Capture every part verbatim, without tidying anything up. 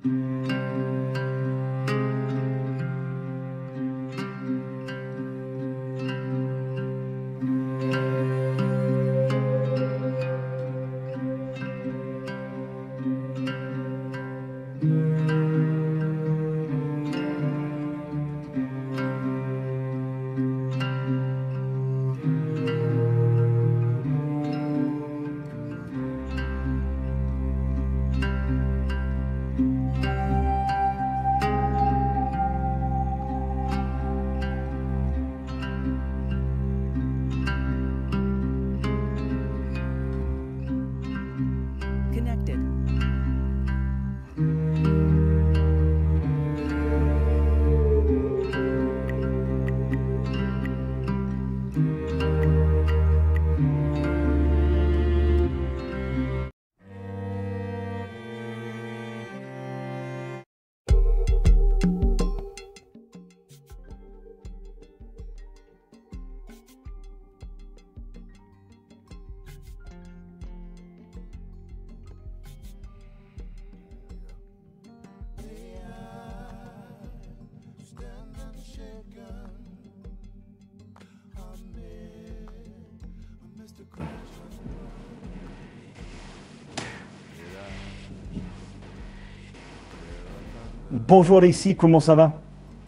Bonjour ici, comment ça va?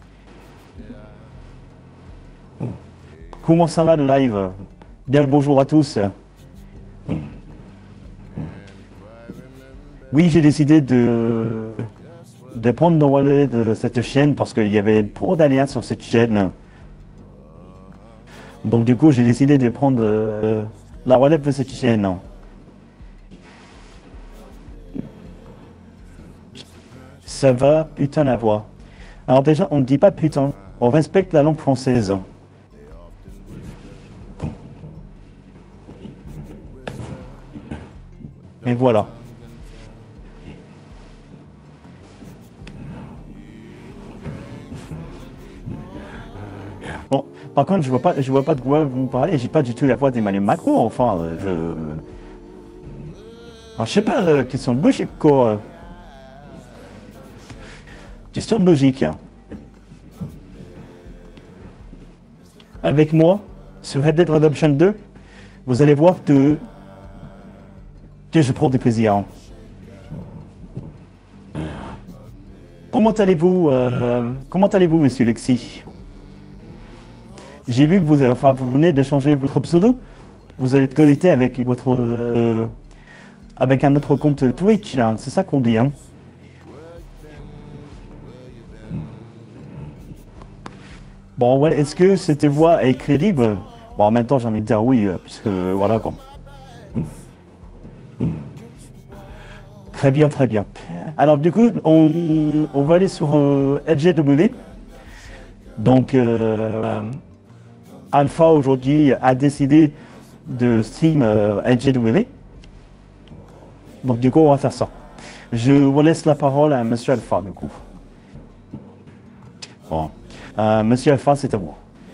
Comment ça va le live? Bien le bonjour à tous. Oui, j'ai décidé de, de prendre le relais de cette chaîne parce qu'il y avait trop d'aléas sur cette chaîne. Donc du coup, j'ai décidé de prendre euh, la relève de cette chaîne. Ça va, putain la voix. Alors déjà, on ne dit pas putain, on respecte la langue française. Et voilà. Bon, par contre, je vois pas, je vois pas de quoi vous parlez. J'ai pas du tout la voix d'Emmanuel Macron. Enfin, je, alors, je sais pas, euh, question de logique quoi. Question de logique. Avec moi, sur Red Dead Redemption deux, vous allez voir que, que je prends du plaisir. Comment allez-vous, euh, comment allez-vous, monsieur Lexi? J'ai vu que vous, enfin, vous venez de changer votre pseudo. Vous allez être connecté avec votre, euh, avec un autre compte Twitch. C'est ça qu'on dit, hein? Bon, ouais, est-ce que cette voix est crédible? Bon, en même temps, j'ai envie de dire oui, puisque voilà quoi. Très bien, très bien. Alors, du coup, on, on va aller sur euh, L G W. Donc, euh, Alpha aujourd'hui a décidé de stream euh, L G W. Donc, du coup, on va faire ça. Je vous laisse la parole à Monsieur Alpha, du coup. Bon. Euh, Monsieur Alpha, c'est à vous.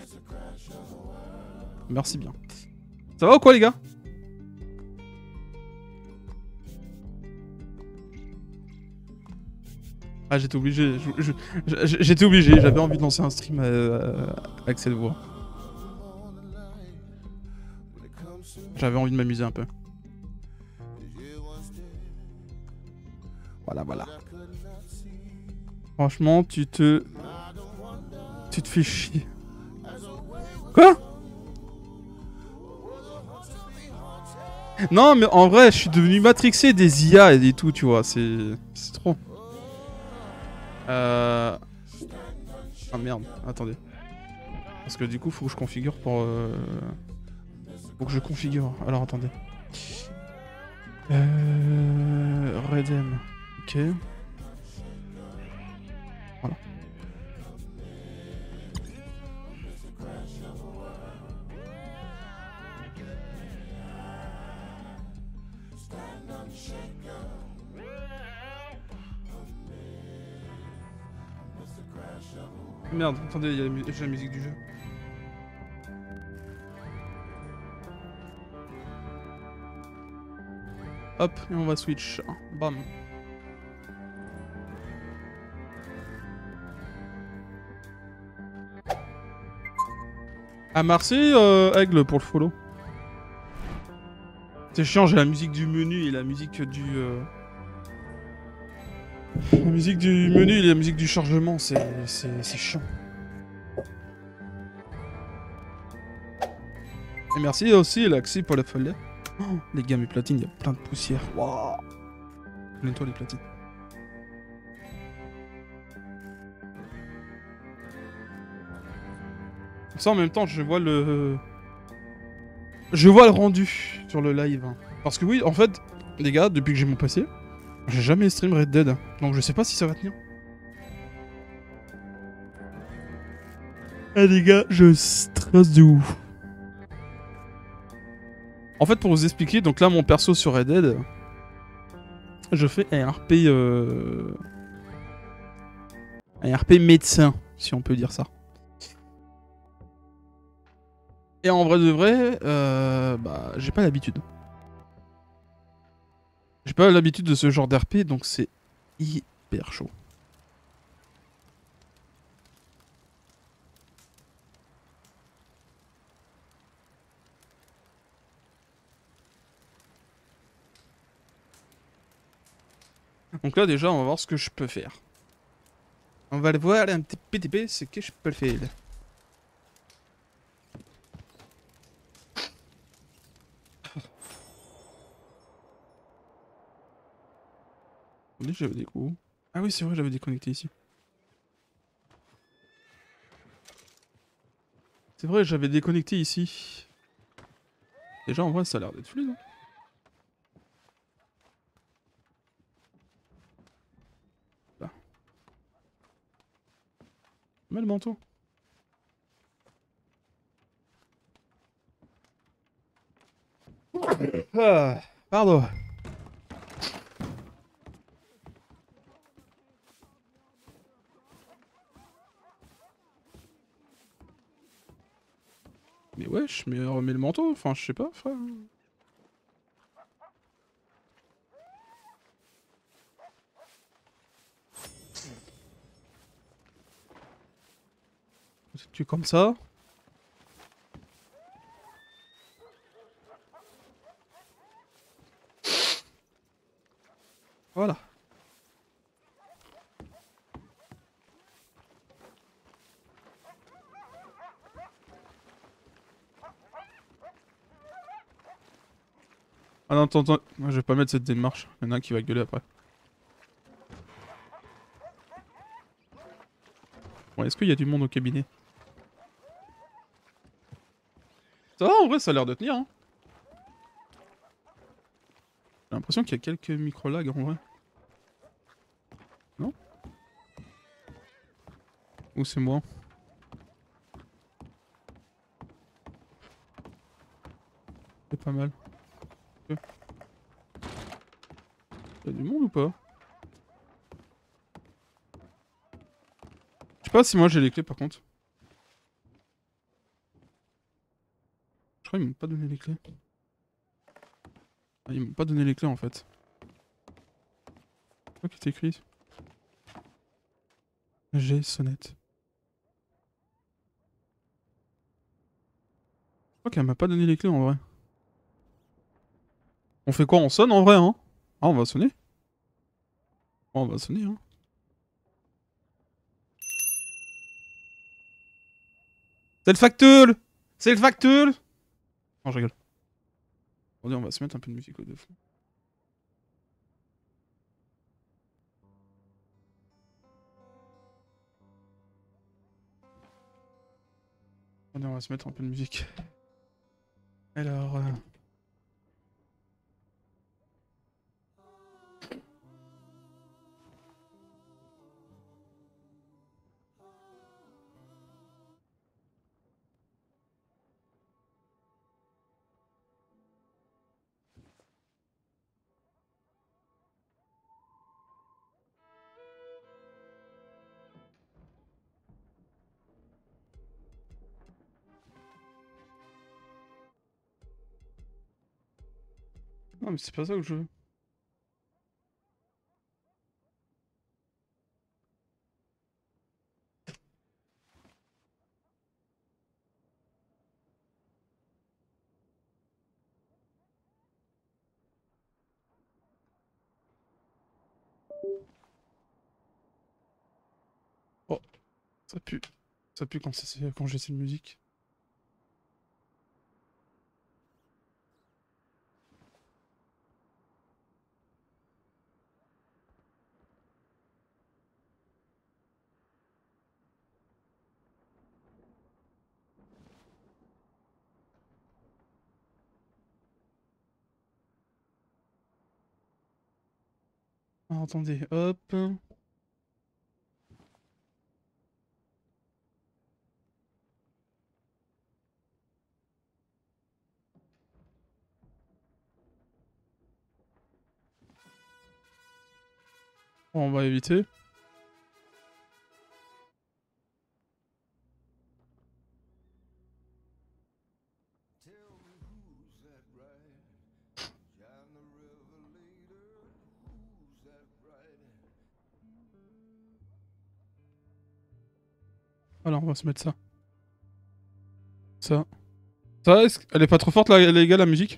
Merci bien. Ça va ou quoi, les gars? Ah, j'étais obligé. J'étais obligé. J'avais envie de lancer un stream euh, avec cette voix. J'avais envie de m'amuser un peu. Voilà, voilà. Franchement, tu te... Tu te fais chier. Quoi? Non, mais en vrai, je suis devenu matrixé des I A et tout, tu vois. C'est... C'est trop. Euh... Ah merde, attendez. Parce que du coup, faut que je configure pour... Euh... Faut que je configure. Alors, attendez. Euh... Redem. Ok. Voilà. Merde, attendez, il y a la, la musique du jeu. Hop, et on va switch. Bam. Ah merci euh, Aigle pour le follow. C'est chiant, j'ai la musique du menu et la musique du... Euh... La musique du menu et la musique du chargement, c'est c'est chiant. Et merci aussi Laxi pour le follow. Oh, les gars, mes platines, il y a plein de poussière. Waouh. Nettoie les platines. Ça en même temps, je vois le... Je vois le rendu sur le live. Parce que oui, en fait, les gars, depuis que j'ai mon P C, j'ai jamais stream Red Dead. Donc je sais pas si ça va tenir. Eh les gars, je stresse de ouf. En fait, pour vous expliquer, donc là, mon perso sur Red Dead, je fais un R P... Euh... Un R P médecin, si on peut dire ça. Et en vrai de vrai, euh, bah, j'ai pas l'habitude. J'ai pas l'habitude de ce genre d'R P, donc c'est hyper chaud. Donc là, déjà, on va voir ce que je peux faire. On va le voir un petit P T P, c'est que je peux le faire. J'avais des coups. Ah oui, c'est vrai, j'avais déconnecté ici. C'est vrai, j'avais déconnecté ici. Déjà, en vrai, ça a l'air d'être fluide. Hein. Là. Mets le manteau. Ah, pardon. Mais wesh, mais remets le manteau, enfin je sais pas frère. Tu es comme ça. Voilà. Ah non, attends, attends, moi je vais pas mettre cette démarche, il y en a un qui va gueuler après. Bon, est-ce qu'il y a du monde au cabinet? Ça va, en vrai, ça a l'air de tenir, hein. J'ai l'impression qu'il y a quelques micro-lags, en vrai. Non? Ou c'est moi? C'est pas mal. Il y a du monde ou pas? Je sais pas si moi j'ai les clés, par contre. Je crois qu'ils m'ont pas donné les clés. Ah, ils m'ont pas donné les clés, en fait. C'est quoi qui est écrit? J'ai sonnette. Je crois qu'elle m'a pas donné les clés, en vrai. On fait quoi? On sonne, en vrai, hein? Ah, on va sonner. Oh, on va sonner, hein. C'est le facteur! C'est le facteur! Non, je rigole. Attendez, on va se mettre un peu de musique au de fond. Attendez, on va se mettre un peu de musique. Alors... Euh... Non, mais c'est pas ça que je veux. Ça pue. Ça pue quand, c'est- quand j'ai cette musique. Ah, attendez, hop. Bon, on va éviter. Alors, on va se mettre ça. Ça. Ça, est-ce... elle est pas trop forte, là, les gars, la musique?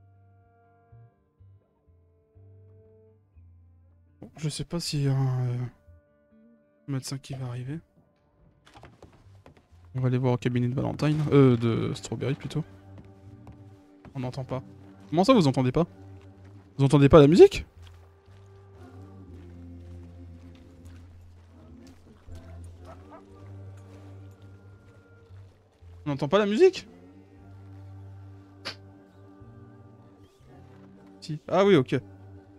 Bon, je sais pas s'il y a un euh, médecin qui va arriver. On va aller voir au cabinet de Valentine. Euh, de Strawberry, plutôt. On n'entend pas. Comment ça, vous entendez pas? Vous entendez pas la musique? On n'entend pas la musique? Si. Ah oui, ok.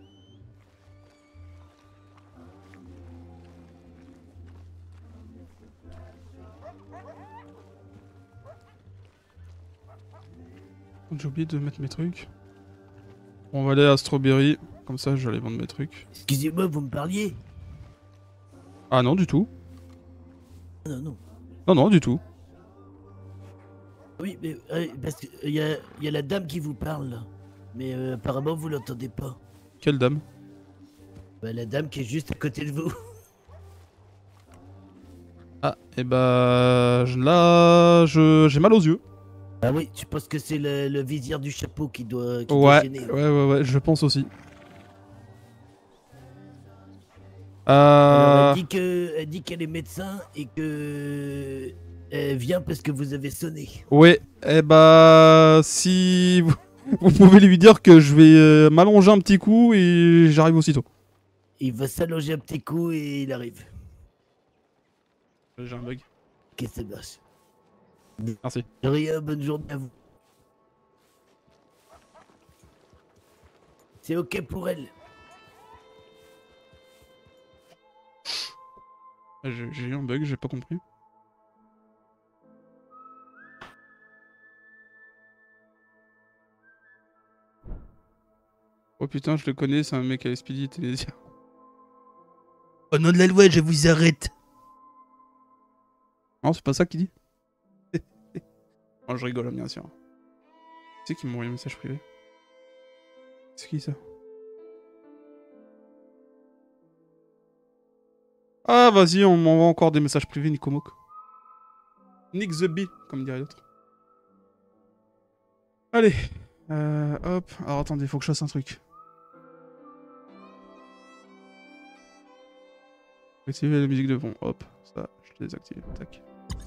J'ai oublié de mettre mes trucs. On va aller à Strawberry. Comme ça, je vais aller vendre mes trucs. Excusez-moi, vous me parliez? Ah non, du tout. Non, non. Non, non, du tout. Oui, mais euh, parce qu'il y a, y a la dame qui vous parle là. Mais euh, apparemment, vous l'entendez pas. Quelle dame? Bah, la dame qui est juste à côté de vous. Ah, et bah... je- Là, je... j'ai mal aux yeux. Ah oui, je pense que c'est le, le vizir du chapeau qui doit, qui doit Ouais, gêner. ouais, ouais, ouais, je pense aussi. Alors, Euh... elle dit que, elle dit qu'elle est médecin et que elle vient parce que vous avez sonné. Ouais, et bah... Si... Vous vous pouvez lui dire que je vais euh, m'allonger un petit coup et j'arrive aussitôt. Il va s'allonger un petit coup et il arrive. J'ai un bug. Ok, ça marche. Merci. De rien, bonne journée à vous. C'est ok pour elle. J'ai j'ai eu un bug, j'ai pas compris. Oh putain, je le connais, c'est un mec à Speedy Télésia. Au nom de la loi, je vous arrête. Non, c'est pas ça qu'il dit. Oh, je rigole, bien sûr. C'est qui m'a envoyé un message privé. C'est qui ça? Ah, vas-y, on m'envoie encore des messages privés, Nikomok. Nick the Bee, comme dirait l'autre. Allez. Euh, hop. Alors attendez, faut que je fasse un truc. Activer la musique de fond. Hop. Ça, je l'ai désactivé. Tac.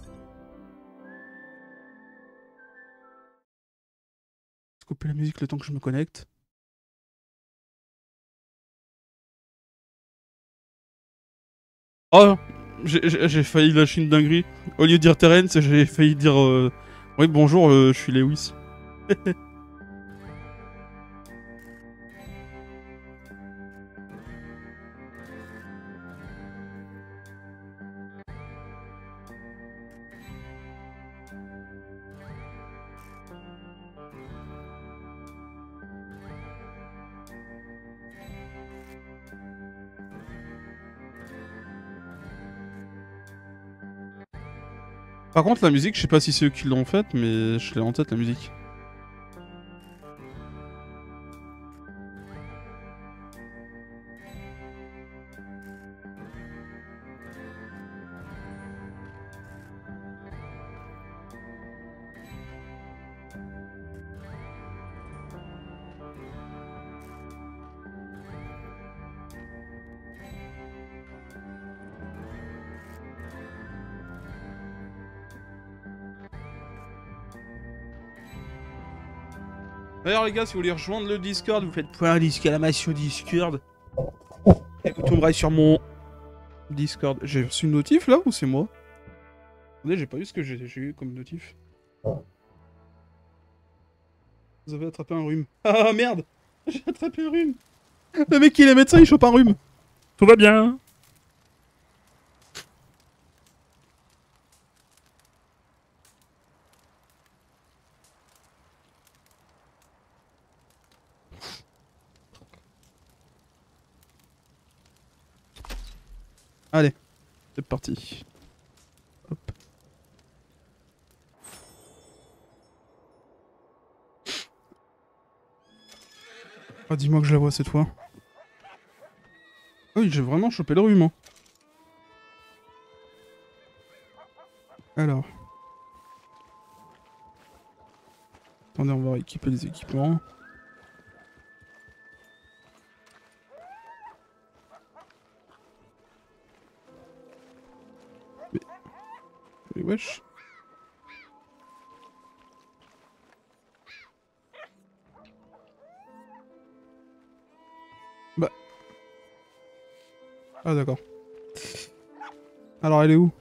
Couper la musique le temps que je me connecte. Oh, j'ai j'ai failli lâcher une dinguerie. Au lieu de dire Terence, j'ai failli dire... Euh... Oui, bonjour, euh, je suis Lewis. Par contre, la musique, je sais pas si c'est eux qui l'ont faite, mais je l'ai en tête, la musique. D'ailleurs les gars, si vous voulez rejoindre le Discord, vous faites point d'exclamation Discord. Et vous tomberez sur mon Discord. J'ai reçu une notif là ou c'est moi? Attendez, j'ai pas vu ce que j'ai eu comme notif. Vous avez attrapé un rhume. Ah merde! J'ai attrapé un rhume! Le mec il est médecin, il chope un rhume! Tout va bien! Allez, c'est parti. Hop. Ah, dis-moi que je la vois cette fois. Ah oui, j'ai vraiment chopé le rhume. Hein. Alors. Attendez, on va équiper les équipements. Mais... Mais wesh. Bah... Ah d'accord. Alors elle est où?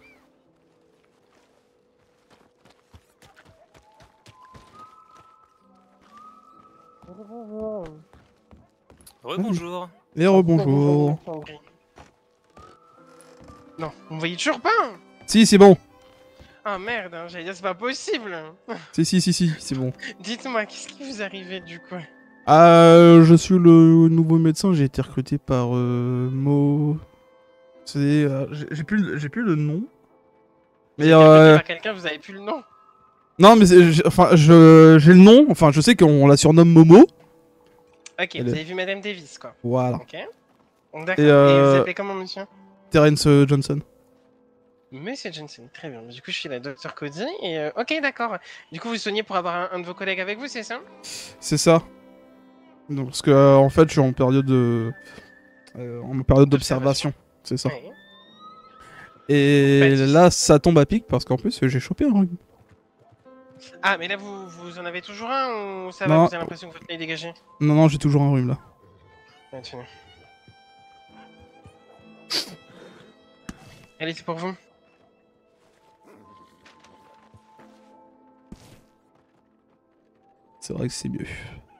Rebonjour. Et rebonjour. Non, vous me voyez toujours pas hein. Si, c'est bon. Ah merde, hein, j'allais dire c'est pas possible. Si, si, si, si, c'est bon. Dites-moi, qu'est-ce qui vous arrivait du coup? Euh, je suis le nouveau médecin, j'ai été recruté par euh, Mo... C'est... Euh, j'ai plus, le- j'ai plus le nom. Mais euh... Par quelqu'un, vous avez plus le nom. Non, mais c'est- j'ai- enfin, je, j'ai le nom, enfin, je sais qu'on la surnomme Momo. Ok, Elle vous est- avez vu Madame Davis quoi. Voilà. Ok. Donc, d'accord. Et, Et, euh, vous appelez comment monsieur? Terence euh, Johnson. Monsieur Jensen, très bien. Du coup, je suis la docteur Cody et euh, ok, d'accord. Du coup, vous soignez pour avoir un, un de vos collègues avec vous, c'est ça? C'est ça. Donc, parce que, euh, en fait, je suis en période de... euh, en période d'observation. C'est ça. Oui. Et Pas de soucis. là, ça tombe à pic parce qu'en plus, j'ai chopé un rhume. Ah, mais là, vous, vous en avez toujours un ou ça Non. va? Vous avez l'impression que votre nez est dégagé? Non, non, j'ai toujours un rhume là. Ouais, tu vois. Allez, c'est pour vous. C'est vrai que c'est mieux.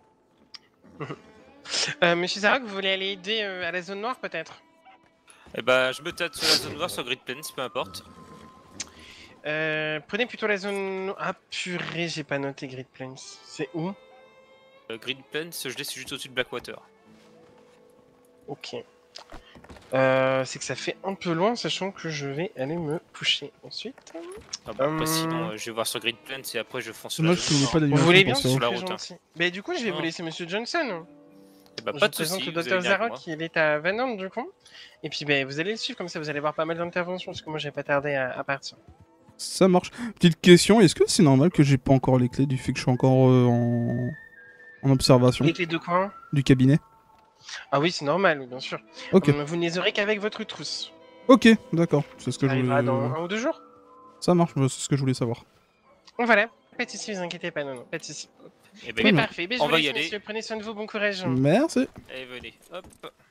Euh, Monsieur Zarok, vous voulez aller aider euh, à la zone noire peut-être? Eh bah, je me tâte sur la zone noire, sur Grid Plains, peu importe. euh, Prenez plutôt la zone... no- Ah purée, j'ai pas noté Grid Plains. C'est où? Euh, Grid Plains, je laisse juste au-dessus de Blackwater. Ok. Euh, c'est que ça fait un peu loin, sachant que je vais aller me coucher ensuite. Ah bah, Hum. après, sinon, euh, je vais voir sur Grid Plains et après je fonce sur Moi, la je zone connais noire. pas Vous voulez bien, d'animation c'est sur la très route, hein. gentil. Mais du coup, je vais vous Ah. laisser Monsieur Johnson. Eh bah, Je pas vous de présente soucis, le vous docteur allez bien avec Zarok, moi. il est à Vanham du coup. Et puis ben, vous allez le suivre, comme ça vous allez voir pas mal d'interventions, parce que moi j'ai pas tardé à, à partir. Ça marche. Petite question, est-ce que c'est normal que j'ai pas encore les clés du fait que je suis encore euh, en... en observation Les clés de quoi? du cabinet? Ah oui, c'est normal, oui, bien sûr. Ok, Hum, Vous ne les aurez qu'avec votre trousse. ok, d'accord. C'est ce que Ça je voulais... arrivera dans un ou deux jours. Ça marche, c'est ce que je voulais savoir. Donc voilà, pas de soucis, vous inquiétez pas, non, non, pas de soucis. Eh ben, Mais bien. parfait, ben, je On vous va laisse, y aller. messieurs, prenez soin de vous, bon courage. Merci. allez, venez, hop.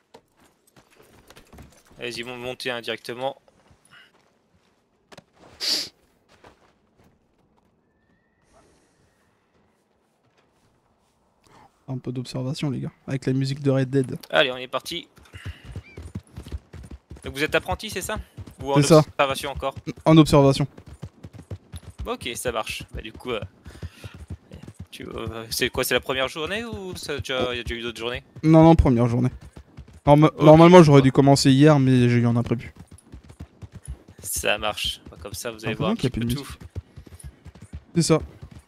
Allez-y, mon- montez hein, directement. Un peu d'observation, les gars. Avec la musique de Red Dead. Allez, on est parti. Donc vous êtes apprenti, c'est ça? Ou en C'est ça. observation encore? En observation. Ok, ça marche. Bah du coup, euh, tu, euh, c'est quoi? C'est la première journée ou ça a déjà, y a déjà eu d'autres journées? Non, non, première journée. Norma- Ok. Normalement, j'aurais dû commencer hier, mais j'ai eu un imprévu. Ça marche. Bah, comme ça, vous allez Ah, voir un qu'il y a petit plus peu de tout. C'est ça.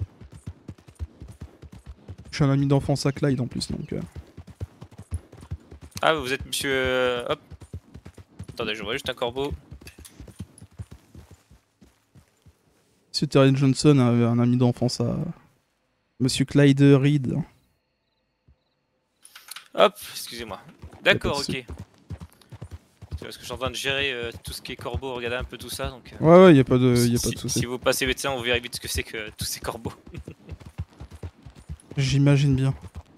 Je suis un ami d'enfance à Clyde en plus, donc... euh, Ah, vous êtes monsieur... euh, Hop. Attendez, je vois juste un corbeau. Monsieur Terry Johnson avait un ami d'enfance à... Monsieur Clyde Reed. Hop, excusez-moi. D'accord, pas de ok. C'est parce que je suis en train de gérer euh, tout ce qui est corbeau, regarder un peu tout ça, donc... euh, Ouais, ouais, y a pas de, y a si, pas de souci. si vous passez médecin, vous verrez vite ce que c'est que tous ces corbeaux. J'imagine bien.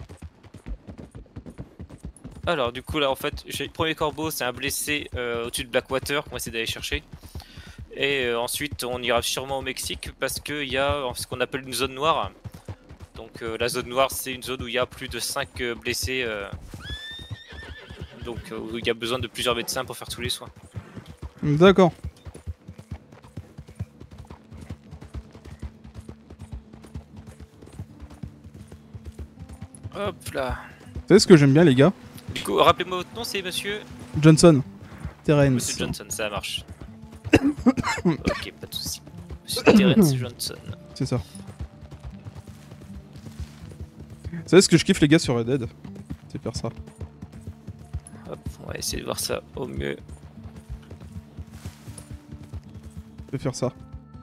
Alors du coup là en fait, j'ai le premier corbeau, c'est un blessé euh, au-dessus de Blackwater qu'on va essayer d'aller chercher. Et euh, ensuite on ira sûrement au Mexique parce qu'il y a ce qu'on appelle une zone noire. Donc euh, la zone noire c'est une zone où il y a plus de cinq euh, blessés. Euh, donc euh, où il y a besoin de plusieurs médecins pour faire tous les soins. D'accord. Hop là. Vous savez ce que j'aime bien les gars? Du coup, rappelez-moi votre nom, c'est monsieur Johnson. Terrence. Monsieur Johnson, ça marche. Ok, pas de soucis. Monsieur Terrence Johnson. C'est ça. Vous savez ce que je kiffe les gars sur Red Dead? C'est faire ça. Hop, on va essayer de voir ça au mieux. C'est faire ça.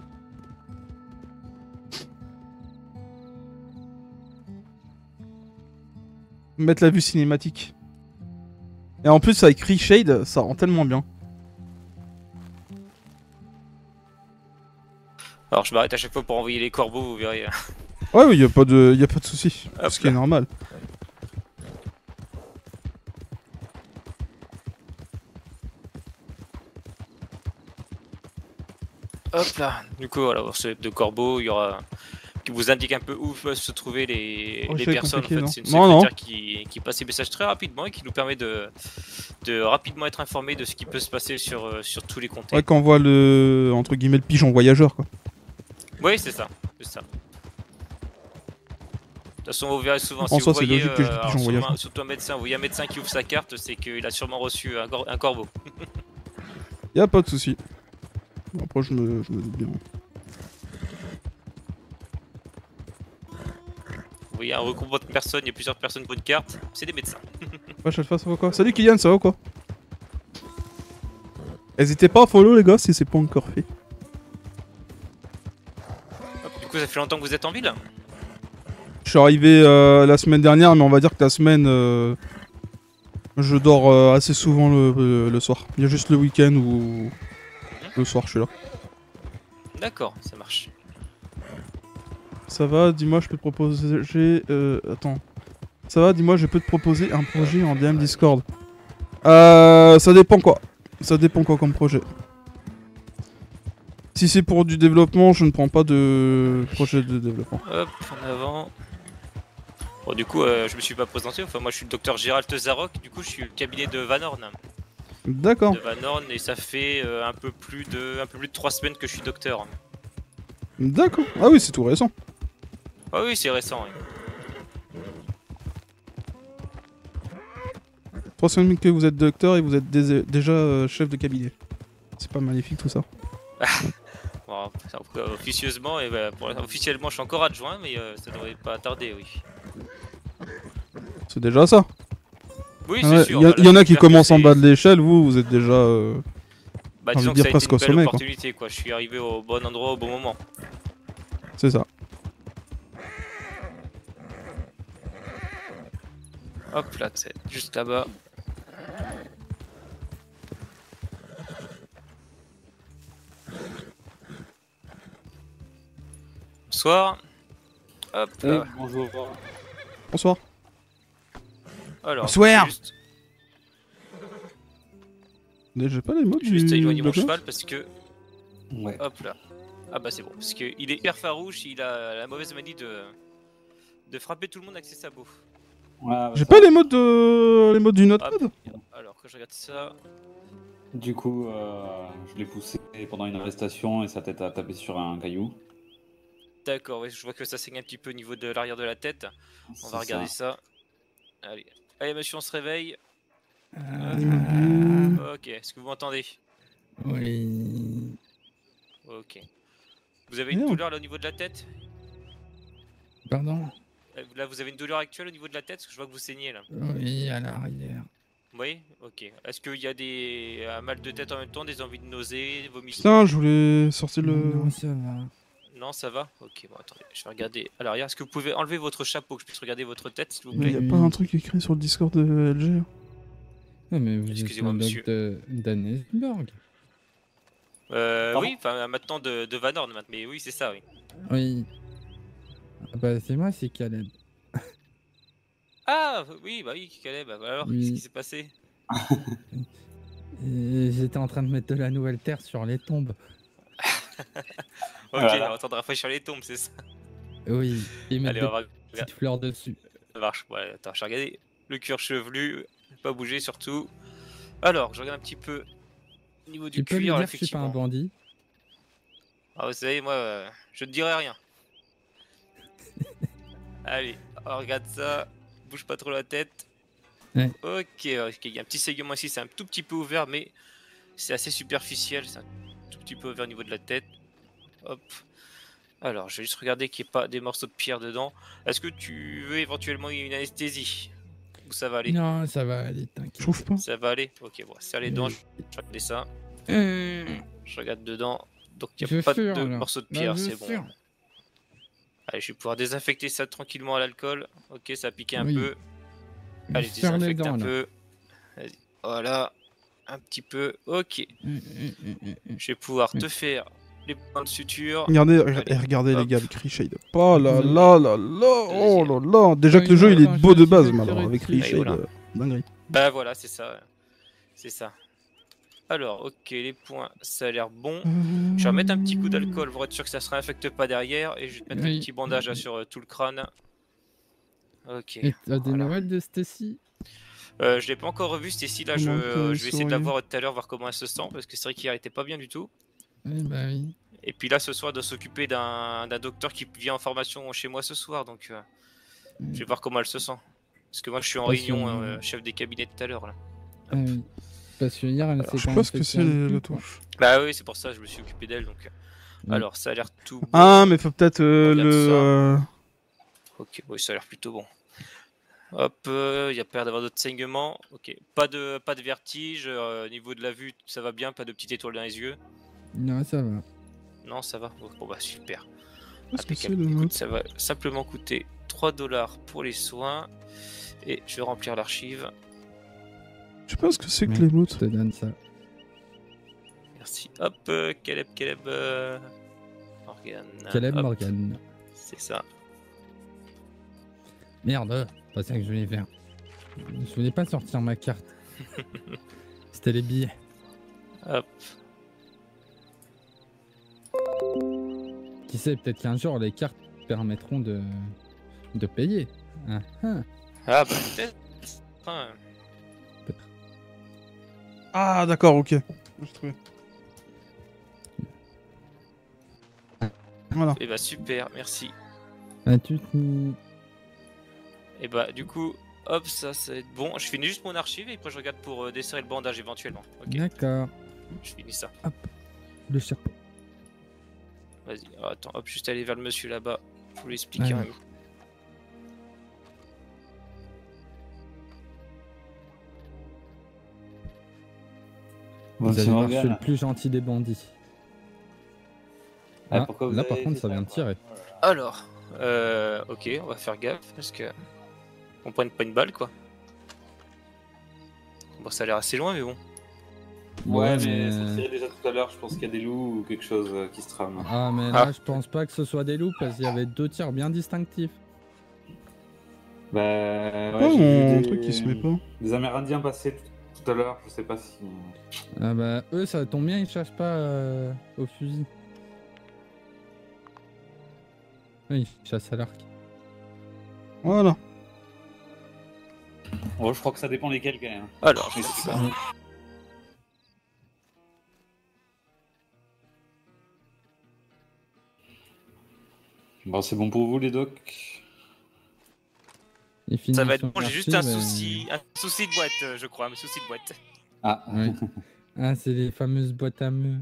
Mettre la vue cinématique. Et en plus avec Reshade, ça rend tellement bien. Alors je m'arrête à chaque fois pour envoyer les corbeaux, vous verrez. Ouais oui, y a pas de, y a pas de souci. Hop Ce qui est là. normal. Hop là. Du coup, voilà, ce de corbeaux, il y aura qui vous indique un peu où peuvent se trouver les, Oh, les c'est personnes. En compliqué, fait, non c'est une Non, non. secrétaire qui, qui passe les messages très rapidement et qui nous permet de, de rapidement être informé de ce qui peut se passer sur, euh, sur tous les comtés. Ouais, quand on voit le, entre guillemets, le pigeon voyageur quoi. Oui, c'est ça, c'est ça. De toute façon, vous verrez souvent, En si soi, vous c'est voyez, logique que je dis euh, pigeon alors, voyageur. surtout, un, surtout un médecin, vous voyez un médecin qui ouvre sa carte, c'est qu'il a sûrement reçu un, cor- un corbeau. Y a pas de souci. Après je me, je me doute bien. Vous voyez un regroupement de personnes, il y a plusieurs personnes pour une carte, c'est des médecins. Ouais, je ça va quoi? Salut Kylian, ça va quoi? N'hésitez pas à follow les gars si c'est pas encore fait. Hop, du coup, ça fait longtemps que vous êtes en ville? Je suis arrivé euh, la semaine dernière, mais on va dire que la semaine, euh, je dors euh, assez souvent le, le- le soir. Il y a juste le week-end où le soir je suis là. D'accord, ça marche. Ça va, dis-moi, je peux te proposer... Euh, attends. Ça va, dis-moi, je peux te proposer un projet en D M Discord. Euh, ça dépend quoi. Ça dépend quoi comme projet. Si c'est pour du développement, je ne prends pas de projet de développement. Hop, en avant. Bon, du coup, euh, je me suis pas présenté. Enfin, moi, je suis le docteur Gérald Zarok. Du coup, je suis le cabinet de Van Horn. D'accord. De Van Horn, et ça fait euh, un peu plus de un peu plus de trois semaines que je suis docteur. D'accord. Ah oui, c'est tout récent. Ah oui, c'est récent. Oui. Trois semaines que vous êtes docteur et vous êtes dés- déjà euh, chef de cabinet. C'est pas magnifique tout ça. Bon, après, officieusement, et ben, pour- officiellement, je suis encore adjoint, mais euh, ça devrait pas tarder, oui. C'est déjà ça. Oui, Il c'est sûr. y, a- bah, là, y en a qui j'espère que commencent en c'est- bas de l'échelle, vous, vous êtes déjà... euh, Bah, j'ai disons envie de que ça dire a été presque une au belle sommet, quoi. opportunité, quoi. Je suis arrivé au bon endroit au bon moment. C'est ça. Hop là, c'est juste là-bas. Bonsoir. Hop là. bonjour. Bonsoir. Alors, Bonsoir. juste, Mais j'ai pas les mots du... juste éloigner mon de classe. cheval parce que. Ouais. Hop là. Ah bah c'est bon, parce qu'il est hyper farouche, il a la mauvaise manie de, de frapper tout le monde avec ses sabots. Ouais, bah, J'ai ça- pas les mots de... les mots du notepad. Alors que je regarde ça. Du coup, euh, je l'ai poussé pendant une arrestation et sa tête a tapé sur un caillou. D'accord, oui, je vois que ça saigne un petit peu au niveau de l'arrière de la tête. On C'est va regarder ça. ça. Allez. Allez monsieur, on se réveille. Euh, Ok, est-ce que vous m'entendez? Oui. Ok. Vous avez une Merde. douleur là au niveau de la tête? Pardon? Euh, Là vous avez une douleur actuelle au niveau de la tête? Parce que je vois que vous saignez là. Oui, à l'arrière. Oui? Ok. Est-ce qu'il y a des un mal de tête en même temps, des envies de nausées, vomissements? Putain, je voulais sortir le... Non, ça va. Non, ça va? Ok, bon attendez, je vais regarder à l'arrière. Est-ce que vous pouvez enlever votre chapeau, que je puisse regarder votre tête s'il vous Mais plaît? y a Oui. pas un truc écrit sur le Discord de L G hein. Ah, mais vous êtes Excusez-moi, un doc monsieur. de- d'Annesburg. Euh, Pardon oui, enfin maintenant de, de Van Horn, maintenant. Mais oui, c'est ça, oui. Oui. Ah bah, c'est moi, c'est Caleb. Ah, oui, bah oui, Caleb, bah alors, Oui. qu'est-ce qui s'est passé? Et J'étais en train de mettre de la nouvelle terre sur les tombes. Ok, Voilà. on va attendre rafraîchir les tombes, c'est ça. Oui, et mettre Allez, des on va... petites fleurs dessus. Ça marche. Ouais, attends, je vais regarder le cuir chevelu, pas bouger surtout. Alors, je regarde un petit peu au niveau du Tu peux lui cuir, dire que je suis pas un effectivement. bandit. Ah, vous savez, moi, euh, je ne dirai rien. Allez, on regarde ça. Bouge pas trop la tête. Ouais. Ok, ok, il y a un petit segment ici, c'est un tout petit peu ouvert, mais c'est assez superficiel. C'est un tout petit peu ouvert au niveau de la tête. Hop. Alors, je vais juste regarder qu'il n'y ait pas des morceaux de pierre dedans. Est-ce que tu veux éventuellement une anesthésie? Ou ça va aller? Non, ça va aller, t'inquiète. Chauffe pas. Ça va aller? Ok, bon, serre les dents, Oui. je je vais regarder ça. Euh, Je regarde dedans. Donc il n'y Je a pas suis, de alors. morceaux de Bah, pierre, je c'est bon. suis. Allez, je vais pouvoir désinfecter ça tranquillement à l'alcool. Ok, ça a piqué un Oui. peu. Allez, je Serre les désinfecte dents, un là. peu. Vas-y. Voilà. Un petit peu. Ok. Hum, hum, hum, hum, hum. Je vais pouvoir Oui. te faire les points de suture. Regardez, Allez, et regardez les hop. gars, le cri shade. Oh là Vous là là là, oh là là. Déjà Oui, que le jeu il attends, est je beau vais de base, essayer de mais alors tirer avec dessus. Reshade, voilà. euh, dinguerie. Bah voilà, c'est ça. C'est ça. Alors, ok, les points, ça a l'air bon. Je vais remettre un petit coup d'alcool pour être sûr que ça se réinfecte pas derrière. Et je vais te mettre Oui. un petit bandage là, sur euh, tout le crâne. Ok. Et t'as des Voilà. nouvelles de Stacy? Euh, je l'ai pas encore revu, Stacy. Là, je, Comment euh, que je vais essayer de la sourire. voir tout à l'heure, voir comment elle se sent. Parce que c'est vrai qu'hier, elle était pas bien du tout. Oui, bah oui. Et puis là, ce soir, elle doit s'occuper d'un d'un docteur qui vient en formation chez moi ce soir. Donc, euh, je vais voir comment elle se sent. Parce que moi, je suis en Parce réunion, que- euh, chef des cabinets tout à l'heure. Là. Ah oui. Parce que hier, elle Alors, s'est Je sais quand pas même ce que fait c'est tirer le dessus, touche. Bah oui, c'est pour ça que je me suis occupé d'elle. Donc, euh, Oui. alors, ça a l'air tout bon. Ah, mais faut peut-être euh, Regarde le. ça. euh, Ok, oui, ça a l'air plutôt bon. Hop, il euh, y a pas d'avoir d'autres saignements. Ok, pas de, pas de vertige. euh, au niveau de la vue, ça va bien. Pas de petites étoiles dans les yeux. Non, ça va. Non, ça va. Bon, bon, bah super. Qu'est-ce que c'est Impeccable. le Écoute, mode ça va simplement coûter trois dollars pour les soins. Et je vais remplir l'archive. Je sais pas ce que c'est que Oui. les Je mots. te donne ça. Merci. Hop, euh, Caleb, Caleb. Euh... Morgan. Caleb Hop, Morgan. c'est ça. Merde, pas ça que je voulais faire. Je voulais pas sortir ma carte. C'était les billets. Hop. Qui sait, peut-être qu'un jour les cartes permettront de, de payer. Ah, ah. Ah, bah peut-être. Enfin, Ah, d'accord, ok. J'ai trouvé. Voilà. et bah super, merci. Ah, tu tu- Et bah du coup, hop, ça, ça va être bon. Je finis juste mon archive et après je regarde pour euh, desserrer le bandage éventuellement. Ok, D'accord. je finis ça. Le chapeau. Vas-y, oh, attends, hop, juste aller vers le monsieur là-bas. Je vous l'expliquer. Ouais. hein. Bon, Vous c'est allez voir, je Morgan. suis le plus gentil des bandits. Ah, Ah, pourquoi vous là, avez par contre, fait ça vient de quoi tirer. Oh là là. Alors, euh, ok, on va faire gaffe parce que on prenne pas une balle quoi. Bon, ça a l'air assez loin, mais bon. Ouais, Ouais, mais mais- ça tirait déjà tout à l'heure, je pense qu'il y a des loups ou quelque chose euh, qui se trame. Ah, mais Ah. là, je pense pas que ce soit des loups parce qu'il y avait deux tirs bien distinctifs. Bah, ouais, Oh, j'ai vu mon des... truc qui se met pas. des Amérindiens passer tout, tout à l'heure, je sais pas si... Ah, bah, eux, ça tombe bien, ils cherchent pas euh, au fusil. Oui, ils chassent à l'arc. Voilà. Bon, je crois que ça dépend lesquels quand même. Alors, je Mais vais c'est faire ça. Bon, c'est bon pour vous les docs. Ils finissent ça va être son bon. J'ai juste un archive et- souci, un souci de boîte, euh, je crois, un souci de boîte. Ah, Oui. Ah, c'est les fameuses boîtes à meux.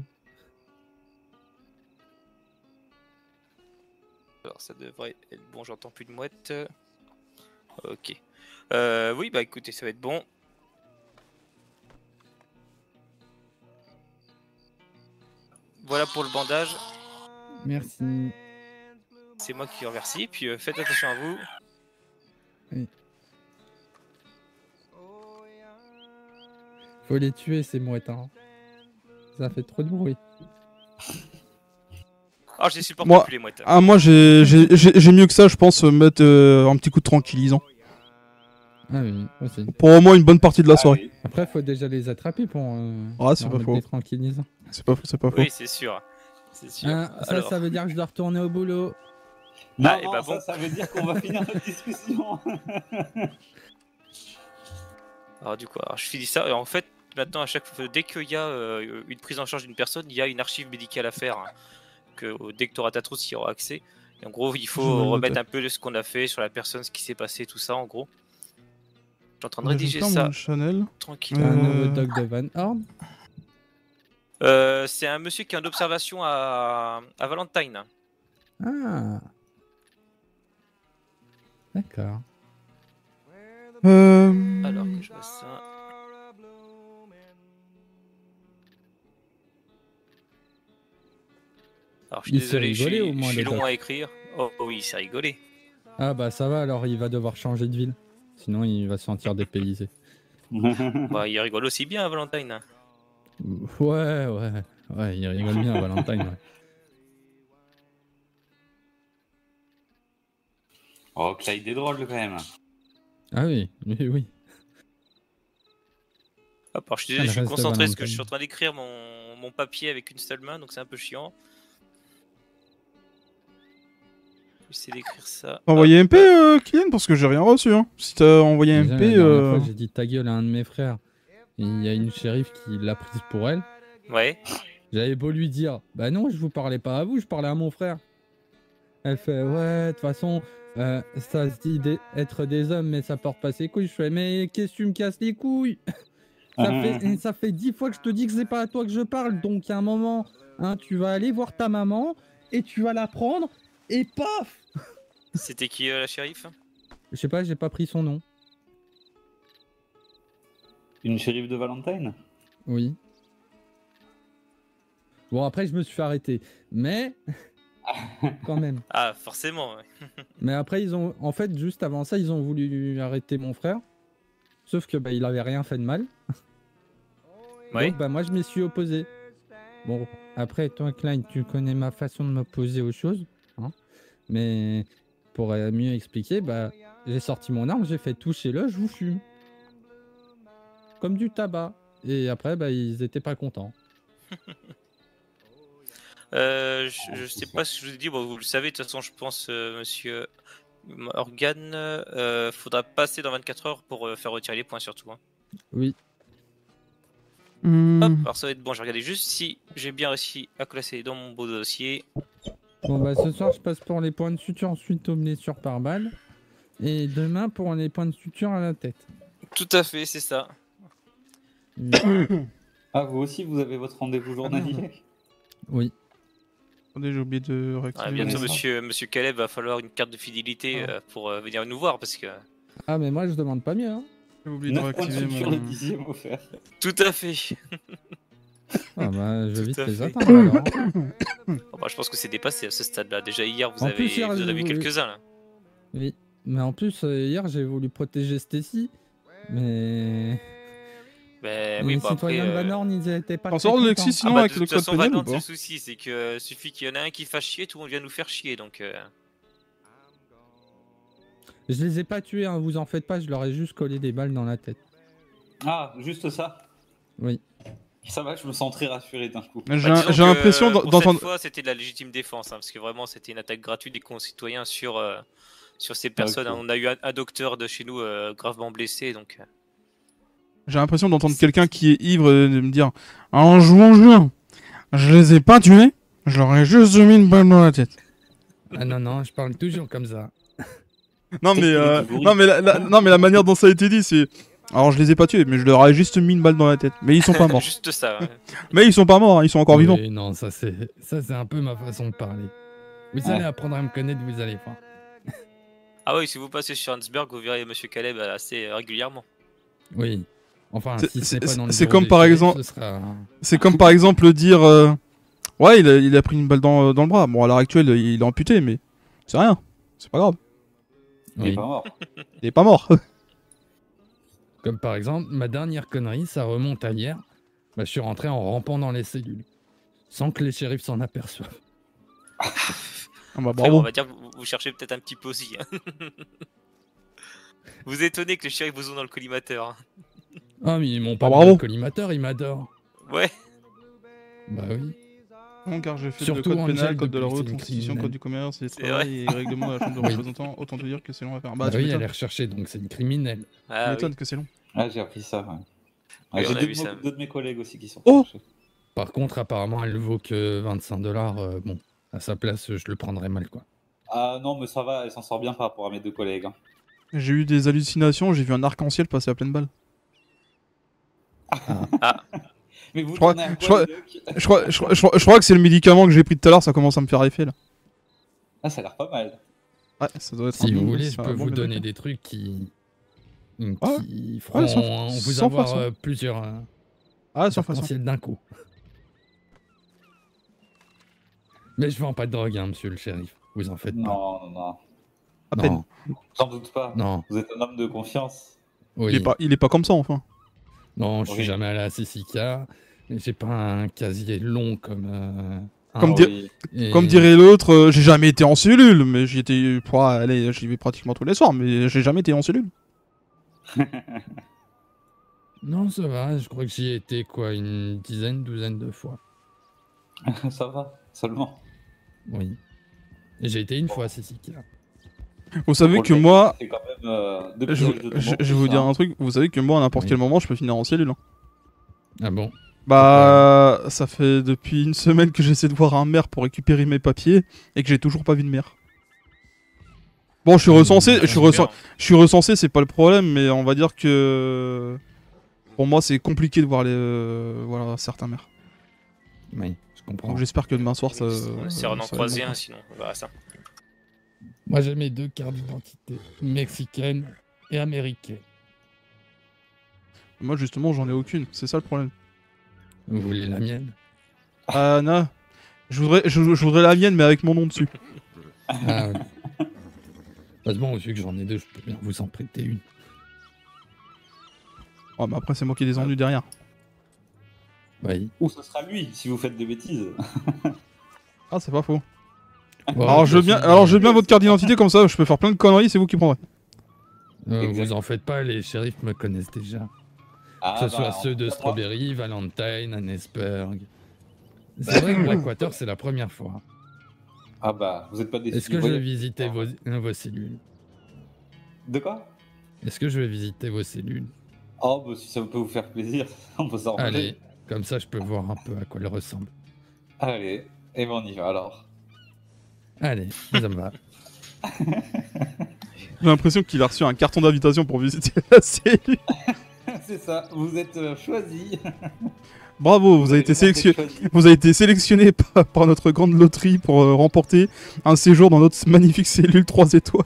Alors, ça devrait être bon. J'entends plus de mouette. Ok. Euh, oui, bah écoutez, ça va être bon. Voilà pour le bandage. Merci. C'est moi qui remercie. Puis euh, faites attention à vous. Faut les tuer, ces mouettes. Hein. Ça fait trop de bruit. Ah, je les supporte Moi- plus les mouettes. Ah, moi j'ai j'ai- j'ai- j'ai mieux que ça, je pense, euh, mettre euh, un petit coup de tranquillisant. Ah oui, aussi. Pour au moins une bonne partie de la Ah soirée. oui. Après, faut déjà les attraper pour. Euh, Ah, c'est leur pas mettre faux. des tranquillisants. C'est pas faux, c'est pas faux. Oui, c'est sûr. C'est sûr. Ah, ça, Alors, ça veut dire que je dois retourner au boulot. Non, Ah, et non, bah ça, bon. ça veut dire qu'on va finir notre discussion. alors, du coup, alors, je finis ça. Et en fait, maintenant, à chaque fois, dès qu'il y a euh, une prise en charge d'une personne, il y a une archive médicale à faire. Hein, que euh, dès que tu auras ta trousse, il y aura accès. Et en gros, il Je faut vais le remettre noter. un peu de ce qu'on a fait sur la personne, ce qui s'est passé, tout ça, en gros. Je suis en train de Je rédiger ferme ça mon Chanel. tranquillement. Un Euh, nouveau doc de Van Horn. Euh, c'est un monsieur qui est en observation à, à Valentine. Ah. D'accord. Euh... Alors que je vois ça. Alors je suis Il s'est désolé, je rigolé, suis, au moins, je suis le long doc. à écrire. Oh oui, c'est rigolé. Ah bah ça va, alors il va devoir changer de ville. Sinon, il va se sentir dépaysé. Bah, il rigole aussi bien à Valentine. Ouais, ouais. Ouais, il rigole bien à Valentine, ouais. Oh, Clyde est drôle quand même. Ah oui, oui, oui. Hop, alors je suis Ah, désolé, le je suis reste de concentré parce que Valentine. je suis en train d'écrire mon, mon papier avec une seule main, donc c'est un peu chiant. J'essaie d'écrire ça. Envoyé Hop. M P, euh, Kylian, parce que j'ai rien reçu. Hein. Si t'as envoyé Déjà, M P, la dernière euh... fois, j'ai dit ta gueule à un de mes frères. Et il y a une shérif qui l'a prise pour elle. Ouais. J'avais beau lui dire, bah non, je vous parlais pas à vous, je parlais à mon frère. Elle fait, ouais, de toute façon, euh, ça se dit d'e- être des hommes, mais ça porte pas ses couilles. Je fais, mais qu'est-ce que tu me casses les couilles? ça, fait, ça fait dix fois que je te dis que c'est pas à toi que je parle, donc à un moment, hein, tu vas aller voir ta maman et tu vas la prendre et paf! C'était qui euh, la shérif? Je sais pas, j'ai pas pris son nom. Une shérif de Valentine? Oui. Bon, après, je me suis fait arrêter. Mais, quand même. Ah, forcément. Ouais. Mais après, ils ont, en fait, juste avant ça, ils ont voulu arrêter mon frère. Sauf que bah, il avait rien fait de mal. Ouais. Donc, bah, moi, je m'y suis opposé. Bon, après, toi, Klein, tu connais ma façon de m'opposer aux choses. Hein, mais pour euh, mieux expliquer, bah, j'ai sorti mon arme, j'ai fait toucher-le, je vous fume. Comme du tabac. Et après, bah, ils étaient pas contents. Euh, je, je sais pas si je vous ai dit, bon, vous le savez, de toute façon, je pense, euh, monsieur Morgan, euh, faudra passer dans vingt-quatre heures pour euh, faire retirer les points surtout. Hein. Oui. hmm, Hop, alors ça va être bon, je vais regarder juste si j'ai bien réussi à classer dans mon beau dossier. Bon, bah, ce soir, je passe pour les points de suture suite aux blessures par balle. Et demain, pour les points de suture à la tête. Tout à fait, c'est ça. Ah, vous aussi, vous avez votre rendez-vous journalier? Oui. Attendez, j'ai oublié de Ah, réactiver. bientôt, ça. monsieur, monsieur Caleb va falloir une carte de fidélité Ah. euh, pour euh, venir nous voir parce que. Ah, mais moi, je demande pas mieux. Hein. J'ai oublié de neuf points de réactiver suture le mon... dixième offert. Tout à fait. Ah, bah, je vais Tout vite à les fait. atteindre alors. Bon, bah, je pense que c'est dépassé à ce stade-là. Déjà hier, vous, En avez, plus, hier, vous en j'ai avez voulu- quelques-uns là. Oui. Mais en plus, euh, hier, j'ai voulu protéger Stacy. Mais. Ben les oui, bon, après. citoyens de euh, Van Horn, ils étaient pas T'en très sors, contents. Alexis, Ah sinon, bah, avec de le toute code façon, pénal Van ou Horn, pas? c'est le souci, c'est que euh, suffit qu'il y en a un qui fasse chier, tout le monde vient nous faire chier, donc. euh, Je les ai pas tués, hein, vous en faites pas, je leur ai juste collé des balles dans la tête. Ah, juste ça? Oui. Ça va, je me sens très rassuré d'un coup. J'ai Bah, disons j'ai que, l'impression pour d'entendre... cette fois, c'était de la légitime défense, hein, parce que vraiment, c'était une attaque gratuite des concitoyens sur, euh, sur ces personnes. Ok. hein. On a eu un, un docteur de chez nous euh, gravement blessé, donc. euh, J'ai l'impression d'entendre quelqu'un qui est ivre euh, de me dire « En jouant juin, je les ai pas tués, je leur ai juste mis une balle dans la tête. Ah non, non, je parle toujours comme ça. » Non mais, euh, Peut-être qu'il est non, mais la, la- non mais la manière dont ça a été dit, c'est... Alors je les ai pas tués, mais je leur ai juste mis une balle dans la tête. Mais ils sont pas morts. Juste ça. ouais. Mais ils sont pas morts, hein, ils sont encore vivants. Oui, non, ça c'est ça c'est un peu ma façon de parler. Vous Ouais. allez apprendre à me connaître, vous allez voir. Ah oui, si vous passez sur Hansberg, vous verrez Monsieur Caleb assez euh, régulièrement. Oui. Enfin, C'est- si c'est- c'est pas dans le c'est bureau comme des par shérifs, exemple- ce sera... C'est comme par exemple dire... euh, Ouais, il a, il a pris une balle dans, dans le bras. Bon, à l'heure actuelle, il est amputé, mais c'est rien. C'est pas grave. Il est Oui. pas mort. Il est pas mort. Comme par exemple, ma dernière connerie, ça remonte à hier. Bah, je suis rentré en rampant dans les cellules. Sans que les shérifs s'en aperçoivent. Ah bah Après, on bravo. va dire que vous, vous cherchez peut-être un petit peu aussi. hein. Vous étonnez que le shérif vous ouvre dans le collimateur. Ah, mais ils m'ont pas Ah, mis bravo. le collimateur, ils m'adorent. Ouais. Bah oui. Non, car j'ai fait Surtout le code Angel pénal, code de la depuis route, c'est une constitution, criminelle. code du commerce, les C'est travail et règlement de la chambre de Oui. représentants. Autant te dire que c'est long à faire. Bah, Bah tu oui, elle m'étonnes. est recherchée, donc c'est une criminelle. Tu Ah, oui. m'étonnes que c'est long. Ah, j'ai appris ça, ouais. Oui, Ouais, on j'ai a deux, vu de ça. mo- deux de mes collègues aussi qui sont Oh cherchés. Par contre, apparemment, elle vaut que vingt-cinq dollars. euh, bon, à sa place, je le prendrais mal, quoi. Ah non, mais ça va, elle s'en sort bien par rapport à mes deux collègues. hein. J'ai eu des hallucinations, j'ai vu un arc-en-ciel passer à pleine balle. Mais vous Je crois- tournez à je quoi, crois- les docs Je crois, je, crois- je crois- je crois que c'est le médicament que j'ai pris tout à l'heure, ça commence à me faire effet là. Ah, ça a l'air pas mal. Ouais, ça doit être Si un vous bon- voulez, je c'est un peux bon vous donner médicament. des trucs qui. qui Ouais. feront Ouais, sans- vous sans avoir façon. euh, plusieurs euh, Ah, sans façon. arc-en-ciel d'un coup. Mais je vends pas de drogue, hein, monsieur le shérif. Vous en faites pas. Non, non, non. À peine. Non, J'en doute pas. non. Vous êtes un homme de confiance. Oui. Il, est pas, il est pas comme ça enfin. Non, je suis Oui. jamais allé à C C K. Mais j'ai pas un casier long comme. euh, un- Comme Ah dire- oui. et- Comme dirait l'autre, euh, j'ai jamais été en cellule, mais j'y étais. Pour aller, j'y vais pratiquement tous les soirs, mais j'ai jamais été en cellule. Non, ça va. Je crois que j'y ai été, quoi, une dizaine, douzaine de fois. Ça va, seulement. Oui. Et j'ai été une fois à C C K. Vous savez Pour que le mec, moi, ça fait quand même, euh, deux je, pièges de je- tombeau, je vais vous ça, dire hein. un truc. Vous savez que moi, à n'importe Oui. quel moment, je peux finir en cellule. hein. Ah bon? Bah, ça fait depuis une semaine que j'essaie de voir un maire pour récupérer mes papiers et que j'ai toujours pas vu de maire. Bon, je suis Ah, recensé, mais je suis, bien. recen- je suis recensé, c'est pas le problème, mais on va dire que pour moi, c'est compliqué de voir les, euh, voilà, certains maires. Oui, je comprends. Donc j'espère que demain soir, ça. On essaie d'en ça va croiser être bon. un, sinon on verra ça. Moi, j'ai mes deux cartes d'identité, mexicaine et américaine. Moi, justement, j'en ai aucune. C'est ça le problème. Vous voulez la mienne? Ah, non. Je voudrais, je, je voudrais la mienne, mais avec mon nom dessus. Ah oui. Bah, bon, vu que j'en ai deux, je peux bien vous en prêter une. Ouais, mais après, c'est moi qui ai des ennuis derrière. Oui. Ou ce sera lui, si vous faites des bêtises. Ah, c'est pas faux. Bon, alors, je veux de bien, toute façon, alors, je veux bien votre carte d'identité, comme ça, je peux faire plein de conneries, c'est vous qui prendrez. euh, Exact. vous en faites pas, les shérifs me connaissent déjà. Ah, que ce soit bah, ceux de moi- Strawberry, Valentine, Annesburg. C'est vrai que Blackwater, c'est la première fois. Ah bah, vous êtes pas déçus. Est-ce que du je vais voyage. visiter vos, euh, vos cellules? De quoi? Est-ce que je vais visiter vos cellules? Oh, bah si ça peut vous faire plaisir, on peut s'arranger. Allez, comme ça je peux voir un peu à quoi elles ressemblent. Allez, et ben on y va alors. Allez, ça me va. J'ai l'impression qu'il a reçu un carton d'invitation pour visiter la cellule. C'est ça, vous êtes euh, choisis. Bravo, vous avez été sélectionné. Vous avez été sélectionné par, par notre grande loterie pour euh, remporter un séjour dans notre magnifique cellule trois étoiles.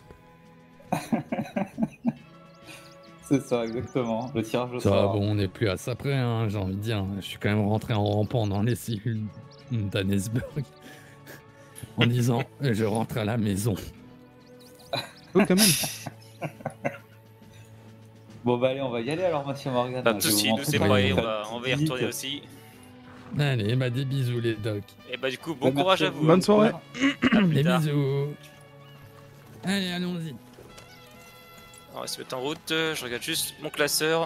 C'est ça, exactement. Le tirage au Ça va, sort. bon, on n'est plus à ça près, hein, j'ai envie de dire. Je suis quand même rentré en rampant dans les cellules d'Annesburg. En disant, je rentre à la maison. Oh, quand même. Bon bah allez, on va y aller alors, monsieur Morgan. Pas de Je vais vous soucis, nous montrer c'est comment pareil, vous on faites va, on va y visite. retourner aussi. Allez, bah des bisous les docs. Et bah du coup, bon Bah, courage merci à à vous. Bonne hein. soirée. À plus Des tard. bisous. Allez, allons-y. On va se mettre en route, euh, je regarde juste mon classeur.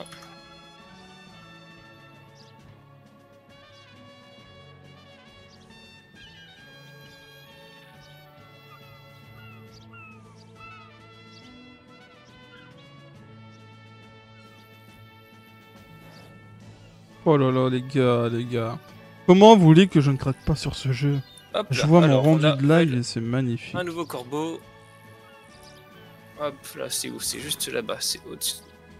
Oh là là, les gars, les gars. Comment vous voulez que je ne craque pas sur ce jeu? Hop Je là. vois mon Alors, on rendu a de live et c'est magnifique. un nouveau corbeau. Hop là, c'est où? C'est juste là-bas, c'est au-dessus.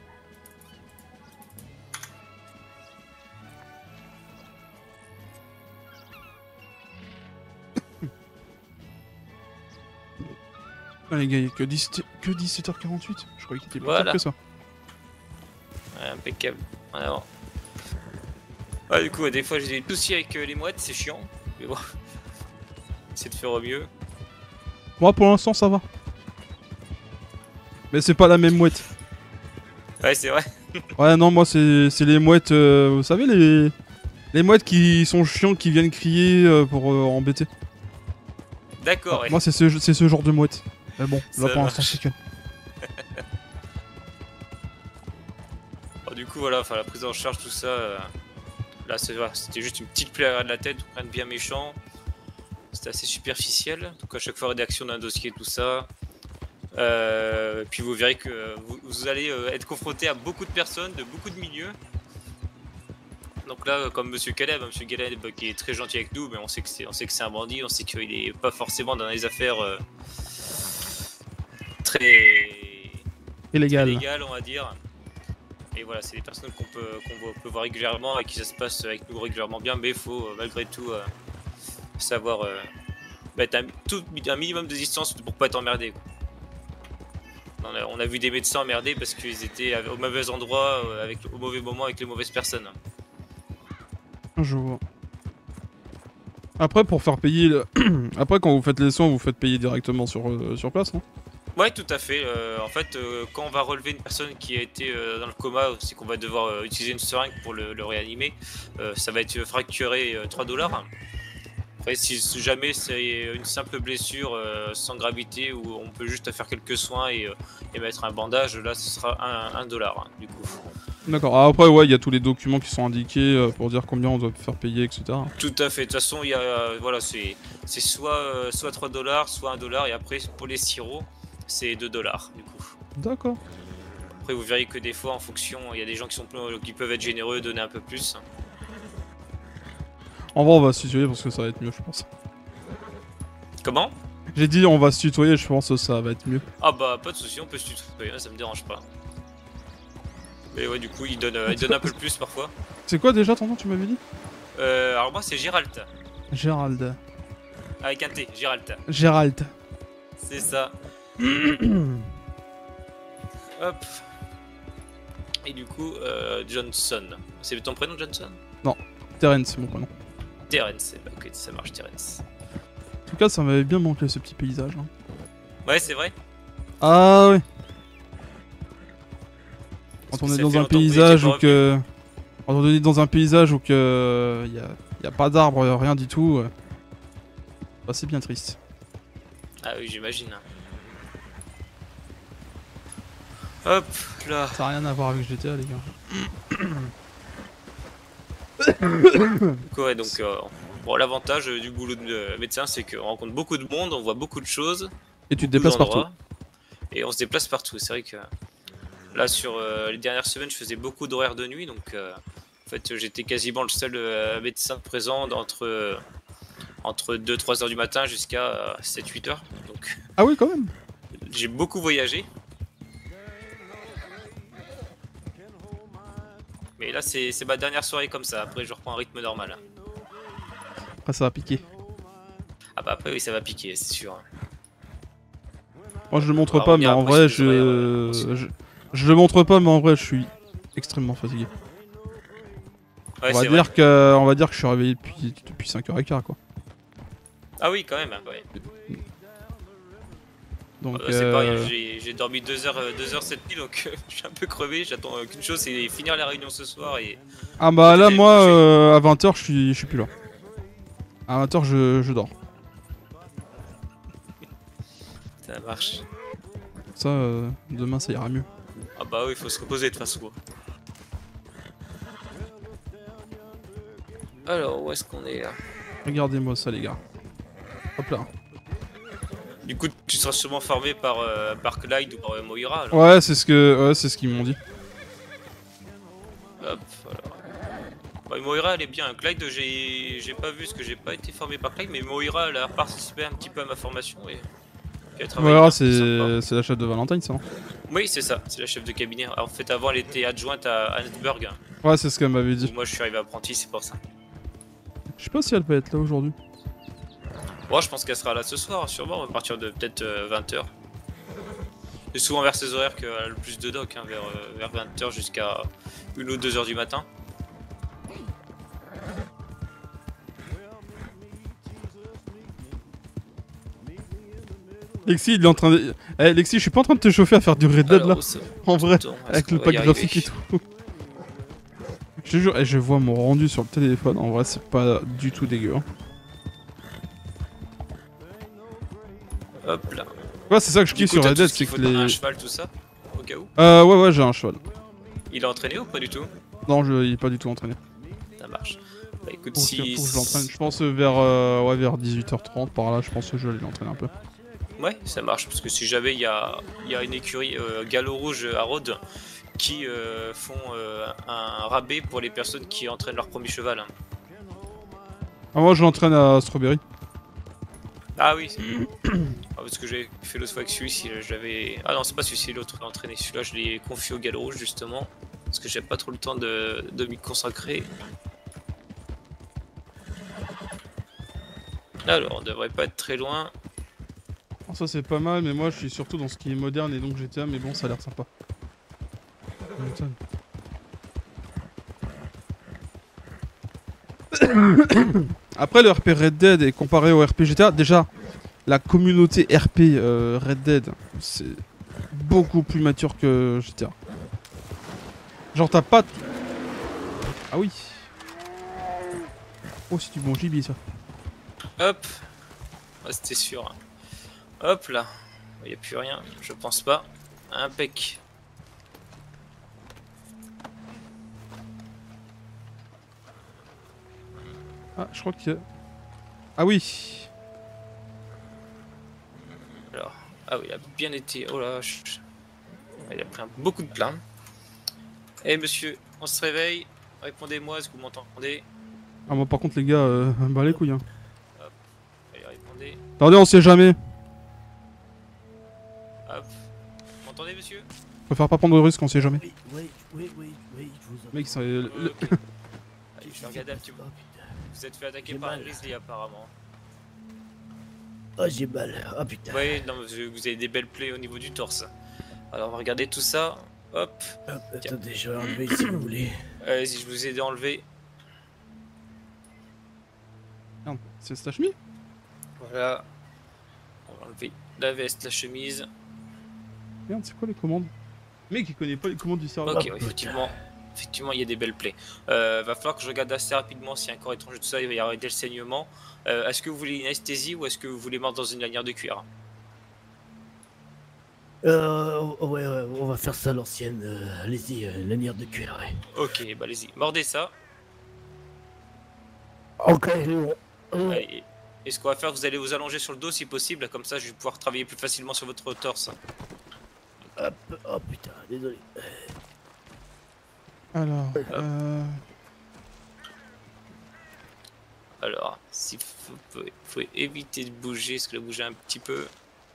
Ah, les gars, il y a que, dix-sept que dix-sept heures quarante-huit. Je croyais qu'il était plus Voilà. tard que ça. Ouais, impeccable. Alors. Ouais, du coup, des fois j'ai des soucis avec euh, les mouettes, c'est chiant. Mais bon. C'est de faire au mieux. Moi, pour l'instant, ça va. Mais c'est pas la même mouette. Ouais, c'est vrai. Ouais, non, moi, c'est c'est les mouettes. euh, vous savez, les. Les mouettes qui sont chiants, qui viennent crier euh, pour euh, embêter. D'accord, ouais. Moi, c'est ce, c'est ce genre de mouette. Mais bon, Ça là pour l'instant, marche. c'est calme. du coup, voilà, enfin, la prise en charge, tout ça. Euh, là, voilà, c'était juste une petite plaie à de la tête, rien de bien méchant. C'était assez superficiel. Donc, à chaque fois, rédaction d'un dossier, tout ça. Euh, puis, vous verrez que vous, vous allez euh, être confronté à beaucoup de personnes, de beaucoup de milieux. Donc là, comme Monsieur Caleb, Monsieur Caleb bah, qui est très gentil avec nous, mais on sait que c'est, on sait que c'est un bandit, on sait qu'il est pas forcément dans les affaires euh, très Illégal. légales, on va dire. Et voilà, c'est des personnes qu'on peut, qu'on voit, peut voir régulièrement, avec qui ça se passe avec nous régulièrement bien, mais il faut euh, malgré tout euh, savoir euh, mettre un, tout, un minimum de distance pour pas être emmerdé. Quoi. On, a, on a vu des médecins emmerdés parce qu'ils étaient au mauvais endroit, euh, avec, au mauvais moment, avec les mauvaises personnes. Je vois. Après, pour faire payer... Le... Après, quand vous faites les soins, vous faites payer directement sur, euh, sur place, hein. Ouais, tout à fait. Euh, en fait, euh, quand on va relever une personne qui a été euh, dans le coma, c'est qu'on va devoir euh, utiliser une seringue pour le, le réanimer. Euh, ça va être fracturé euh, trois dollars. Après, si jamais c'est une simple blessure euh, sans gravité où on peut juste faire quelques soins et, euh, et mettre un bandage, là, ce sera un dollar, hein, du coup. D'accord. Ah, après, ouais, il y a tous les documents qui sont indiqués euh, pour dire combien on doit faire payer, et cetera. Tout à fait. De toute façon, il y a, euh, voilà, c'est soit, euh, soit trois dollars, soit un dollar. Et après, pour les sirops, c'est deux dollars, du coup. D'accord. Après, vous verrez que des fois, en fonction, il y a des gens qui, sont, qui peuvent être généreux, donner un peu plus. En vrai, on va se tutoyer parce que ça va être mieux, je pense. Comment? J'ai dit on va se tutoyer, je pense que ça va être mieux. Ah bah, pas de soucis, on peut se tutoyer, ça me dérange pas. Mais ouais, du coup, il donne, euh, il donne un peu plus parfois. C'est quoi déjà ton nom, tu m'avais dit? Euh, alors moi, c'est Gérald. Gérald. Avec un T, Gérald. Gérald. C'est ça. Hop. Et du coup, euh, Johnson. C'est ton prénom, Johnson? Non, Terence, c'est mon prénom. Terence, bah, ok, ça marche, Terence. En tout cas, ça m'avait bien manqué ce petit paysage. Hein. Ouais, c'est vrai. Ah ouais. Quand on est dans un paysage où que... Quand on est dans un paysage où que... Il y a, y a pas d'arbres, rien du tout. Bah, c'est bien triste. Ah oui, j'imagine. Hop, là. Ça n'a rien à voir avec G T A, les gars. Ouais, donc euh, bon, l'avantage du boulot de médecin, c'est qu'on rencontre beaucoup de monde, on voit beaucoup de choses. Et tu te déplaces partout. Et on se déplace partout. C'est vrai que là, sur euh, les dernières semaines, je faisais beaucoup d'horaires de nuit, donc euh, en fait, j'étais quasiment le seul euh, médecin présent entre euh, entre deux trois heures du matin jusqu'à sept huit heures. Donc. Ah oui, quand même. J'ai beaucoup voyagé. Mais là, c'est ma dernière soirée comme ça. Après, je reprends un rythme normal. Après, ça va piquer. Ah bah après, oui, ça va piquer, c'est sûr. Moi, je le montre pas, mais en vrai, je... je... Je le montre pas, mais en vrai, je suis extrêmement fatigué. Ouais, on, va dire que... on va dire que je suis réveillé depuis, depuis cinq heures quinze, quoi. Ah oui, quand même, ouais. Donc, euh, c'est euh... pareil, j'ai dormi deux heures, deux heures cette nuit, donc je suis un peu crevé. J'attends qu'une chose, c'est finir la réunion ce soir. Et... Ah bah là, moi, euh, à vingt heures, je suis, je suis plus là. À vingt heures, je, je dors. Ça marche. Ça, euh, demain, ça ira mieux. Ah bah oui, il faut se reposer de toute façon. Alors, où est-ce qu'on est là? Regardez-moi ça, les gars. Hop là. Du coup, tu seras sûrement formé par, euh, par Clyde ou par euh, Moira alors. Ouais, c'est ce que, ouais, c'est ce qu'ils m'ont dit. Hop, voilà. Bah, Moira, elle est bien. Clyde, j'ai pas vu parce que j'ai pas été formé par Clyde, mais Moira, elle a participé un petit peu à ma formation et. Moira, c'est la chef de Valentine, ça. Oui, c'est ça. C'est la chef de cabinet. Alors, en fait, avant, elle était adjointe à Annetberg. Ouais, c'est ce qu'elle m'avait dit. Moi, je suis arrivé apprenti, c'est pour ça. Je sais pas si elle peut être là aujourd'hui. Bon, je pense qu'elle sera là ce soir, sûrement, à partir de peut-être euh, vingt heures. C'est souvent vers ces horaires qu'elle a le plus de doc, hein, vers, euh, vers vingt heures jusqu'à une ou deux heures du matin. Lexi, il est en train de... Eh, Lexi, je suis pas en train de te chauffer à faire du Red Dead là. En vrai, avec le pack graphique et tout. Je te jure, et je vois mon rendu sur le téléphone, en vrai, c'est pas du tout dégueu. Hein. Hop là. Ouais, c'est ça que je kiffe sur Red Dead, c'est que les... un cheval, tout ça, au cas où. Euh, ouais, ouais, j'ai un cheval. Il est entraîné ou pas du tout? Non, je, il est pas du tout entraîné. Ça marche. Bah écoute, Faut que- si... faut que je l'entraîne. Je pense vers, euh, ouais, vers dix-huit heures trente par là, je pense que je vais l'entraîner un peu. Ouais, ça marche, parce que si jamais il y a, il y a une écurie euh, Galop Rouge à Rhodes qui euh, font euh, un rabais pour les personnes qui entraînent leur premier cheval. hein. Ah, moi je l'entraîne à Strawberry. Ah oui, c'est- ah, parce que j'avais fait l'autre fois avec celui-ci, je l'avais... Ah non, c'est pas celui-ci, l'autre entraîné. Celui-là, je l'ai confié au Galop Rouge, justement, parce que j'avais pas trop le temps de, de m'y consacrer. Alors, on devrait pas être très loin. Ah, ça c'est pas mal, mais moi je suis surtout dans ce qui est moderne et donc G T A, mais bon, ça a l'air sympa. Putain. Après, le R P Red Dead est comparé au R P G T A, déjà, la communauté R P euh, Red Dead, c'est beaucoup plus mature que G T A. Genre, t'as pas... t- Ah oui. Oh, c'est du bon gibier, ça. Hop. Ah, c'était sûr. Hop là. Il n'y a plus rien, je pense pas. Impec. Ah, je crois que... Ah oui. Alors, ah oui, il a bien été. Oh là, je- il a pris un- beaucoup de plats. Eh monsieur, on se réveille. Répondez-moi, est-ce que vous m'entendez? Ah, moi par contre, les gars, euh, bah les couilles, hein. Allez, répondez. Attendez, on sait jamais. Hop. Vous m'entendez, monsieur? Je préfère pas prendre de risques, on sait jamais. Oui, oui, oui, oui, oui, je vous entends. Mec, ça... le- le- Ok. Allez, je vais regarder un petit peu. Oh putain. Vous êtes fait attaquer J'ai par un mal. grizzly apparemment. Oh, j'ai mal. Oh putain. Oui, non, vous vous avez des belles plaies au niveau du torse. Alors, on va regarder tout ça. Hop. Hop, attendez, je vais enlever si vous voulez. Allez-y, je vous ai aidé à enlever. Merde, c'est Slash Me? Voilà. On va enlever la veste, la chemise. Merde, c'est quoi les commandes? Mec, il connaît pas les commandes du serveur. Ok, putain. effectivement. Effectivement, il y a des belles plaies. Euh, va falloir que je regarde assez rapidement s'il y a un corps étranger, tout ça, il va y avoir des saignements. Euh, est-ce que vous voulez une anesthésie ou est-ce que vous voulez mordre dans une lanière de cuir? Euh, ouais, ouais, on va faire ça à l'ancienne. Euh, Allez-y, euh, lanière de cuir, ouais. Ok, bah allez-y, mordez ça. Ok, Allez. Et ce qu'on va faire, vous allez vous allonger sur le dos si possible, comme ça je vais pouvoir travailler plus facilement sur votre torse. hop, oh putain, désolé. Alors, euh... Alors, si vous pouvez, vous pouvez éviter de bouger, parce que là bouger un petit peu.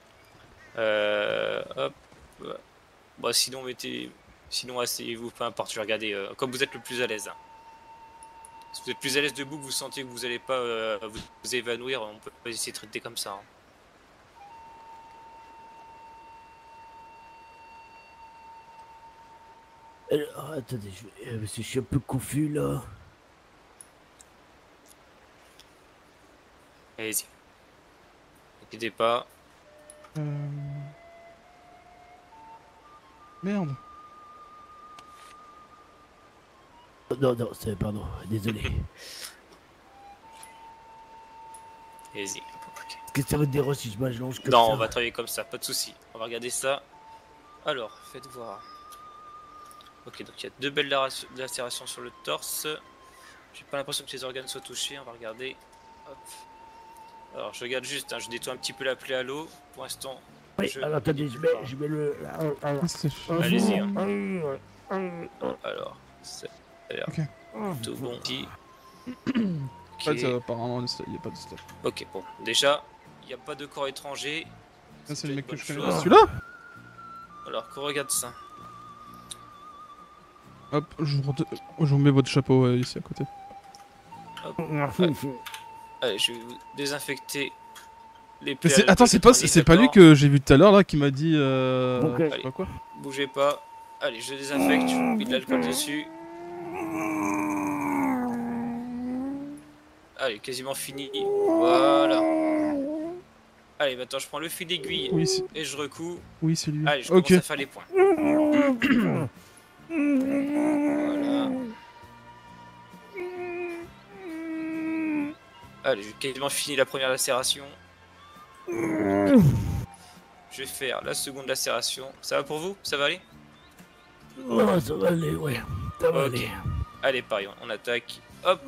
Euh, hop. Bon, sinon mettez, sinon asseyez-vous, peu importe. Je vais regarder euh, comme vous êtes le plus à l'aise. Si vous êtes plus à l'aise debout, que vous sentez que vous n'allez pas euh, vous, vous évanouir, on peut pas essayer de traiter comme ça. hein. Alors, attendez, je, vais- euh, parce que je suis un peu confus là. Allez-y. N'inquiétez pas. euh... Merde. Oh, non, non, c'est pardon, désolé. Allez-y. Ok. Est-ce que ça vous dérange si je m'allonge comme Non, ça? on va travailler comme ça, pas de souci. On va regarder ça. Alors, faites voir. Ok, donc il y a deux belles lac- lacérations sur le torse. J'ai pas l'impression que les organes soient touchés. On va regarder. Hop. Alors, je regarde juste. hein, je nettoie un petit peu la plaie à l'eau. Pour l'instant. Oui, je- alors attendez, je mets, je mets le... Ah, c'est- Allez-y, hein. hein. Alors, ça a l'air Ok. tout bon. Petit. En fait, Ok. euh, apparemment, il n'y a pas de stop. Ok, bon. Déjà, il n'y a pas de corps étranger. Ça, c'est le mec que je connais. chose. Celui-là? Alors, qu'on regarde ça. Hop, je vous, re- je vous mets votre chapeau euh, ici à côté. Allez, je vais vous désinfecter les Mais plaies. c'est- à attends, l'alcool c'est pas, citronnique, c'est pas lui d'accord. que j'ai vu tout à l'heure là qui m'a dit. Euh... Ok. je sais pas quoi. Bougez pas. Allez, je désinfecte, je mets de l'alcool dessus. Allez, quasiment fini. Voilà. Allez, maintenant je prends le fil d'aiguille Oui, c'est et je recouds. oui, c'est lui. Allez, je Ok. commence à faire les points. Voilà. Allez, j'ai quasiment fini la première lacération. Je vais faire la seconde lacération. Ça va pour vous? Ça va aller? Oh, ça va aller, ouais. Ça va Ok. aller. Allez, pareil, on attaque. Hop.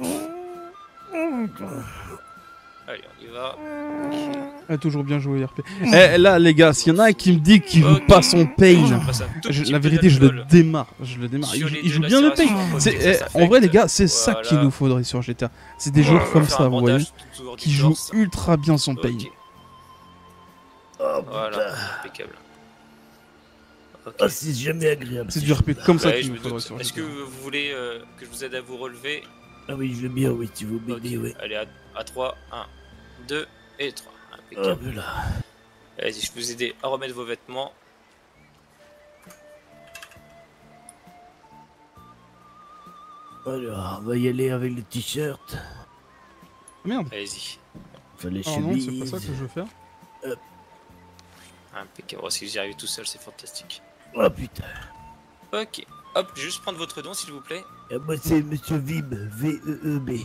Allez, on y va. Ah, toujours bien joué, R P. Eh, là, les gars, s'il y en a un qui me dit qu'il joue Ok. pas son page, Je passe un tout je- petit la peu vérité, je le d'alcool démarre. Je le démarre. Il, sur joue- les il deux joue bien le page. lacérations pour C'est- éviter que ça eh, en vrai, les s'affecte. gars, c'est ça Voilà. qu'il nous faudrait sur G T A. C'est des joueurs comme Faire ça, un vous voyez, bandage tout autour du qui jouent torse. ultra bien son Ok. page. Oh, Voilà, putain. impeccable. Ok. Ah, c'est jamais agréable. C'est ces du R P choses-là. comme ça Ouais, qu'il je nous me faudrait doute. sur Est-ce G T que A. vous voulez euh, que je vous aide à vous relever? Ah oui, je veux bien, oui, tu veux Ok. m'aider, oui. Allez, à, à trois, un, deux et trois. Hop Impeccable. là. Allez-y, je vais vous aider à remettre vos vêtements. Alors, on va y aller avec le t-shirt. Ah, merde. Allez-y. Enfin, les Ah non, chemises. c'est pas ça que je veux faire. Impeccable. Oh, si vous y arrivez tout seul, c'est fantastique. Oh putain. Ok. Hop, je vais juste prendre votre nom, s'il vous plaît. Et moi, c'est Monsieur Vib, V E E B.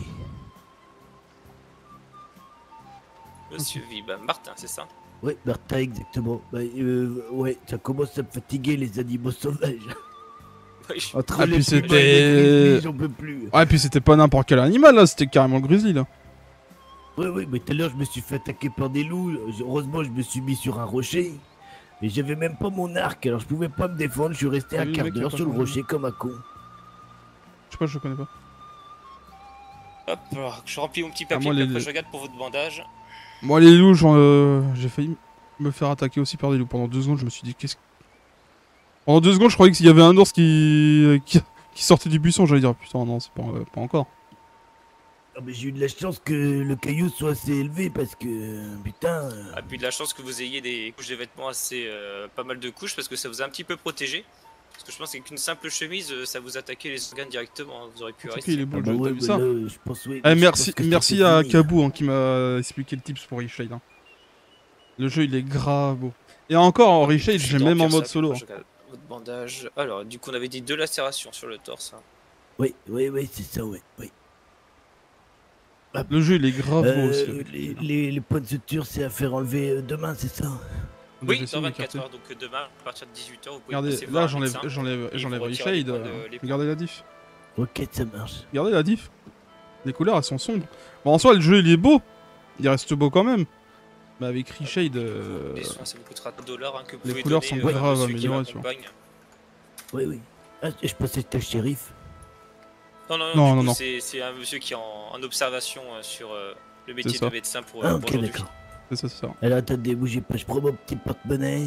Monsieur Vib. Martin, c'est ça? Ouais, Martin, exactement. Bah, euh, ouais, ça commence à me fatiguer, les animaux sauvages. Oui, je- Entre Ah, les puis pumas et c'était- les grizzlies, j'en peux plus. Ouais, et puis c'était pas n'importe quel animal là, c'était carrément le grizzly là. Ouais, ouais, mais tout à l'heure, je me suis fait attaquer par des loups. Heureusement, je me suis mis sur un rocher. Mais j'avais même pas mon arc, alors je pouvais pas me défendre. Je suis resté Ah un oui, le quart mec, il a d'heure pas sur le changé. rocher comme un con. Je sais pas, je connais pas. Hop, alors, je remplis mon petit Ah, papier, moi, puis les- après je regarde pour votre bandage. Moi, les loups, j'en, euh, j'ai failli me faire attaquer aussi par des loups. Pendant deux secondes, je me suis dit, qu'est-ce que. Pendant deux secondes, je croyais qu'il y avait un ours qui, qui, qui sortait du buisson. J'allais dire, putain, non, c'est pas, euh, pas encore. Ah, mais j'ai eu de la chance que le caillou soit assez élevé parce que. Putain. euh, Ah, puis de la chance que vous ayez des couches de vêtements assez. euh, pas mal de couches, parce que ça vous a un petit peu protégé. Parce que je pense qu'avec une simple chemise, euh, ça vous attaquait les organes directement. Vous auriez pu C'est rester. qui, il est Ah beau le bah jeu, ouais, t'as vu mais ça? là, je pense, oui, Eh, je merci, pense que je merci t'ai à fait finir. Kabou hein, qui m'a expliqué le tips pour Reshade. Hein. Le jeu il est grave beau. Et encore en Reshade, Je j'ai vais même en remplir mode ça, solo. puis après, je regarde votre bandage. Alors, du coup, on avait dit deux lacérations sur le torse. hein. Oui, oui, oui, c'est ça, oui. oui. Le jeu il est grave beau Euh, aussi. avec les, les- les, les points de suture, c'est à faire enlever euh, demain, c'est ça? on Oui, devait essayer dans de vingt-quatre m'écarter. heures, donc euh, demain, à partir de dix-huit heures, vous pouvez Regardez, passer voir là un j'enlève, médecin. j'enlève, et j'enlève vous retirez les Reshade. points de- euh, les points. Regardez la diff. Ok, ça marche. Regardez la diff. Les couleurs elles sont sombres. Bon en soi le jeu il est beau. Il reste beau quand même. Mais avec Reshade. euh, Les soins, ça vous coûtera deux dollars hein, que vous les pouvez couleurs donner sont euh, à grave monsieur qui améliorées, tu vois. m'accompagne. Oui, oui. Ah, je pensais que c'était le shérif. Non, non, Non, non, non, du coup, non. c'est c'est un monsieur qui est en, en observation euh, sur euh, le métier ça. de médecin pour, Ah, euh, ok, pour aujourd'hui. d'accord. C'est ça, c'est ça. Alors attendez, bougez pas, je prends mon petit porte-monnaie.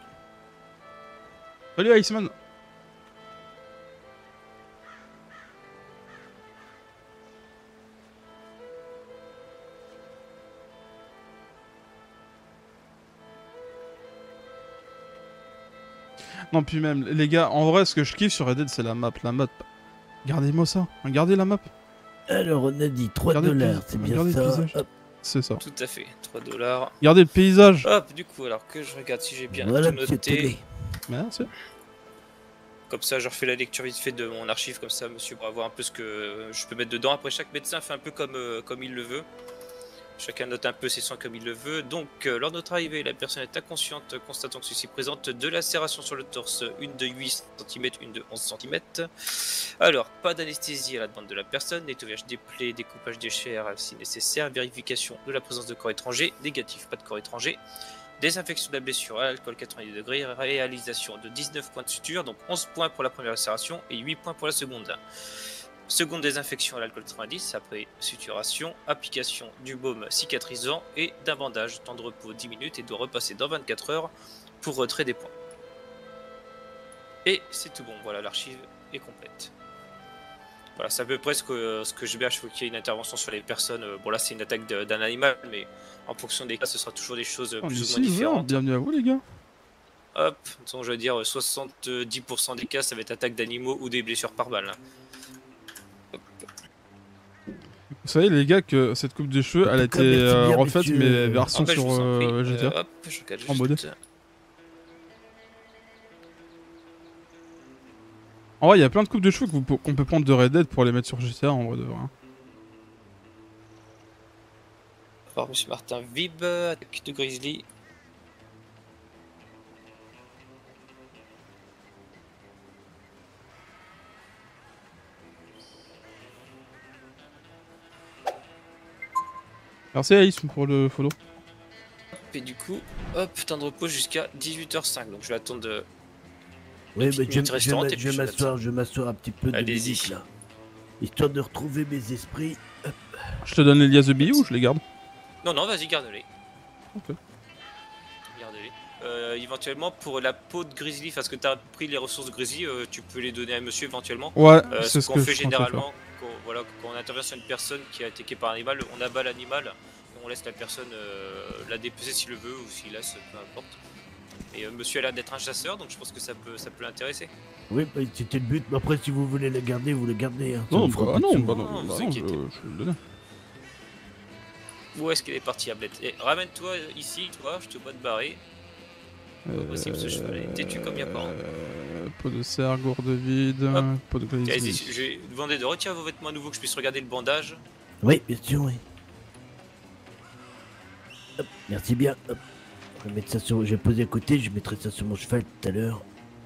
Salut Iceman. Non, puis même, les gars, en vrai, ce que je kiffe sur Red Dead, c'est la map. La map. Regardez-moi ça. Regardez la map. Alors on a dit trois Regardez le dollars, paysa- c'est bien regardez le ça. paysage. Hop, C'est ça. Tout à fait, trois dollars. Regardez le paysage. Hop, du coup, alors que je regarde si j'ai bien voilà, tout monsieur noté. Télé. Merci. Comme ça, je refais la lecture vite fait de mon archive, comme ça, monsieur pourra voir un peu ce que je peux mettre dedans. Après, chaque médecin fait un peu comme, euh, comme il le veut. Chacun note un peu ses soins comme il le veut. Donc, euh, lors de notre arrivée, la personne est inconsciente, constatant que ceci présente deux lacérations sur le torse, une de huit centimètres, une de onze centimètres. Alors, pas d'anesthésie à la demande de la personne, nettoyage des plaies, découpage des chairs si nécessaire, vérification de la présence de corps étrangers, négatif, pas de corps étranger. Désinfection de la blessure à l'alcool quatre-vingt-dix degrés, réalisation de dix-neuf points de suture, donc onze points pour la première lacération et huit points pour la seconde. Seconde désinfection à l'alcool quatre-vingt-dix, après suturation, application du baume cicatrisant et d'un bandage, temps de repos dix minutes et doit repasser dans vingt-quatre heures pour retrait des points. Et c'est tout bon, voilà, l'archive est complète. Voilà, c'est à peu près ce que, ce que je vais à chaque fois qu'il y a une intervention sur les personnes. Bon là c'est une attaque de- d'un animal, mais en fonction des cas ce sera toujours des choses On est plus ou six moins heures. différentes. Bienvenue à vous, les gars. Hop, donc je veux dire soixante-dix pour cent des cas ça va être attaque d'animaux ou des blessures par balle. Vous savez, les gars, que cette coupe de cheveux, En elle a tout été cas, merci euh, bien, refaite, monsieur. mais version Ah bah, je sur vous en prie. euh, G T A. Euh, hop, je regarde En juste. mode. En vrai, il y a plein de coupes de cheveux que vous- qu'on peut prendre de Red Dead pour les mettre sur G T A en vrai de vrai. hein. Par monsieur Martin Vib, attaque de Grizzly. Merci Alice pour le follow. Et du coup, hop, temps de repos jusqu'à dix-huit heures cinq. Donc je vais attendre de. Oui, petite mais je, minute je, restaurante vais- et je puis vais je vais m'asseoir, je vais m'asseoir un petit peu de Allez-y. musique là. Histoire de retrouver mes esprits. Je te donne les liasses de billets ou je les garde? Non, non, vas-y, garde-les. Ok. Garde-les. Euh, éventuellement, pour la peau de grizzly, parce que tu as pris les ressources de grizzly, euh, tu peux les donner à monsieur éventuellement. Ouais, Euh, c'est ce ce qu'on que fait je comptais faire. généralement, quand, voilà, quand on intervient sur une personne qui a été attaquée par un animal, on abat l'animal, et on laisse la personne euh, la dépecer s'il le veut ou s'il laisse, peu importe. Et euh, monsieur a l'air d'être un chasseur, donc je pense que ça peut, ça peut l'intéresser. Oui, bah, c'était le but. Mais après, si vous voulez la garder, vous la gardez. Hein. Ça Non, vous fera bah pas de non, sous. bah Non, non, vous bah non, je, inquiétez. je vais le donner. Où est-ce qu'elle est partie, Ablette? Et ramène-toi ici, toi, je te vois te barrer. Pas possible ce cheval, il est têtu comme y'a pas. Hein. Euh, Pot de cerf, gourde vide, Hop. pot de Allez-y, grizzly. je vais vous demander de retirer vos vêtements à nouveau que je puisse regarder le bandage. Oui, bien sûr, oui. Hop, merci bien. Hop. Je vais mettre ça sur. Je vais poser à côté. Je mettrai ça sur mon cheval tout à l'heure.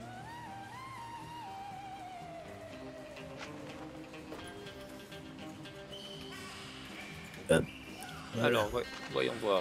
Hop. Voilà. Alors, ouais, voyons voir.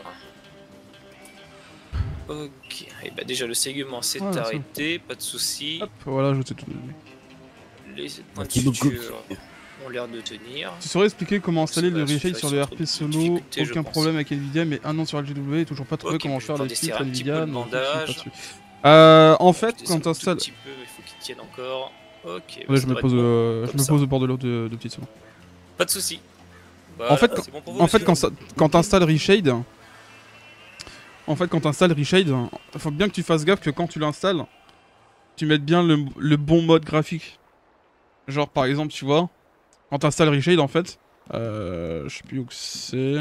Ok, et bah déjà le segment s'est Voilà, c'est arrêté, pas de soucis. Hop, voilà, je t'ai tout donné. Les points de Merci beaucoup. suture ont l'air de tenir. Tu saurais expliquer comment installer Ça le va, reshade ça sur va, le sans R trop P de solo? difficultés, je Aucun pense. problème avec Nvidia, mais un an sur L G W et toujours pas trouvé Ok, comment je faire vais les desserrer titres un petit peu Nvidia. le donc je suis pas bandage. dessus. Euh, en Je fait, descends quand un tout t'installes. petit peu, il faut qu'il tienne encore. Ok, Ouais, ça je me devrait pose, être bon. euh, je Comme me ça. pose au bord de l'eau de, de petites secondes. Pas de soucis. En Voilà, fait, c'est bon pour vous, En fait, monsieur quand, ça- quand t'installes Reshade, en fait, quand t'installes Reshade, il faut bien que tu fasses gaffe que quand tu l'installes, tu mettes bien le, le bon mode graphique. Genre, par exemple, tu vois, quand t'installes Reshade, en fait, euh, je sais plus où que c'est.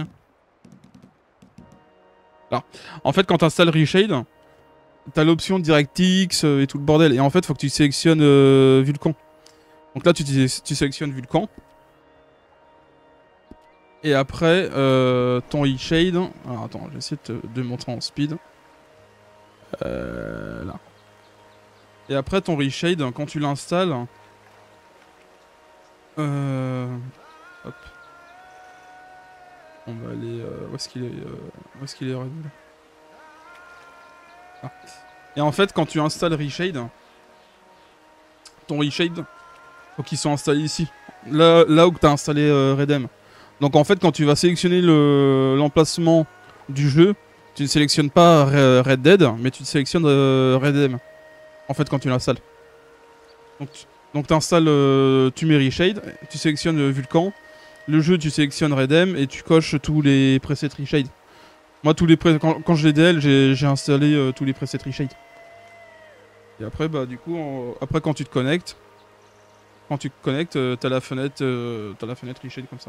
Là. En fait, quand t'installes Reshade, t'as l'option DirectX euh, et tout le bordel. Et en fait, faut que tu sélectionnes euh, Vulkan. Donc là, tu, tu sélectionnes Vulkan. Et après, euh, ton reshade. Alors attends, je vais essayer de, te- de montrer en speed. Euh, là. Et après, ton reshade, quand tu l'installes. Euh, hop. On va aller. Euh, où est-ce qu'il est, euh, Où est-ce qu'il est, Red Bull Ah. Et en fait, quand tu installes reshade, ton reshade, faut qu'ils soient installés ici. Là, là où tu as installé euh, Redem. Donc en fait, quand tu vas sélectionner le- l'emplacement du jeu, tu ne sélectionnes pas Re- Red Dead, mais tu sélectionnes euh, Redem. En fait, quand tu l'installes. Donc tu donc, installes, euh, tu mets Reshade, tu sélectionnes euh, Vulkan. Le jeu, tu sélectionnes Redem et tu coches tous les presets Reshade. Moi, tous les pré quand, quand je l'ai D L, j'ai j'ai installé euh, tous les presets Reshade. Et après, bah du coup, on- après quand tu te connectes, quand tu te connectes, euh, t'as la fenêtre, euh, t'as la fenêtre Reshade comme ça.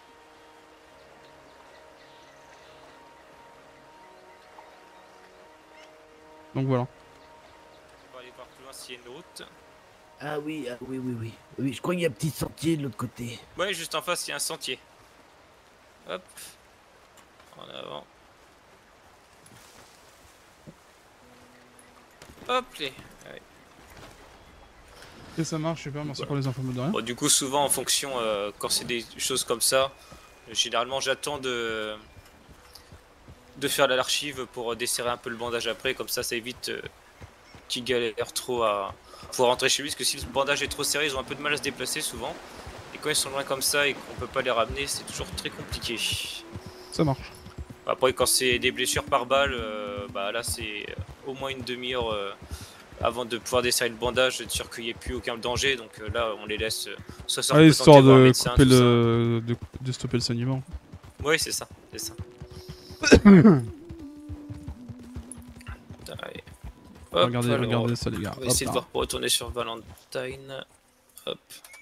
Donc voilà. On va aller voir plus loin s'il y a une route. Ah oui, ah oui, oui, oui. Oui, je crois qu'il y a un petit sentier de l'autre côté. Ouais, juste en face, il y a un sentier. Hop. En avant. Hop, les. Ouais. Et ça marche, super, merci pour les infos de rien. Bon, du coup, souvent en fonction, euh, quand c'est des choses comme ça, euh, généralement j'attends de de faire l'archive pour desserrer un peu le bandage après, comme ça, ça évite euh, qu'ils galèrent trop à pouvoir rentrer chez lui, parce que si le bandage est trop serré, ils ont un peu de mal à se déplacer souvent. Et quand ils sont loin comme ça et qu'on peut pas les ramener, c'est toujours très compliqué. Ça marche. Après, quand c'est des blessures par balle, euh, bah là c'est au moins une demi-heure euh, avant de pouvoir desserrer le bandage, de sûr qu'il n'y ait plus aucun danger. Donc euh, là, on les laisse euh, soit sortir Ah, histoire voir un de médecin, couper tout ça. le. De, de stopper le saignement. Oui, c'est ça, c'est ça. Allez. Hop, regardez, alors, regardez ça, les gars. on va Hop essayer là. de voir pour retourner sur Valentine. Hop.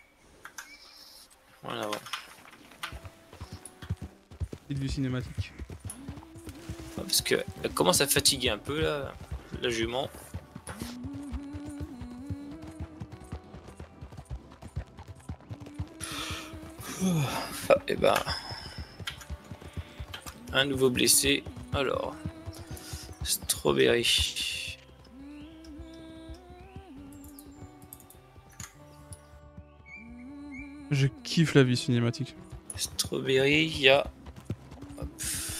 Voilà, ouais. Petite vue cinématique. Parce que elle commence à fatiguer un peu là, la jument. Ah, et ben. Un nouveau blessé. Alors. Strawberry. Je kiffe la vue cinématique. Strawberry, il y a. Hop.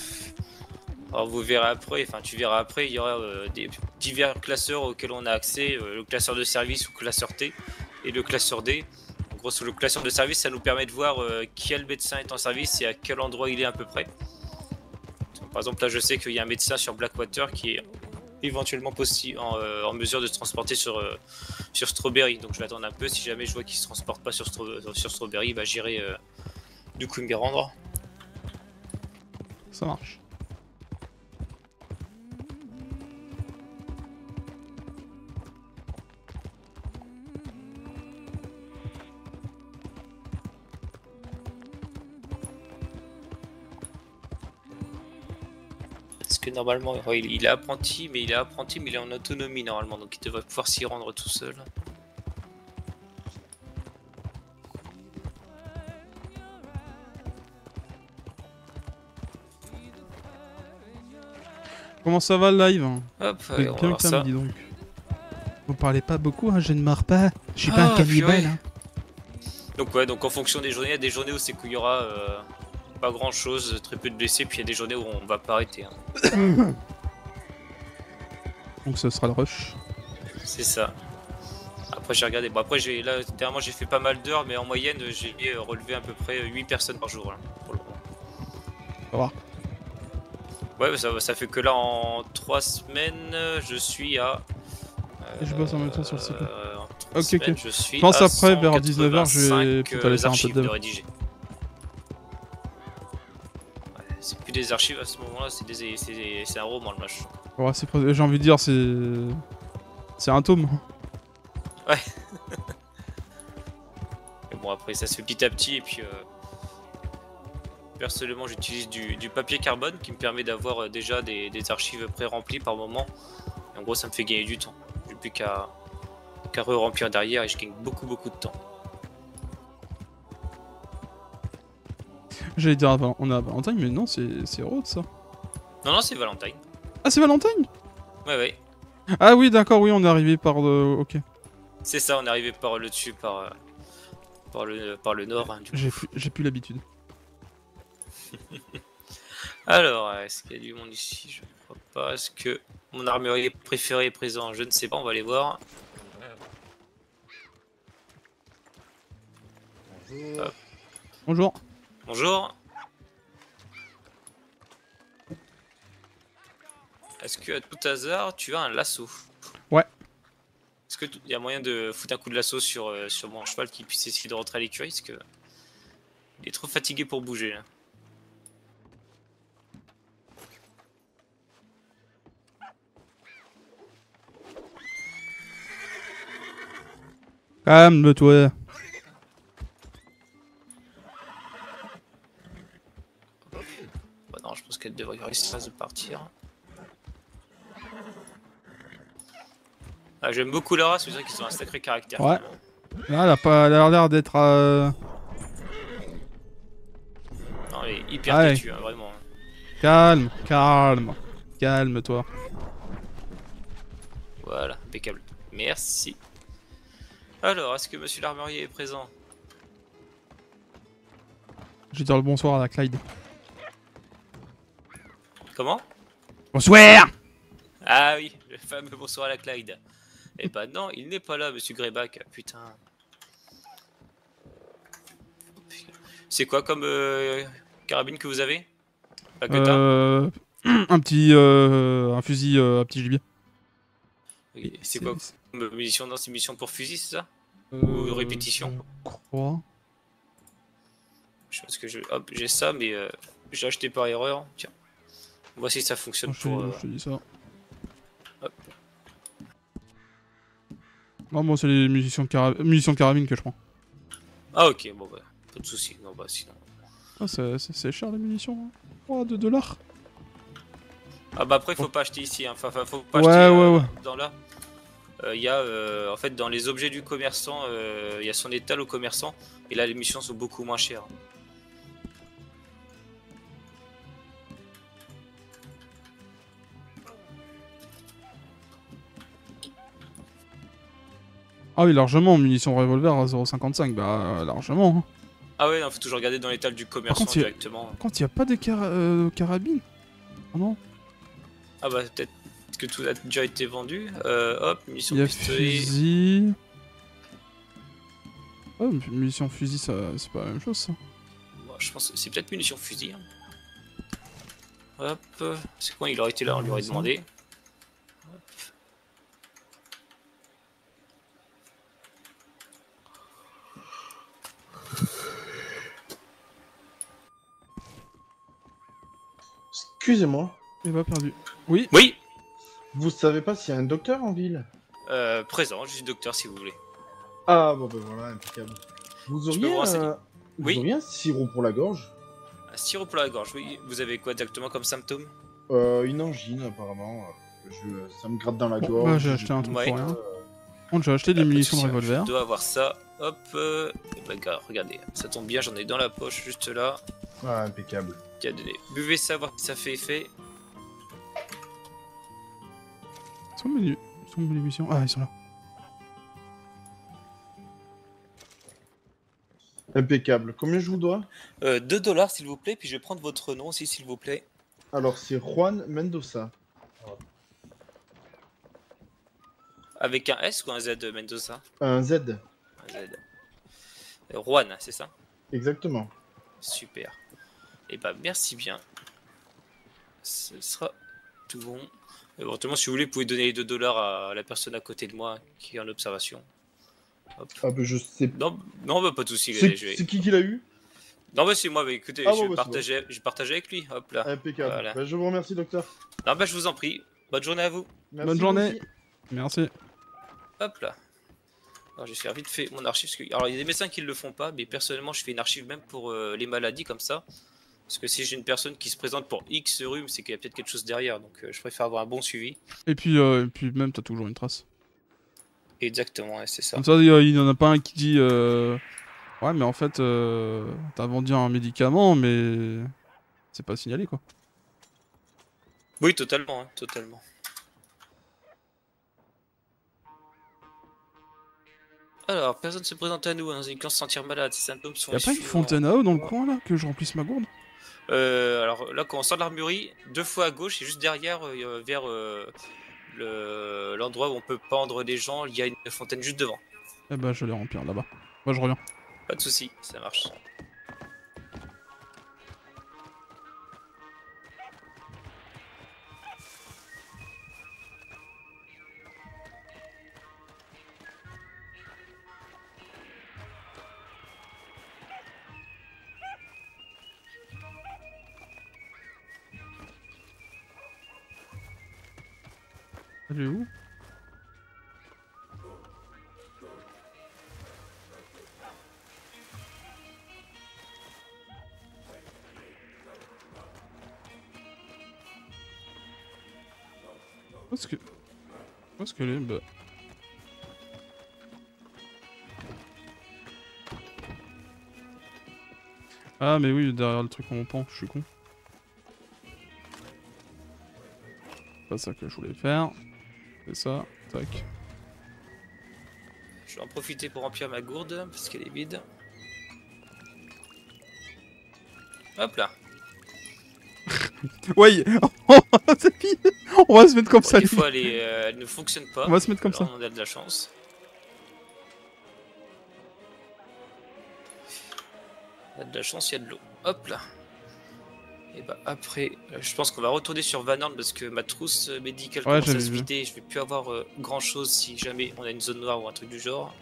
Alors vous verrez après, enfin tu verras après, il y aura euh, des divers classeurs auxquels on a accès, euh, le classeur de service ou classeur T et le classeur D. En gros, sur le classeur de service, ça nous permet de voir euh, quel médecin est en service et à quel endroit il est à peu près. Donc, par exemple, là je sais qu'il y a un médecin sur Blackwater qui est éventuellement possible en, euh, en mesure de se transporter sur, euh, sur Strawberry. Donc je vais attendre un peu, si jamais je vois qu'il se transporte pas sur, Stro sur Strawberry, bah, j'irai euh, du coup m'y rendre. Ça marche. Parce que normalement, ouais, il, il est apprenti, mais il est apprenti, mais il est en autonomie normalement, donc il devrait pouvoir s'y rendre tout seul. Comment ça va le live? Hop, Vous allez, êtes on bien va voir ça. calme, dis donc. Vous parlez pas beaucoup, hein, je ne mords pas. Je suis Ah, pas un cannibale. purée. Hein. Donc ouais, donc en fonction des journées, il y a des journées où c'est qu'il y aura euh, pas grand chose, très peu de blessés, puis il y a des journées où on va pas arrêter. Hein. Donc ce sera le rush. C'est ça. Après j'ai regardé, bon après j'ai là dernièrement j'ai fait pas mal d'heures, mais en moyenne j'ai euh, relevé à peu près huit personnes par jour là, pour le moment. Ça va. Ouais, ça, ça fait que là en trois semaines je suis à. Et je bosse en même temps sur le cycle. Euh, en trois Ok, semaines, ok. Je suis Je pense à après, vers dix-neuf heures, je vais cent peut-être quatre-vingt-cinq aller faire un peu archives de de dev. rédiger. Ouais, c'est plus des archives à ce moment-là, c'est des, c'est des- c'est un roman le match. Ouais, c'est pres- j'ai envie de dire, c'est. C'est un tome. Ouais. Mais bon, après, ça se fait petit à petit. Et puis, euh, personnellement, j'utilise du, du papier carbone qui me permet d'avoir euh, déjà des, des archives pré-remplies par moment. Et en gros, ça me fait gagner du temps. J'ai plus qu'à qu'à re-remplir derrière et je gagne beaucoup, beaucoup de temps. J'allais dire, avant- on a Valentine, mais non, c'est c'est Rhodes ça. Non, non, c'est Valentine. Ah, c'est Valentine? Ouais, ouais. Ah, oui, d'accord, oui, on est arrivé par le. Ok. C'est ça, on est arrivé par le dessus, par, euh, par, le, par le nord. Hein, du coup. J'ai plus, j'ai plus l'habitude. Alors, est-ce qu'il y a du monde ici? Je ne crois pas. Est-ce que mon armurier préféré est présent? Je ne sais pas, on va aller voir. Hop. Bonjour. Bonjour. Est-ce que à tout hasard, tu as un lasso? Ouais. Est-ce que il y a moyen de foutre un coup de lasso sur, euh, sur mon cheval qui puisse essayer de rentrer à l'écurie? Parce que il est trop fatigué pour bouger. Là. Calme-toi. Bah non, je pense qu'elle devrait réussir à partir. Ah, j'aime beaucoup la race, mais c'est vrai qu'ils ont un sacré caractère. Ouais. Là, elle a pas elle a l'air d'être. Euh... Non, elle est hyper Ouais. têtue, hein, vraiment. Calme, calme. Calme-toi. Voilà, impeccable. Merci. Alors, est-ce que monsieur l'armurier est présent? Je vais dire le bonsoir à la Clyde. Comment? Bonsoir. Ah oui, le fameux bonsoir à la Clyde. Eh bah non, il n'est pas là, monsieur Greyback. Putain. C'est quoi comme euh, carabine que vous avez? Paqueta? Euh... un petit. Euh... Un fusil euh, à petit gibier. Oui, c'est quoi comme munition dans ces missions pour fusil, c'est ça? Euh... Ou répétition? Je crois. Je pense que je... Hop, j'ai ça, mais euh, j'ai acheté par erreur. Tiens. Voici si ça fonctionne Je te, pour... euh, je te dis ça. Hop. Non, moi c'est les munitions de, cara... munitions de carabine que je prends. Ah ok, bon bah, pas de soucis. Non bah sinon... Ah, c'est c'est- c'est cher les munitions. Hein. Oh, deux dollars. Ah bah après, faut pas acheter ici, hein. Enfin, enfin, faut pas Ouais, acheter ouais, euh, ouais. dans là. Il y a, euh, en fait, dans les objets du commerçant, il y a son étal au commerçant, et là les missions sont beaucoup moins chères. Ah oui, largement, munitions revolver à zéro virgule cinquante-cinq. Bah, euh, largement. Hein. Ah ouais, non, faut toujours regarder dans l'étal du commerçant contre, il y a- directement. Quand il n'y a pas de cara- euh, carabines. Oh non. Ah bah peut-être que tout a déjà été vendu. Euh, hop, munitions Il y a pistolet. fusil. Oh, munitions fusil, ça, c'est pas la même chose ça. Bon, je pense que c'est peut-être munitions fusil. Hein. Hop, c'est quoi, il aurait été là, on lui aurait demandé. Excusez-moi, Il va perdu. Oui. Oui, vous savez pas s'il y a un docteur en ville? euh, présent, je suis docteur si vous voulez. Ah bon ben voilà, impeccable. Vous Je peux auriez, vous renseigner. un... vous Oui. auriez un sirop pour la gorge? Un sirop pour la gorge, oui. Vous avez quoi exactement comme symptôme? euh, Une angine apparemment. Je... Ça me gratte dans la Bon, gorge. bah, j'ai acheté un truc Ouais. pour rien. Bon, j'ai acheté des Pas de munitions de souci, revolver. Je dois avoir ça. Hop, euh... bah, gars, regardez, ça tombe bien, j'en ai dans la poche juste là. Ah, impeccable. Tiens, donnez. Buvez ça, voir si ça fait effet. Ils sont mes, ils sont mes munitions. Ah, ils sont là. Impeccable. Combien je vous dois? Euh, deux dollars s'il vous plaît, puis je vais prendre votre nom aussi s'il vous plaît. Alors c'est Juan Mendoza. Avec un S ou un Z, Mendoza? Un Z. Un Z. Euh, Juan, c'est ça? Exactement. Super. Et bah merci bien. Ce sera tout bon. Éventuellement, si vous voulez, vous pouvez donner les deux dollars à la personne à côté de moi qui est en observation. Hop. Ah bah je sais. Non, non bah, pas de soucis. C'est je vais- c'est qui qui l'a eu? Non, bah c'est moi, bah, écoutez, Ah je, bon, vais bah, c'est partager, je vais partager avec lui. Hop là. Impeccable. Voilà. Bah, je vous remercie docteur. Non, bah je vous en prie. Bonne journée à vous. Merci Bonne vous journée. aussi. Merci. Hop là. Alors, je vais faire vite fait mon archive. Parce que... Alors, il y a des médecins qui ne le font pas, mais personnellement, je fais une archive même pour euh, les maladies comme ça. Parce que si j'ai une personne qui se présente pour X rhume, c'est qu'il y a peut-être quelque chose derrière. Donc, euh, je préfère avoir un bon suivi. Et puis, euh, et puis même, t'as toujours une trace. Exactement, ouais, c'est ça. Comme ça, il y en a pas un qui dit euh... ouais, mais en fait, euh... t'as vendu un médicament, mais c'est pas signalé quoi. Oui, totalement, hein, totalement. Alors, personne se présente à nous, hein, quand se sentir malade, ces symptômes sont Y'a pas une suivants. fontaine à eau dans le coin là que je remplisse ma gourde? Euh, alors là, quand on sort de l'armurerie, deux fois à gauche et juste derrière, euh, vers euh, le- l'endroit où on peut pendre les gens, il y a une fontaine juste devant. Eh bah, je vais les remplir là-bas. Moi, je reviens. Pas de soucis, ça marche. Elle est où? Où est-ce que... Où est-ce qu'elle est? Bah... Ah mais oui, derrière le truc en pend, je suis con. C'est pas ça que je voulais faire. C'est ça, tac. Je vais en profiter pour remplir ma gourde, parce qu'elle est vide. Hop là. Ouais. C'est pire. On va se mettre comme Bon, ça. des les fois, elle, est, euh, elle ne fonctionne pas. On va se mettre comme Alors, ça. on a de la chance. On a de la chance, il y a de l'eau. Hop là. Et bah après, euh, je pense qu'on va retourner sur Van Horn parce que ma trousse euh, médicale Ouais, commence à j'avais se vu. vider. Je vais plus avoir euh, grand chose si jamais on a une zone noire ou un truc du genre.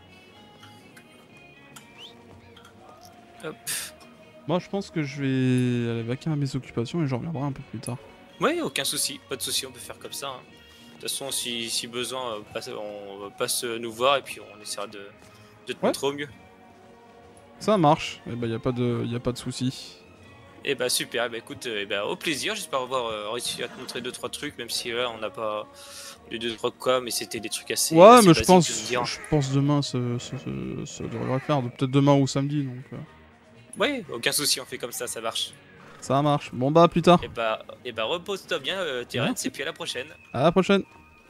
Hop. Moi, je pense que je vais aller vaquer à mes occupations et je reviendrai un peu plus tard. Ouais, aucun souci, pas de souci, on peut faire comme ça. Hein. De toute façon, si, si besoin, euh, passe- on passe nous voir et puis on essaiera de, de te Ouais. montrer au mieux. Ça marche. Et bah, y a pas de, y a pas de souci. Et bah super, et bah écoute, euh, et bah, au plaisir, j'espère avoir euh, réussi à te montrer deux trois trucs, même si là on n'a pas eu deux trois quoi, mais c'était des trucs assez. Ouais, assez mais je basiques, pense, je veux dire. je pense demain, ça, ça, ça, ça devrait faire. Peut-être demain ou samedi, donc. euh, Ouais, aucun souci, on fait comme ça, ça marche. Ça marche. Bon bah, à plus tard. Et bah, et bah repose-toi bien, euh, Terence, Merci. et puis à la prochaine. À la prochaine.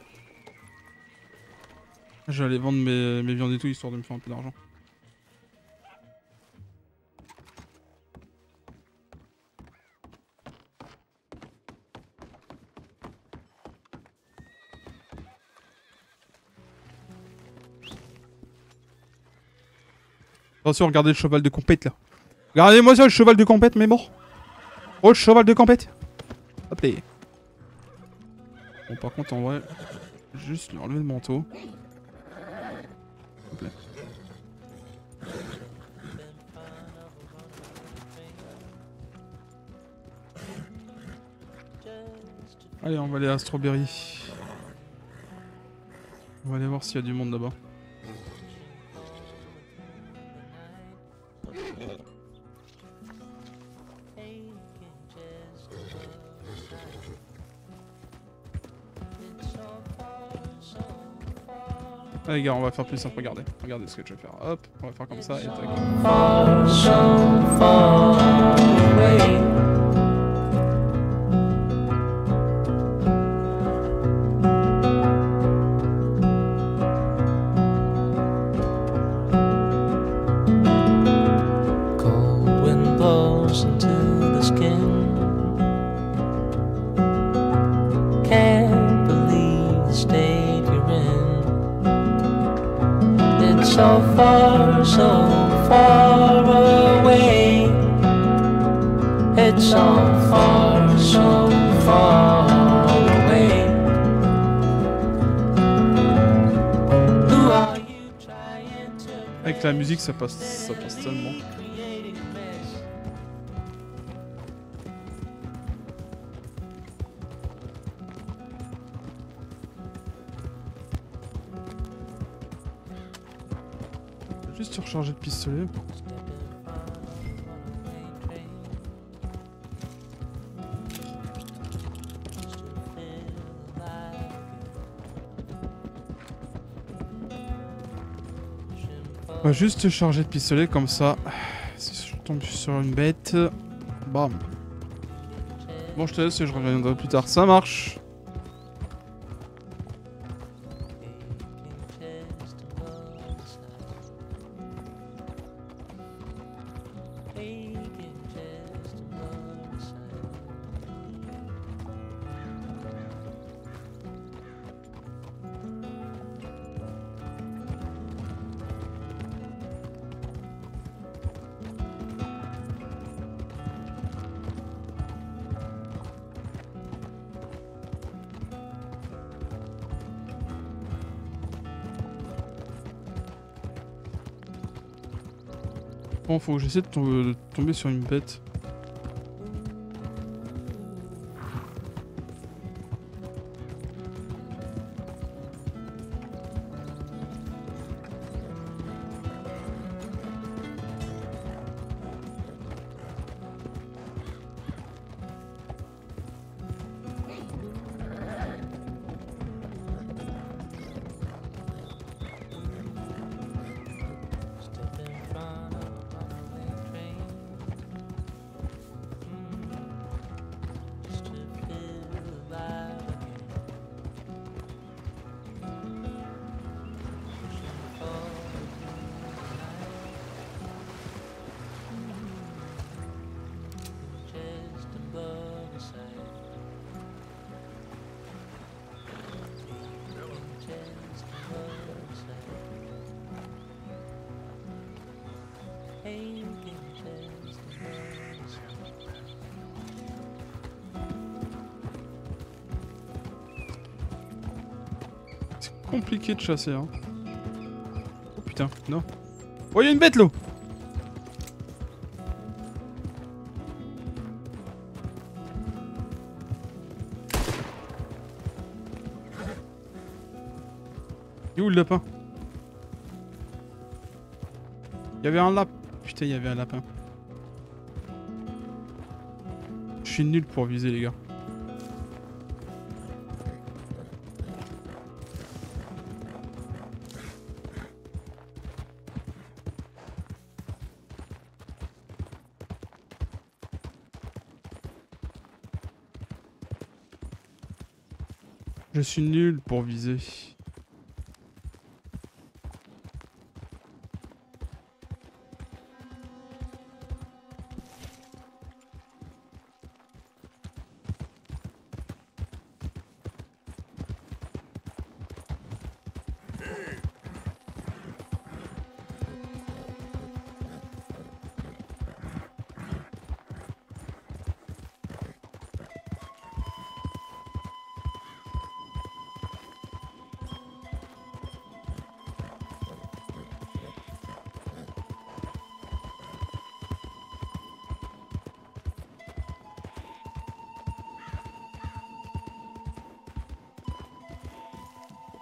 Je vais aller vendre mes, mes viandes et tout histoire de me faire un peu d'argent. Attention, regardez le cheval de compète là. Regardez-moi ça, le cheval de compète, mais bon. Oh, le cheval de compète. Hop là. Bon, par contre, en vrai, juste lui enlever le manteau. Hop là. Allez, on va aller à Strawberry. On va aller voir s'il y a du monde là-bas. Allez les gars, on va faire plus simple, regardez. Regardez ce que je vais faire. Hop, on va faire comme ça et tac. Far, so far away. Cold wind blows into the skin. Can't believe the state you're in. It's so far, so far away. It's so far, so far away. Who are you trying to Avec la musique, ça passe, ça passe tellement. create a mess? Juste recharger le pistolet. On va juste charger le pistolet comme ça. Si je tombe sur une bête, bam. Bon, je te laisse et je reviendrai plus tard. Ça marche. Bon, faut que j'essaie de, tom de tomber sur une bête. Compliqué de chasser, hein. Oh putain, non. Oh, il y a une bête là. Il est où le lapin? Il y avait un lapin. Putain, il y avait un lapin. Je suis nul pour viser, les gars. Je suis nul pour viser.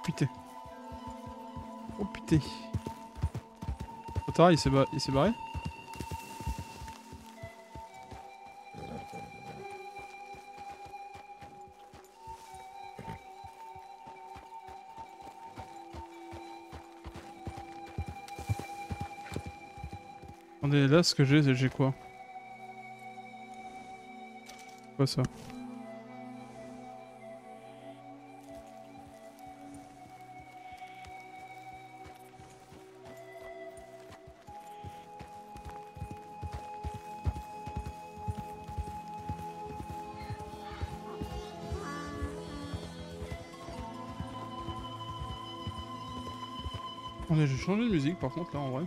putain. Oh putain. Attends, il s'est ba... il s'est barré. Attendez, là ce que j'ai, j'ai quoi? Quoi ça? Attendez, j'ai changé de musique par contre là en vrai.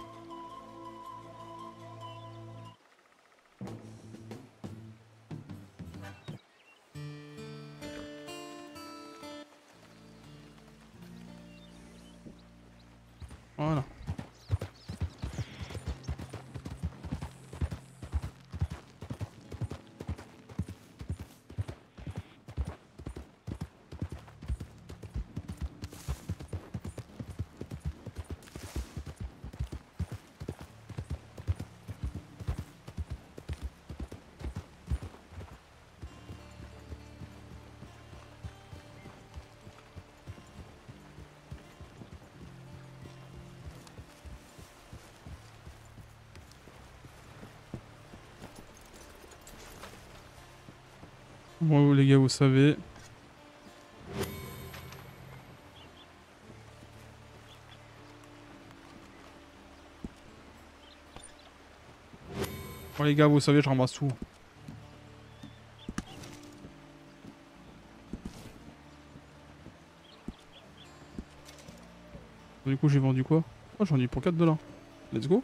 Voilà. Bon les gars, vous savez. Bon les gars, vous savez, je ramasse tout. Du coup, j'ai vendu quoi? Oh, j'en ai eu pour quatre dollars. Let's go.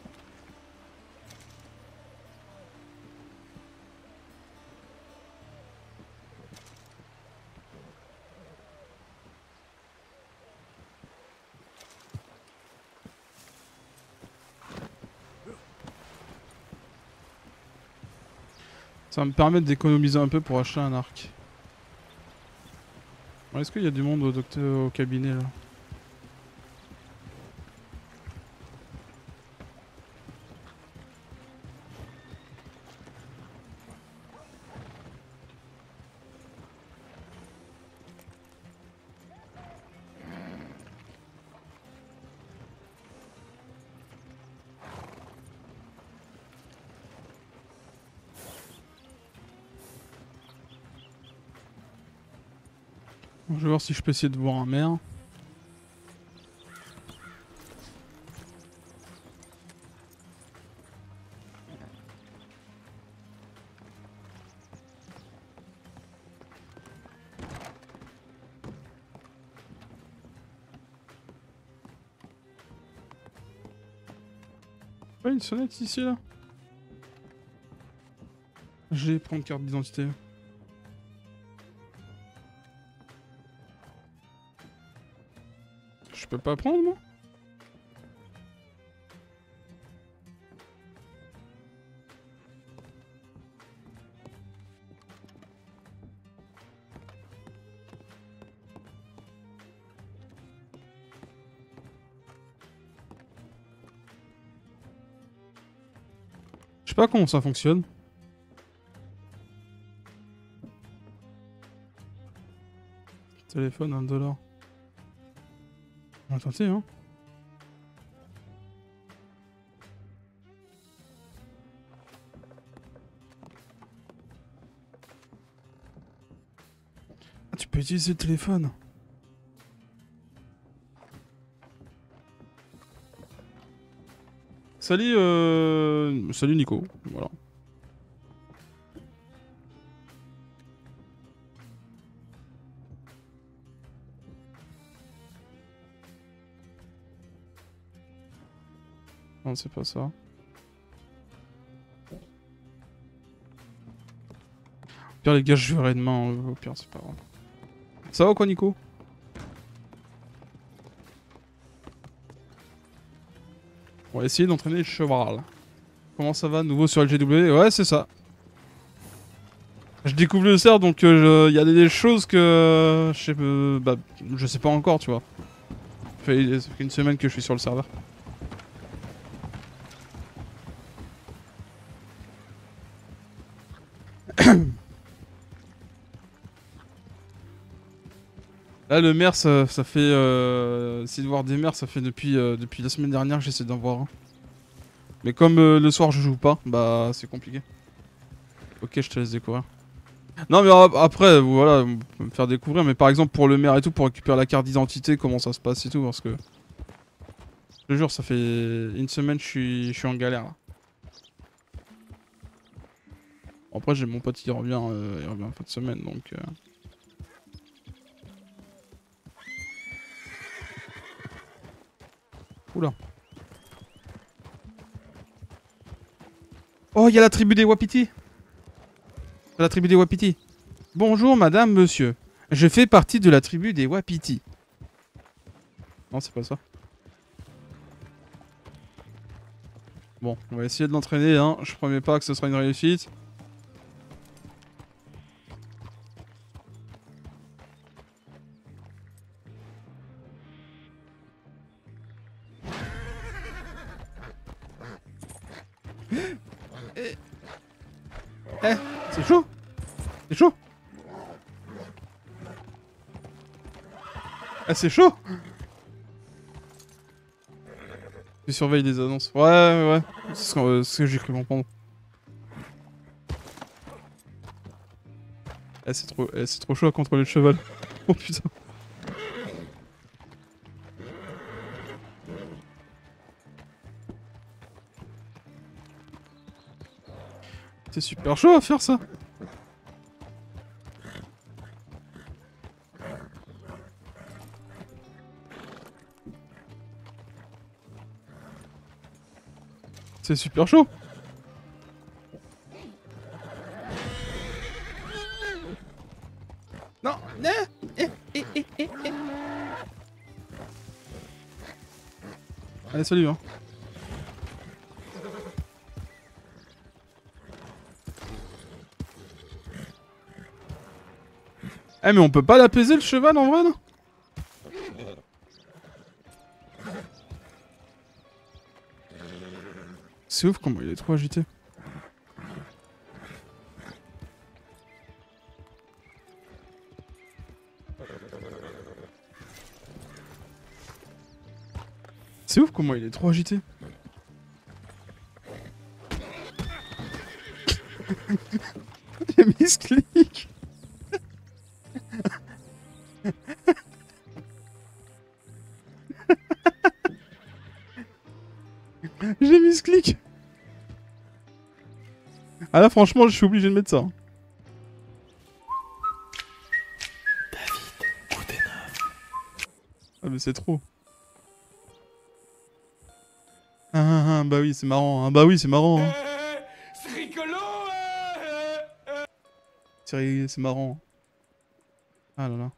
Ça va me permettre d'économiser un peu pour acheter un arc. Bon, est-ce qu'il y a du monde au, docteur, au cabinet là? Je vais voir si je peux essayer de voir un maire. Ouais, une sonnette ici là. Je vais prendre carte d'identité. Je peux pas prendre moi? Je sais pas comment ça fonctionne. Téléphone, un dollar. On va tenter, hein. Ah, tu peux utiliser le téléphone. Salut, euh... Salut Nico, voilà. Non, c'est pas ça. Au pire, les gars, je verrai demain. Au pire, c'est pas grave. Ça va quoi, Nico? On va essayer d'entraîner le cheval. Comment ça va, nouveau sur L G W? Ouais, c'est ça. Je découvre le serveur, donc il euh, y a des choses que je sais, euh, bah, je sais pas encore, tu vois. Ça fait, ça fait une semaine que je suis sur le serveur. Là, le maire, ça, ça fait... Euh, essayer de voir des maires, ça fait depuis, euh, depuis la semaine dernière que j'essaie d'en voir un. Mais comme euh, le soir je joue pas, bah c'est compliqué. Ok, je te laisse découvrir. Non mais après, voilà, me faire découvrir, mais par exemple pour le maire et tout, pour récupérer la carte d'identité, comment ça se passe et tout, parce que... Je te jure, ça fait une semaine que je suis, je suis en galère là. Après j'ai mon pote, il revient, euh, il revient en fin de semaine, donc... Euh... Oula. Oh, il y a la tribu des Wapiti. La tribu des Wapiti. Bonjour madame, monsieur. Je fais partie de la tribu des Wapiti. Non, c'est pas ça. Bon, on va essayer de l'entraîner, hein. Je promets pas que ce sera une réussite. Eh, eh c'est chaud. C'est chaud. Ah, c'est chaud. Tu surveilles les annonces. Ouais, ouais, ouais. C'est ce que, euh, ce que j'ai cru comprendre. Eh, c'est trop, eh, c'est trop chaud à contrôler le cheval. Oh putain. C'est super chaud à faire ça. C'est super chaud. Non, non. Eh, eh, eh, eh, eh. Allez, salut, hein. Eh, mais on peut pas l'apaiser le cheval en vrai, non? C'est ouf comment il est trop agité. C'est ouf comment il est trop agité. J'ai mis ce clic. J'ai mis ce clic. Ah là franchement je suis obligé de mettre ça. David Koudenov. Ah mais c'est trop. Ah, ah, ah bah oui c'est marrant. Hein. Bah oui c'est marrant. Hein. C'est rigolo. C'est c'est marrant. Ah là là.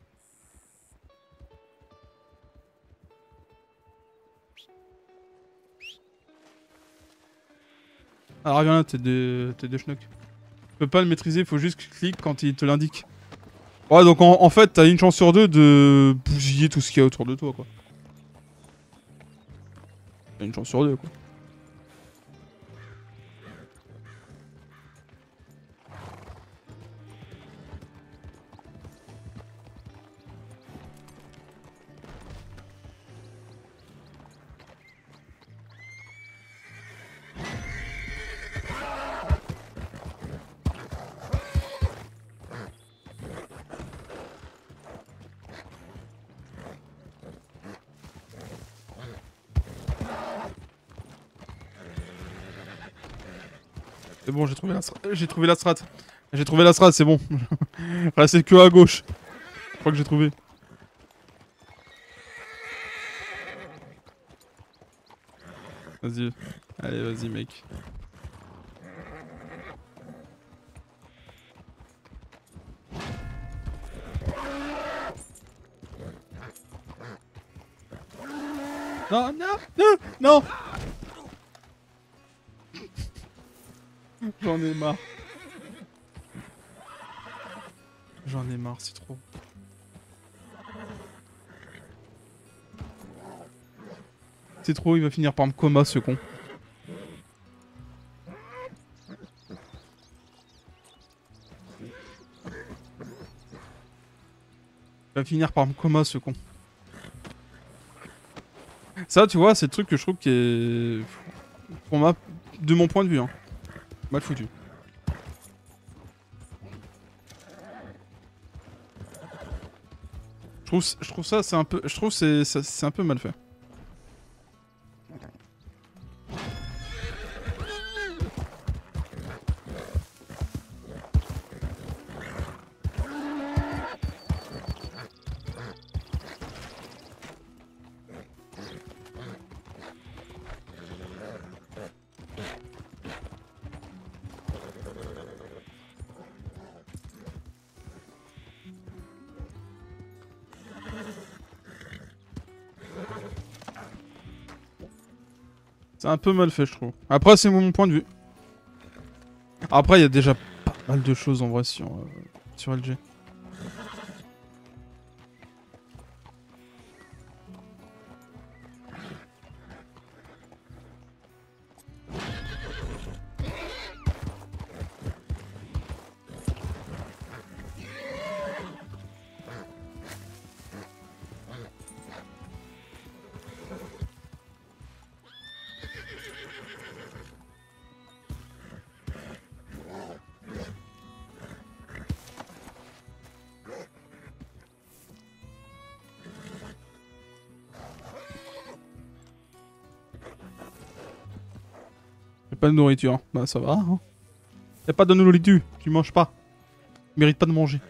Alors reviens là, t'es des, t'es des schnocks. Tu peux pas le maîtriser, faut juste cliquer quand il te l'indique. Ouais, donc en, en fait, t'as une chance sur deux de bousiller tout ce qu'il y a autour de toi, quoi. T'as une chance sur deux, quoi. C'est bon, j'ai trouvé la strat. J'ai trouvé la strat. J'ai trouvé la strat, c'est bon. Là, c'est que à gauche. Je crois que j'ai trouvé. Vas-y. Allez, vas-y, mec. Non, non, non, non. J'en ai marre. J'en ai marre, c'est trop. C'est trop, il va finir par me coma ce con. Il va finir par me coma ce con. Ça, tu vois, c'est le truc que je trouve qui est... Pour ma... De mon point de vue, hein. Mal foutu. Je trouve, je trouve ça, c'est un peu... Je trouve c'est c'est un peu mal fait. C'est un peu mal fait, je trouve. Après, c'est mon point de vue. Après, il y a déjà pas mal de choses en vrai sur, euh, sur L G. Pas de nourriture. Bah ça va. Hein. Y'a pas de nourriture. Tu manges pas. Tu mérites pas de manger.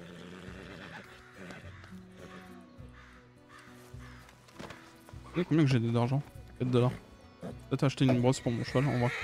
Vous savez combien que j'ai d'argent? quatre dollars. Peut-être acheter une brosse pour mon cheval en vrai.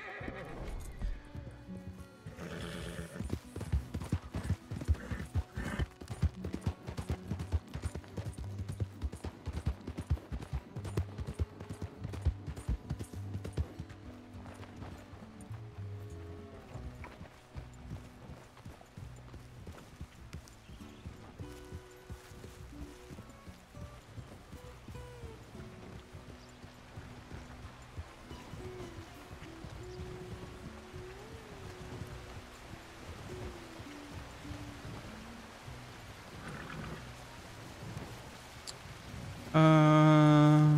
Euh...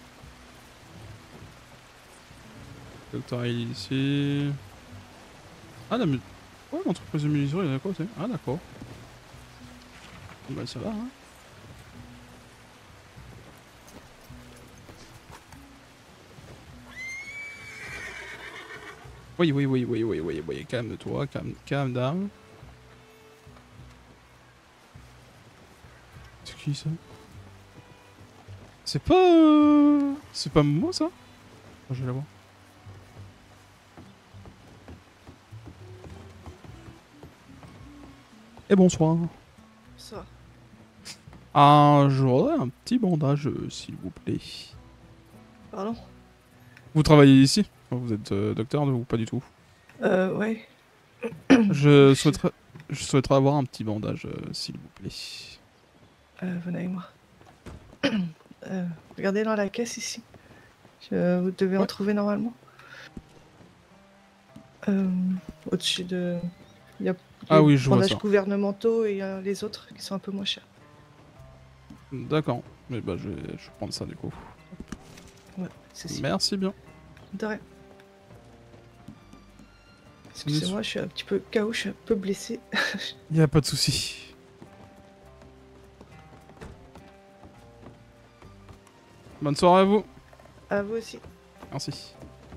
Docteur il est ici. Ah la mu... Ouais, l'entreprise de munitions, il y en a quoi, ah d'accord. Bah ça va, hein. Oui, oui, oui, oui, oui, oui, oui, calme-toi, calme, calme down. C'est qui ça? C'est pas... Euh... C'est pas moi ça? Oh, je vais la voir. Et bonsoir. Ça. Ah, j'aurais un petit bandage, euh, s'il vous plaît. Pardon? Vous travaillez ici? Vous êtes euh, docteur ou pas du tout? Euh, ouais. Je souhaiterais, je souhaiterais avoir un petit bandage, euh, s'il vous plaît. Euh, venez avec moi. euh, regardez dans la caisse ici. Je, vous devez en Ouais. trouver normalement. Euh, Au-dessus de... Il y a Ah les oui, je vois bandages ça. gouvernementaux et euh, les autres qui sont un peu moins chers. D'accord. Mais bah je vais, je vais prendre ça du coup. Ouais, c'est sûr. Merci bien. De rien. Excusez-moi, je suis un petit peu K O, je suis un peu blessé. Y a pas de souci. Bonne soirée à vous. À vous aussi. Merci.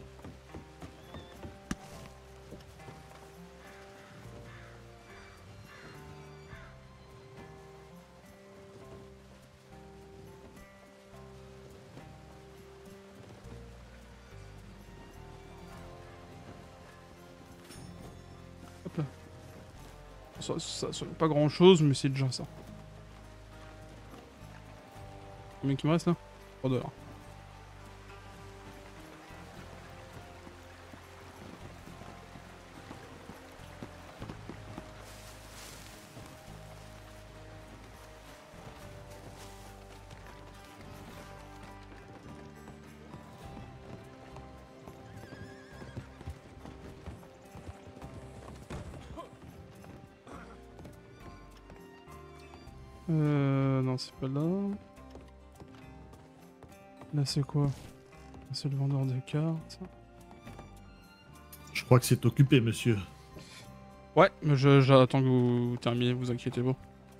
Hop là. Ça, ça, ça, pas grand chose, mais c'est déjà ça. Combien qu'il me reste là? trois dollars. Euh... Non, c'est pas là. Là, c'est quoi? C'est le vendeur de cartes. Je crois que c'est occupé, monsieur. Ouais, mais je- j'attends que vous terminez, vous inquiétez pas.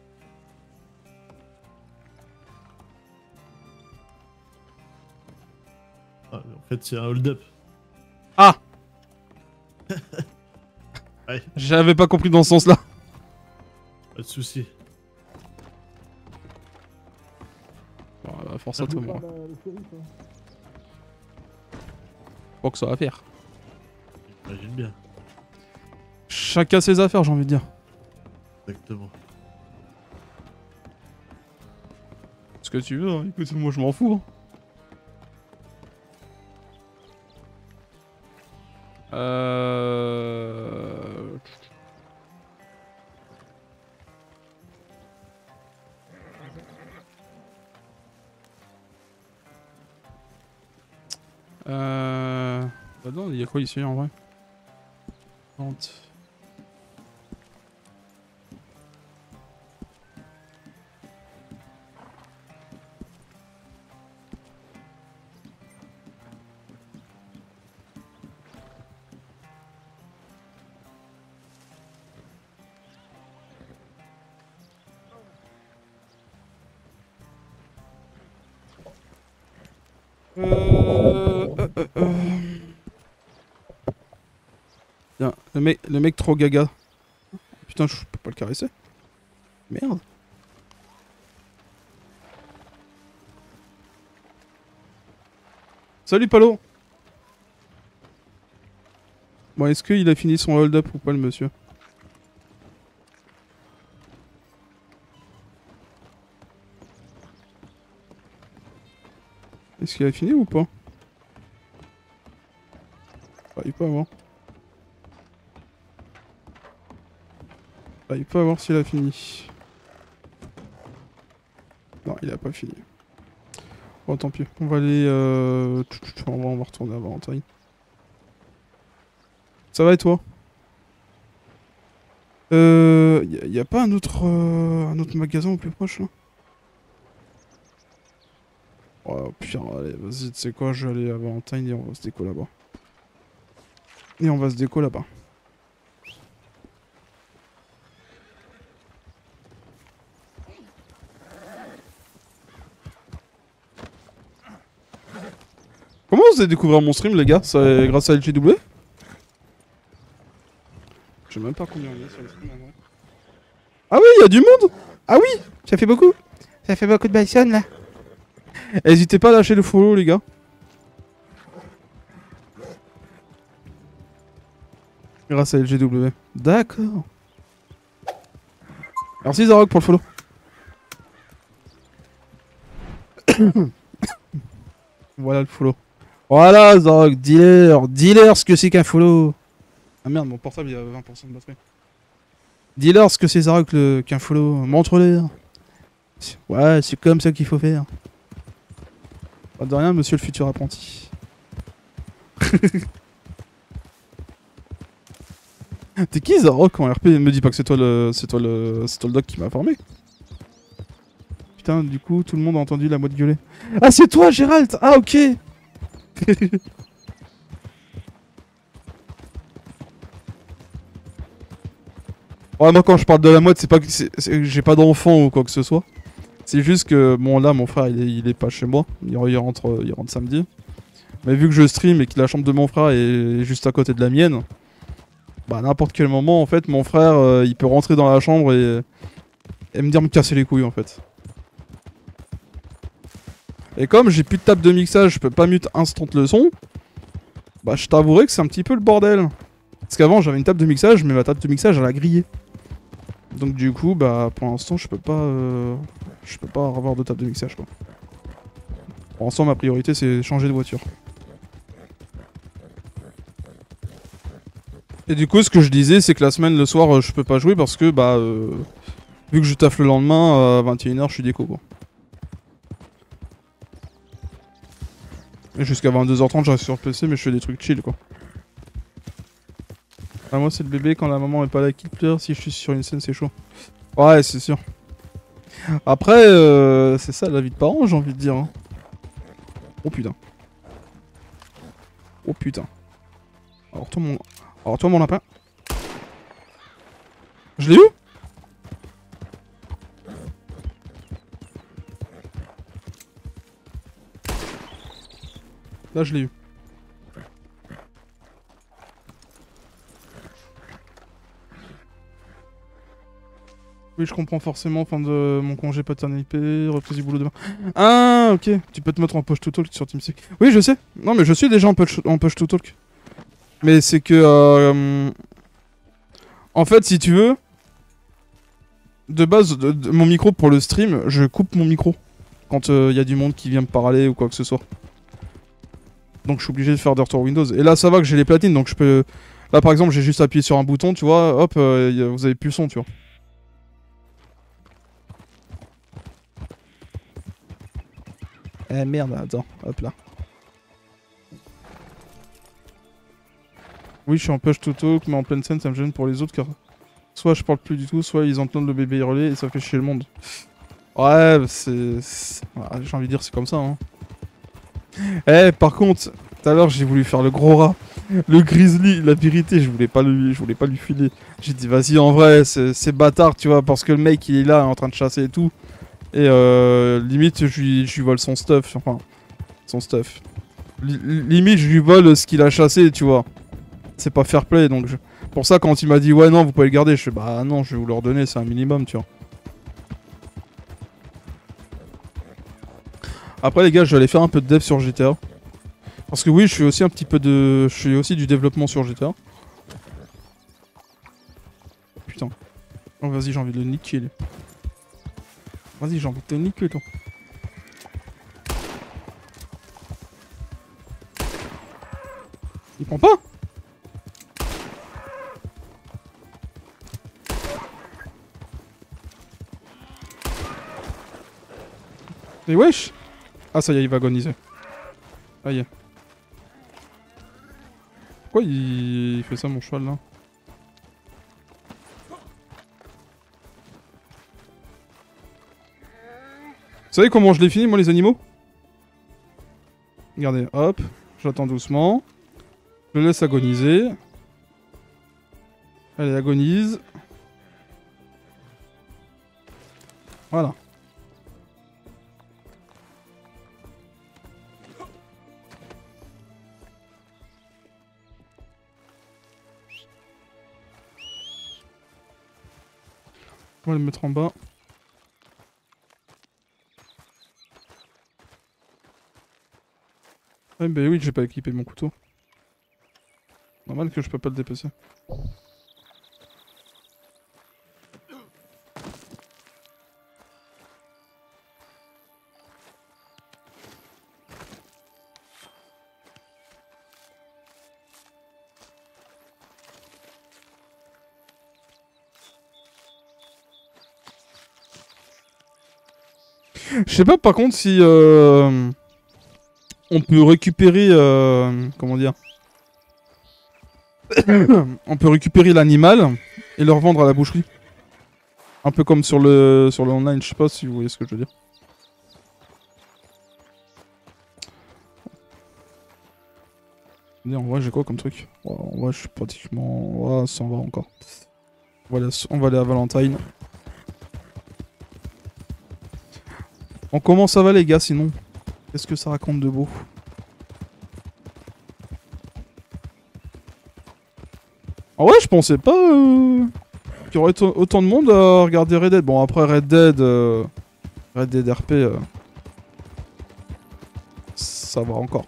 Ah, en fait, c'est un hold-up. Ah Ouais. J'avais pas compris dans ce sens-là. Pas de soucis. Bon, bah, force à toi, moi. Pas que ça va faire. J'imagine bien. Chacun ses affaires, j'ai envie de dire. Exactement. Ce que tu veux, hein. Écoute, moi je m'en fous. Hein. Euh... Euh... Bah non, il y a quoi ici en vrai? Vente. Euh... euh, euh, euh. Tiens, le mec, le mec trop gaga. Putain, je peux pas le caresser. Merde. Salut Palo. Bon, est-ce qu'il a fini son hold-up ou pas le monsieur? Est-ce qu'il a fini ou pas? Bah, il peut avoir. Bah, il peut avoir s'il a fini. Non, il a pas fini. Bon, tant pis. On va aller... Euh... On va, on va retourner à Valentine. Ça va et toi? Euh... Y a, y a pas un autre... Euh... Un autre magasin au plus proche, là? Oh pire, allez, vas-y, tu sais quoi, je vais aller à Valentine et on va se déco là-bas. Et on va se déco là-bas. Comment vous avez découvert mon stream, les gars? C'est grâce à L G W? Je sais même pas combien il y a sur le stream en vrai. Ah oui, il y a du monde! Ah oui! Ça fait beaucoup! Ça fait beaucoup de personnes là! N'hésitez pas à lâcher le follow, les gars. Grâce à L G W. D'accord. Merci Zarok pour le follow. Voilà le follow. Voilà Zarok, dealer, dealer ce que c'est qu'un follow. Ah merde, mon portable il a vingt pour cent de batterie. Dealer ce que c'est Zarok le... qu'un follow. Montre-le. Ouais, c'est comme ça qu'il faut faire. Pas de rien, monsieur le futur apprenti. T'es qui Zarok en R P? Me dis pas que c'est toi le. C'est toi le. C'est toi le doc qui m'a formé. Putain, du coup, tout le monde a entendu la mode gueuler. Ah, c'est toi, Gérald! Ah, ok! Ouais, moi, quand je parle de la mode, c'est pas que j'ai pas d'enfant ou quoi que ce soit. C'est juste que, bon, là, mon frère, il est, il est pas chez moi. Il, il, rentre, il rentre samedi. Mais vu que je stream et que la chambre de mon frère est juste à côté de la mienne, bah, à n'importe quel moment, en fait, mon frère, euh, il peut rentrer dans la chambre et, et me dire me casser les couilles, en fait. Et comme j'ai plus de table de mixage, je peux pas mute instant le son, bah, je t'avouerai que c'est un petit peu le bordel. Parce qu'avant, j'avais une table de mixage, mais ma table de mixage, elle a grillé. Donc du coup, bah pour l'instant, je peux pas, euh, je peux pas avoir de table de mixage quoi. Pour l'instant, ma priorité c'est changer de voiture. Et du coup, ce que je disais, c'est que la semaine, le soir, je peux pas jouer parce que bah euh, vu que je taffe le lendemain à vingt et une heures, je suis déco quoi. Et jusqu'à vingt-deux heures trente, je reste sur le P C, mais je fais des trucs chill quoi. Ah, moi c'est le bébé quand la maman est pas là qui pleure, si je suis sur une scène c'est chaud. Ouais c'est sûr. Après, euh, c'est ça la vie de parent, j'ai envie de dire. Hein. Oh putain. Oh putain. Alors toi mon... Alors toi mon lapin. Je l'ai eu? Là je l'ai eu. Oui, je comprends forcément, fin de mon congé paternité, reprise du boulot demain. Ah, ok, tu peux te mettre en push to talk sur TeamSpeak. Oui, je sais. Non, mais je suis déjà en push, en push to talk. Mais c'est que... Euh, en fait, si tu veux... De base, de, de, mon micro pour le stream, je coupe mon micro. Quand il euh, y a du monde qui vient me parler ou quoi que ce soit. Donc je suis obligé de faire des retours Windows. Et là, ça va que j'ai les platines, donc je peux... Là, par exemple, j'ai juste appuyé sur un bouton, tu vois, hop, euh, vous avez plus le son, tu vois. Eh merde, attends, hop là. Oui, je suis en push to talk, mais en pleine scène, ça me gêne pour les autres car soit je parle plus du tout, soit ils entendent le bébé hurler et ça fait chier le monde. Ouais, c'est... Ah, j'ai envie de dire, c'est comme ça, hein. Eh, par contre, tout à l'heure, j'ai voulu faire le gros rat. Le grizzly, la vérité, je voulais pas lui, je voulais pas lui filer. J'ai dit, vas-y, en vrai, c'est bâtard, tu vois, parce que le mec, il est là, en train de chasser et tout. Et euh, limite, je lui, je lui vole son stuff. Enfin, son stuff. L limite, je lui vole ce qu'il a chassé, tu vois. C'est pas fair play, donc... Je... Pour ça, quand il m'a dit, ouais, non, vous pouvez le garder, je fais, bah non, je vais vous le redonner, c'est un minimum, tu vois. Après, les gars, je vais aller faire un peu de dev sur G T A. Parce que oui, je fais aussi un petit peu de... Je fais aussi du développement sur G T A. Putain. Oh, vas-y, j'ai envie de le niquer, lui. Vas-y, j'ai envie de te niquer, toi. Il prend pas? Mais wesh! Ah, ça y est, il va agoniser. Aïe. Pourquoi il... il fait ça, mon cheval, là? Vous savez comment je les finis, moi, les animaux? Regardez, hop, j'attends doucement. Je le laisse agoniser. Allez, agonise. Voilà. On va le mettre en bas. Ah bah oui, j'ai pas équipé mon couteau. Normal que je peux pas le dépecer. Je sais pas par contre si euh, on peut récupérer euh, comment dire on peut récupérer l'animal et le revendre à la boucherie. Un peu comme sur le sur le online, je sais pas si vous voyez ce que je veux dire. En vrai j'ai quoi comme truc? En vrai je suis pratiquement... Ouais, ça en va encore. On va aller à, on va aller à Valentine. On commence ça va les gars sinon? Qu'est-ce que ça raconte de beau? En vrai je pensais pas euh, qu'il y aurait autant de monde à regarder Red Dead. Bon après Red Dead... Euh, Red Dead R P... Euh, ça va encore.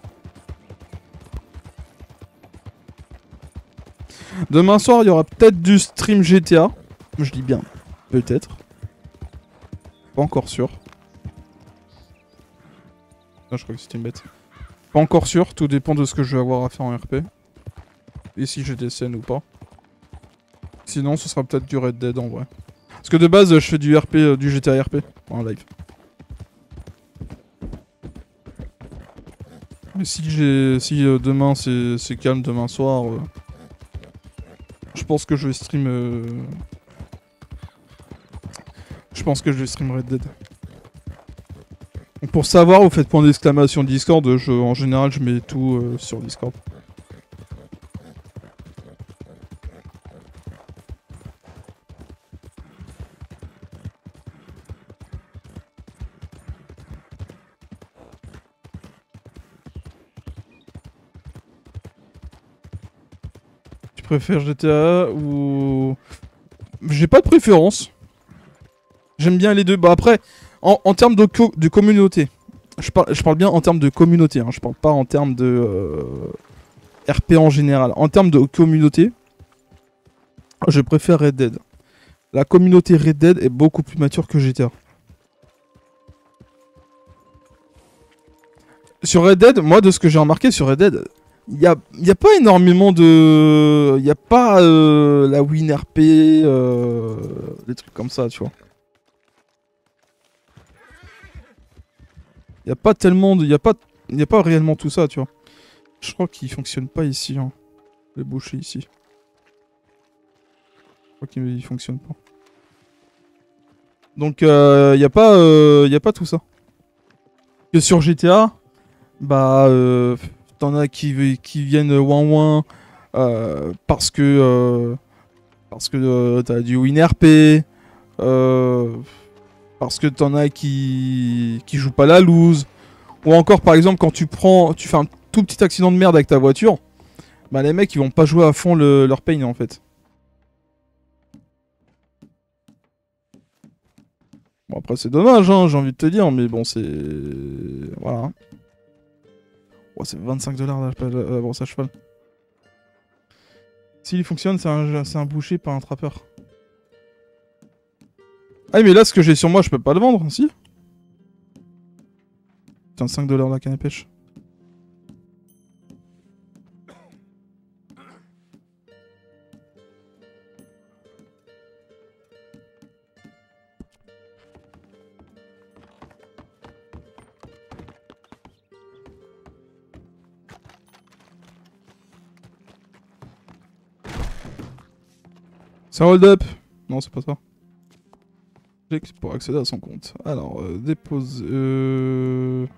Demain soir il y aura peut-être du stream G T A. Je dis bien peut-être. Pas encore sûr. Ah, je crois que c'était une bête. Pas encore sûr, tout dépend de ce que je vais avoir à faire en R P. Et si j'ai des scènes ou pas. Sinon, ce sera peut-être du Red Dead en vrai. Parce que de base, je fais du R P, euh, du G T A R P en live. Mais si j'ai, si euh, demain c'est calme, demain soir, euh, je pense que je vais stream. Euh... Je, pense que je vais stream Red Dead. Donc pour savoir, vous faites point d'exclamation Discord, je, en général je mets tout euh, sur Discord. Tu préfères G T A ou... J'ai pas de préférence. J'aime bien les deux. Bah après, en, en termes de, co de communauté, je parle, je parle bien en termes de communauté, hein, je parle pas en termes de euh, R P en général. En termes de communauté, je préfère Red Dead. La communauté Red Dead est beaucoup plus mature que G T A. Sur Red Dead, moi de ce que j'ai remarqué sur Red Dead, il n'y a, y a pas énormément de... Il n'y a pas euh, la win R P, euh, des trucs comme ça, tu vois. Il n'y a pas tellement de... Il n'y a, pas... y a pas réellement tout ça, tu vois. Je crois qu'il fonctionne pas ici, hein. Les bouchers ici. Je crois qu'il fonctionne pas. Donc, il euh, n'y a, euh, y a pas tout ça. Que sur G T A, bah... Euh... T'en as qui, qui viennent ouin ouin euh, parce que euh, parce que euh, t'as du win R P, euh, parce que t'en as qui qui jouent pas la loose, ou encore par exemple quand tu prends, tu fais un tout petit accident de merde avec ta voiture, bah les mecs ils vont pas jouer à fond le, leur pain en fait. Bon après c'est dommage hein, j'ai envie de te dire, mais bon c'est voilà. Oh, c'est vingt-cinq dollars la brosse à cheval. S'il fonctionne, c'est un, un boucher, pas un trappeur. Ah mais là, ce que j'ai sur moi, je peux pas le vendre, si? Putain, cinq dollars la canne à pêche. C'est un hold up. Non, c'est pas ça. Pour accéder à son compte. Alors, euh, déposer... Euh...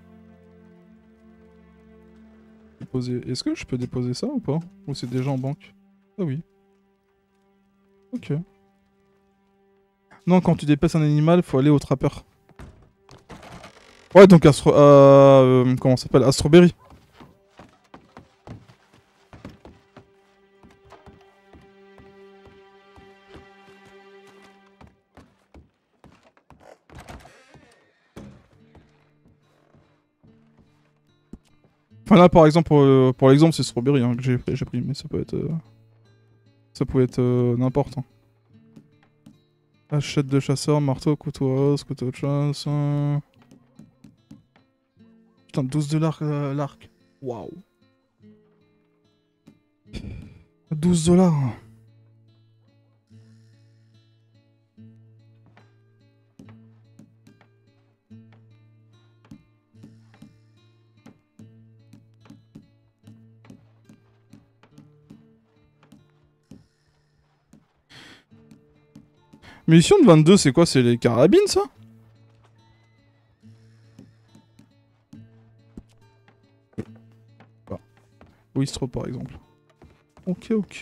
Déposer... Est-ce que je peux déposer ça ou pas? Ou c'est déjà en banque? Ah oui. Ok. Non, quand tu dépasses un animal, faut aller au trappeur. Ouais, donc Astro... Euh, comment ça s'appelle? Astroberry. Enfin là par exemple pour, euh, pour l'exemple c'est Strawberry hein, que j'ai pris mais ça peut être euh, ça peut être euh, n'importe hein. Hachette de chasseur, marteau, couteau à os, couteau de chasse. Euh... Putain douze dollars euh, l'arc. Waouh. douze dollars. Munitions de vingt-deux, c'est quoi? C'est les carabines, ça? Ah. Wistro, par exemple. Ok, ok.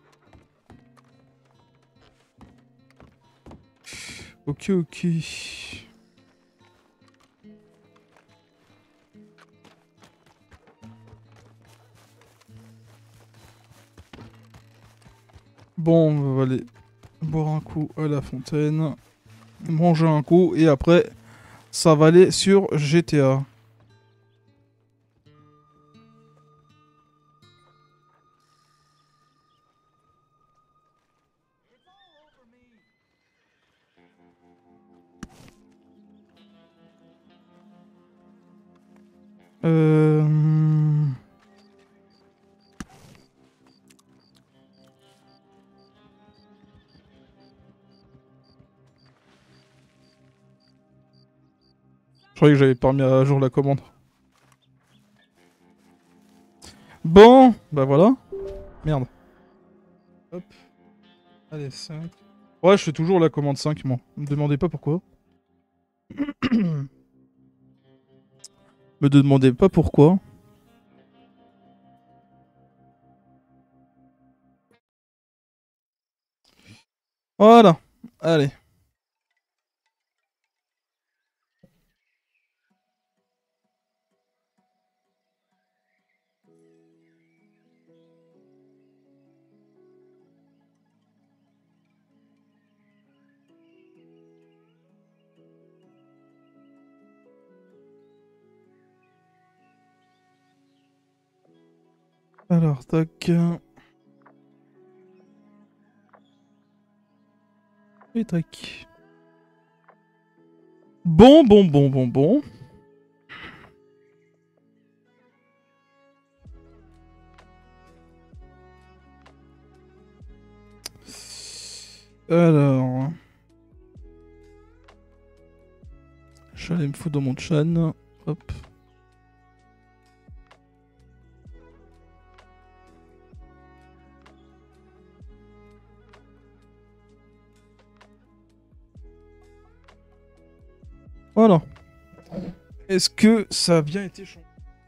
Ok, ok. Bon, on va aller boire un coup à la fontaine, manger un coup, et après, ça va aller sur G T A. Euh... Je croyais que j'avais pas remis à jour la commande. Bon, bah voilà. Merde. Hop. Allez, cinq. Ouais, je fais toujours la commande cinq, moi. Me demandez pas pourquoi. Me demandez pas pourquoi. Voilà. Allez. Alors, tac. Et tac. Bon, bon, bon, bon, bon. Alors... Je vais aller me foutre dans mon chan. Hop. Voilà. Est-ce que ça a bien été changé?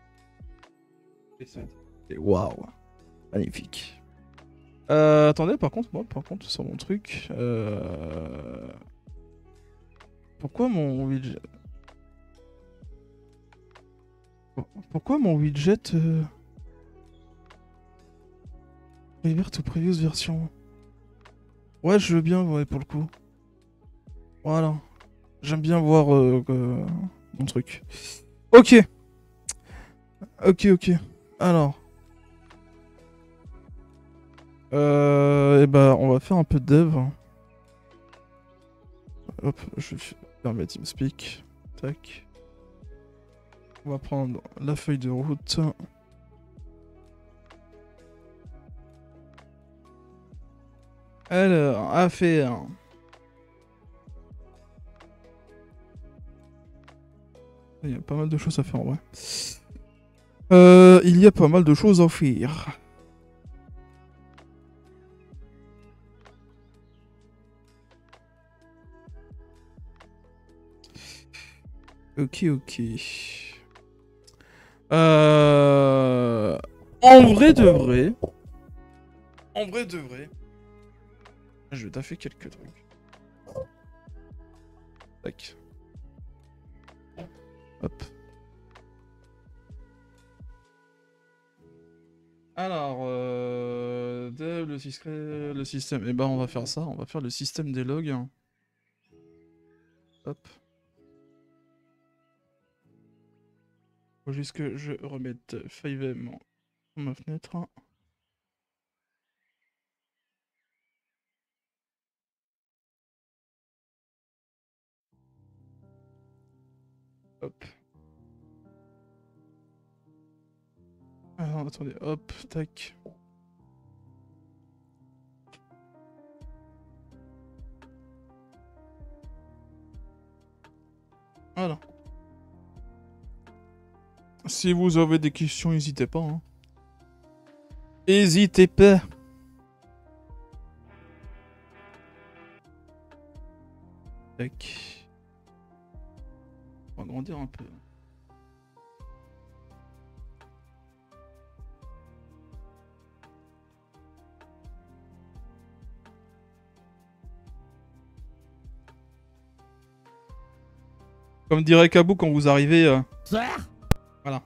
Et waouh. Magnifique. Euh, attendez, par contre, moi, par contre, sur mon truc... Euh... Pourquoi mon widget... Pourquoi mon widget... Euh... Revert to previous version? Ouais, je veux bien, ouais, pour le coup. Voilà. J'aime bien voir euh, euh, mon truc. Ok. Ok, ok. Alors. Euh, et bah, on va faire un peu de dev. Hop, je vais faire mes TeamSpeak. Tac. On va prendre la feuille de route. Alors, à faire. Il y a pas mal de choses à faire en vrai. Euh, il y a pas mal de choses à faire. Ok, ok. Euh... En vrai de vrai. En vrai de vrai. Je vais taffer quelques trucs. Tac. Hop. Alors, euh, dev, le, système, le système. Eh ben, on va faire ça. On va faire le système des logs. Hop. Faut juste que je remette cinq M dans ma fenêtre. Hop. Alors, attendez, hop, tac. Voilà. Si vous avez des questions, n'hésitez pas. Hein. N'hésitez pas. Tac. On va grandir un peu. Comme dirait Kabou quand vous arrivez... Euh... Voilà.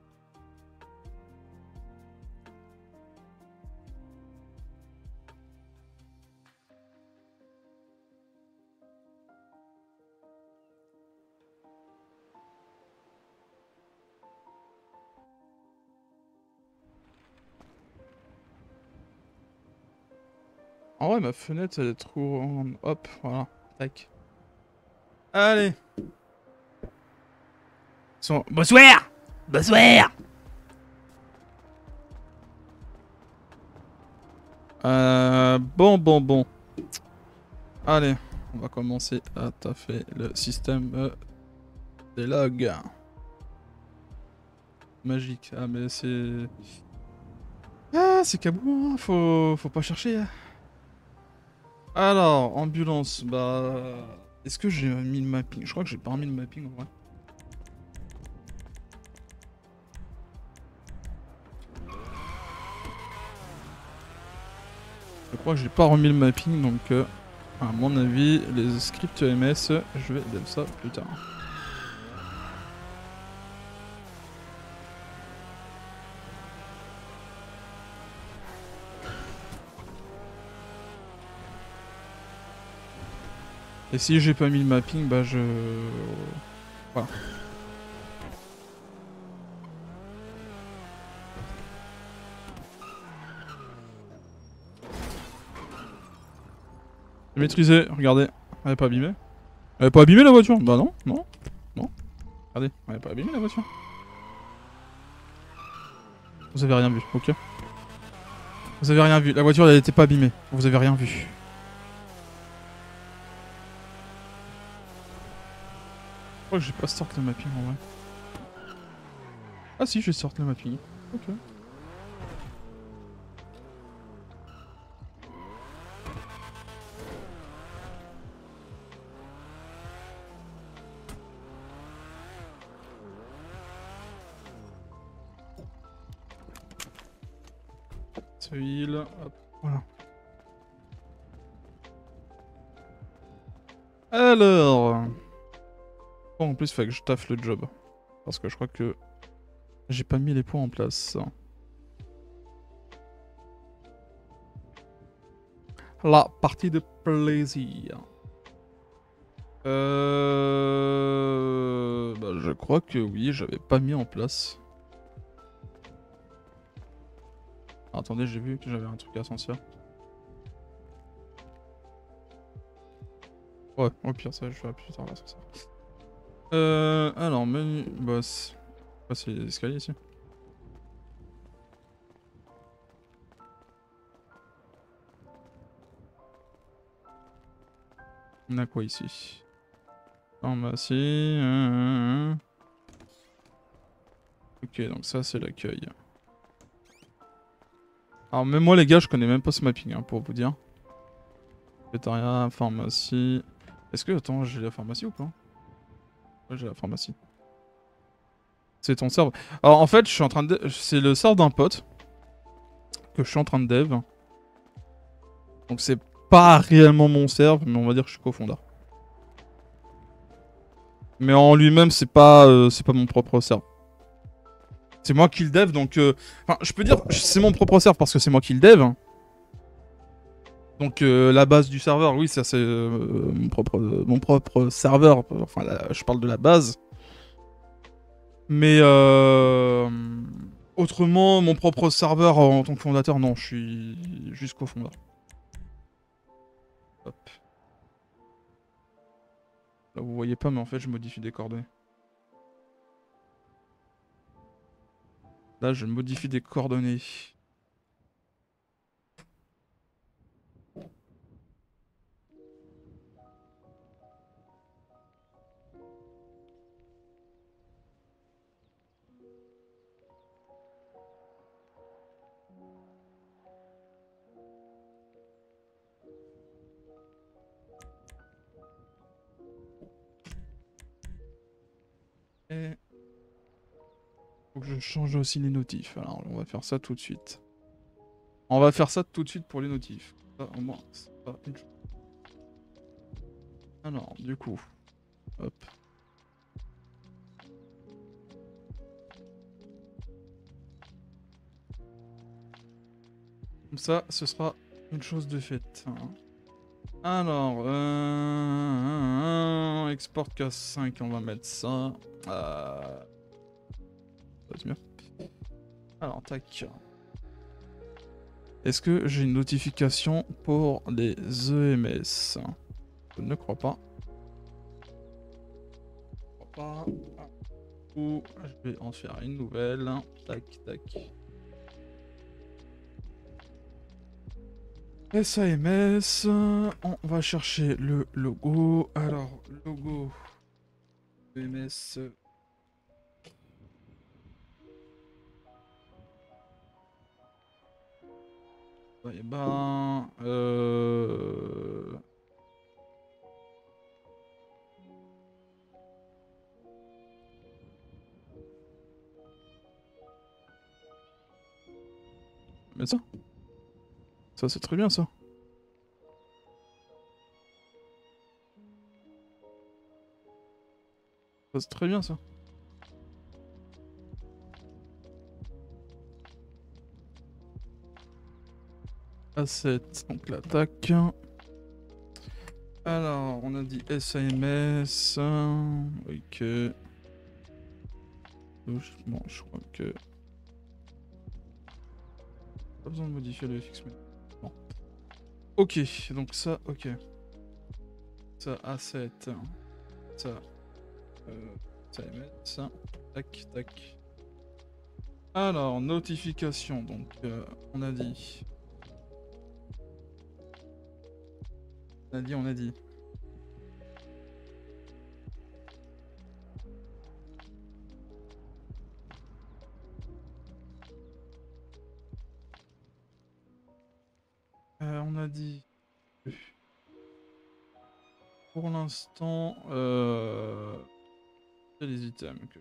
En vrai, ma fenêtre, elle est trop... Hop, voilà. Tac. Allez. Son... Bonsoir. Bonsoir. Euh... Bon, bon, bon. Allez. On va commencer à taffer le système euh, des logs. Magique. Ah, mais c'est... Ah, c'est Kabou, hein. Faut... Faut pas chercher. Hein. Alors, ambulance, bah... Est-ce que j'ai mis le mapping? Je crois que j'ai pas mis le mapping en vrai. Je crois que j'ai pas remis le mapping, donc euh, à mon avis, les scripts E M S, je vais dev ça plus tard. Et si j'ai pas mis le mapping, bah je... Voilà. J'ai maîtrisé, regardez. Elle est pas abîmée. Elle est pas abîmée la voiture? Bah non, non, non. Regardez, elle est pas abîmée la voiture. Vous avez rien vu, ok. Vous avez rien vu, la voiture elle était pas abîmée. Vous avez rien vu. Je crois que j'ai pas start le mapping en vrai. Ah si, j'ai start le mapping. Ok. Huile, hop, voilà. Alors... Bon, en plus, il faut que je taffe le job. Parce que je crois que... J'ai pas mis les points en place. La partie de plaisir. Euh... Bah, je crois que oui, j'avais pas mis en place. Attendez, j'ai vu que j'avais un truc essentiel. Ouais, au pire, ça, je ferai plus tard l'ascenseur. Euh. Alors, menu. Boss. Bah, c'est les escaliers ici. On a quoi ici? Pharmacie. Euh... Ok, donc ça, c'est l'accueil. Alors même moi les gars je connais même pas ce mapping hein, pour vous dire. Vétérinaire, pharmacie... Est-ce que, attends, j'ai la pharmacie ou pas? Ouais j'ai la pharmacie. C'est ton serve. Alors en fait je suis en train de... C'est le serve d'un pote. Que je suis en train de dev. Donc c'est pas réellement mon serve, mais on va dire que je suis cofondeur. Mais en lui-même c'est pas, euh, c'est pas mon propre serve. C'est moi qui le dev donc... Euh... Enfin je peux dire c'est mon propre serve parce que c'est moi qui le dev. Donc euh, la base du serveur, oui, ça c'est euh, mon, propre, euh, mon propre serveur. Enfin, là, je parle de la base. Mais euh, autrement, mon propre serveur en tant que fondateur, non, je suis juste cofondeur. Hop. Là, vous voyez pas, mais en fait, je modifie des coordonnées. Là, je modifie des coordonnées. Et... Faut que je change aussi les notifs. Alors, on va faire ça tout de suite. On va faire ça tout de suite pour les notifs. Ça, au moins, c'est pas une chose. Alors, du coup... Hop. Comme ça, ce sera une chose de faite. Alors, euh, export K cinq, on va mettre ça. Euh... C'est mieux. Alors, tac. Est-ce que j'ai une notification pour les E M S? Je ne crois pas. Je crois pas. Ou je vais en faire une nouvelle. Tac, tac. S A M S, on va chercher le logo. Alors, logo E M S. Ouais, ben, euh... Mais ça Ça c'est très bien ça. Ça c'est très bien ça. A sept, donc l'attaque. Alors, on a dit S A M S. Ok. Bon, je crois que... Pas besoin de modifier le F X. Mais... Bon. Ok, donc ça, ok. Ça, A sept. Ça, euh, S A M S. Tac, tac. Alors, notification. Donc, euh, on a dit... On a dit, on a dit. Euh, on a dit. Pour l'instant, euh... il y a des items que.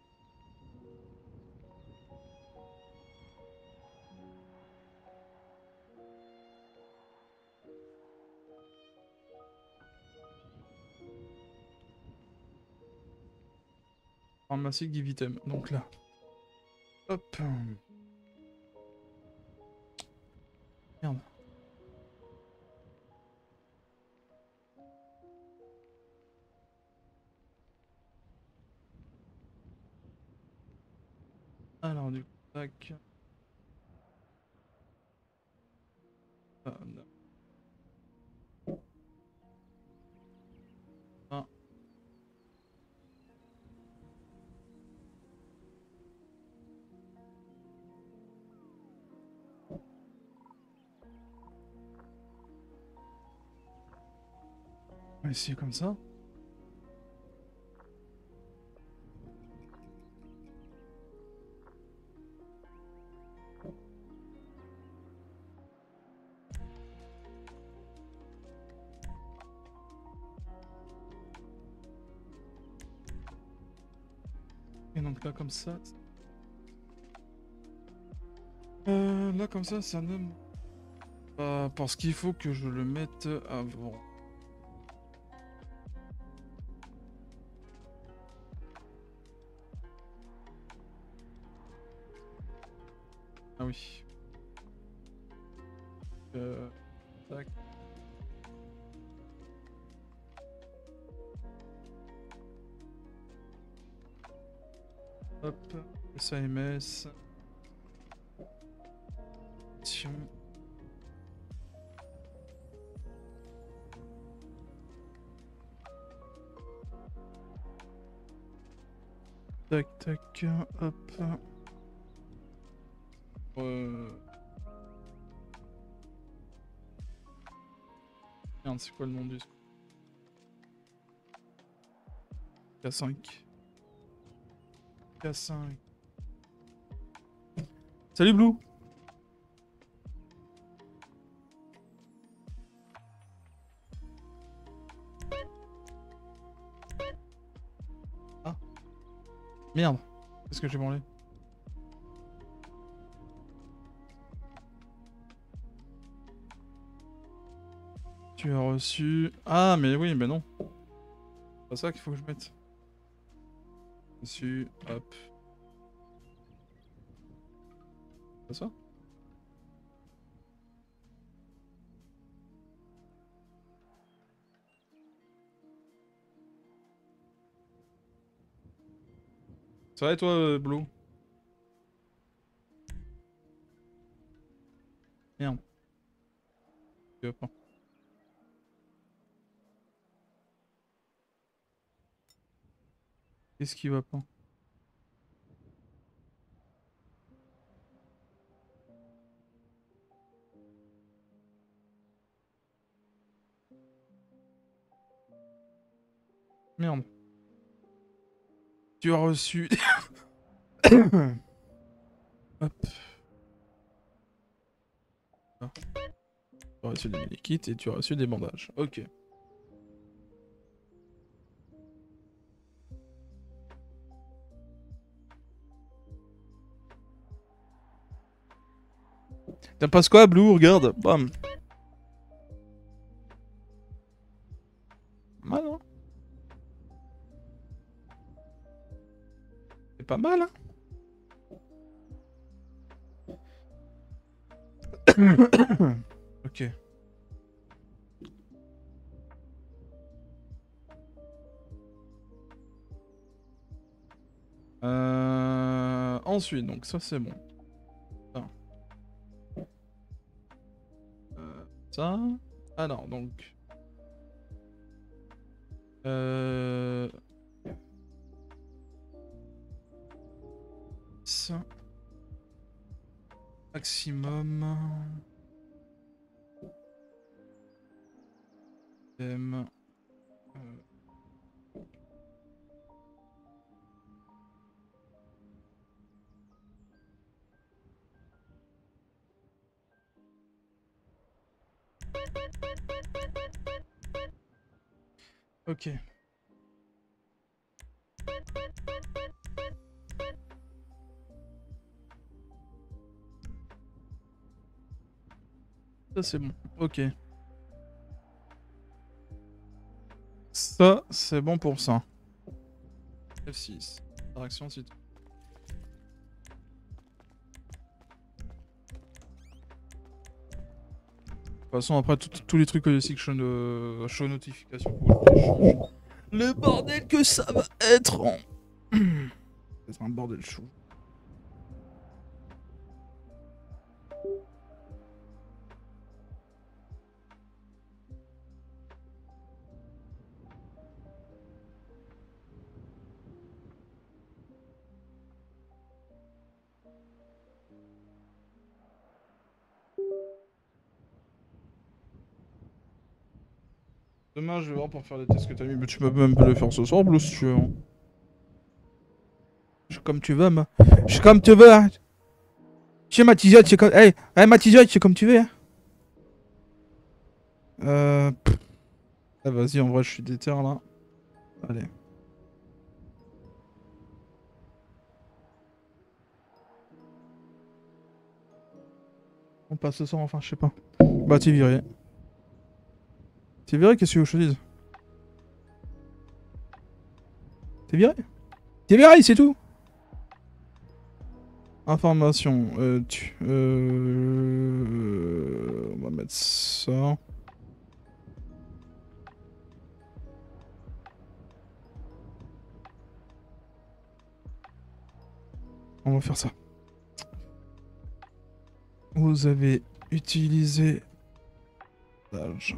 Pharmacie give item. Donc là. Hop. Merde. Alors du coup, tac. Ah, non. Ah. On va essayer comme ça. Et donc là comme ça. Euh, là comme ça, ça ne... Pas parce qu'il faut que je le mette avant. Ah oui. Euh... Tac. Hop. S A M S. Tiens. Tac tac. Hop. Euh... Merde, c'est quoi le nom du... K cinq. K cinq. Salut Blue. Ah. Merde. Qu'est-ce que j'ai branlé? Tu as reçu... Ah mais oui, mais non. C'est pas ça qu'il faut que je mette. Reçu, hop. C'est pas ça? Ça va et toi, euh, Blue? Merde. Tu vas pas. Qu'est-ce qui va pas? Merde. Tu as reçu... Hop. Ah. Tu as reçu des medikits et tu as reçu des bandages. Ok. T'en penses quoi, Blue? Regarde, bam. Mal, hein? C'est pas mal, hein? Ok. Euh... Ensuite, donc ça c'est bon. Ça. Euh, ça. Alors, donc... Euh... Ça. Maximum. M. Euh... Ok. Ça c'est bon. Ok. Ça c'est bon pour ça. F six. Interaction site. De toute façon, après, tout- tous les trucs ici que je ne... show notification, faut que je les change. Le bordel que ça va être en... C'est un bordel chaud. Demain, je vais voir pour faire les tests que t'as mis, mais tu peux même pas le faire ce soir, Blue, si tu veux. hein. Je suis comme tu veux, moi. Je suis comme tu veux, hein. Tu sais, ma tisote, c'est comme... Hey, hey, ma tisote, c'est comme tu veux, hein. Euh... pff. Ah, vas-y, en vrai, je suis déter, là. Allez. On passe ce soir, enfin, je sais pas. Bah, t'es viré. T'es viré, qu'est-ce que je te dise? T'es viré? T'es viré, c'est tout. Information. Euh, tu... Euh... On va mettre ça. On va faire ça. Vous avez utilisé l'argent.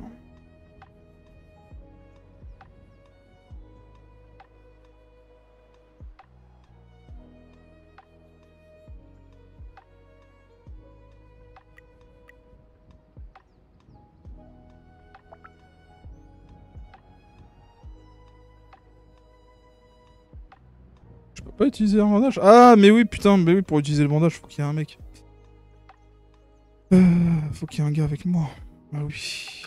Je peux pas utiliser un bandage? Ah, mais oui, putain, mais oui, pour utiliser le bandage, faut qu'il y ait un mec. Euh, faut qu'il y ait un gars avec moi. Ah oui.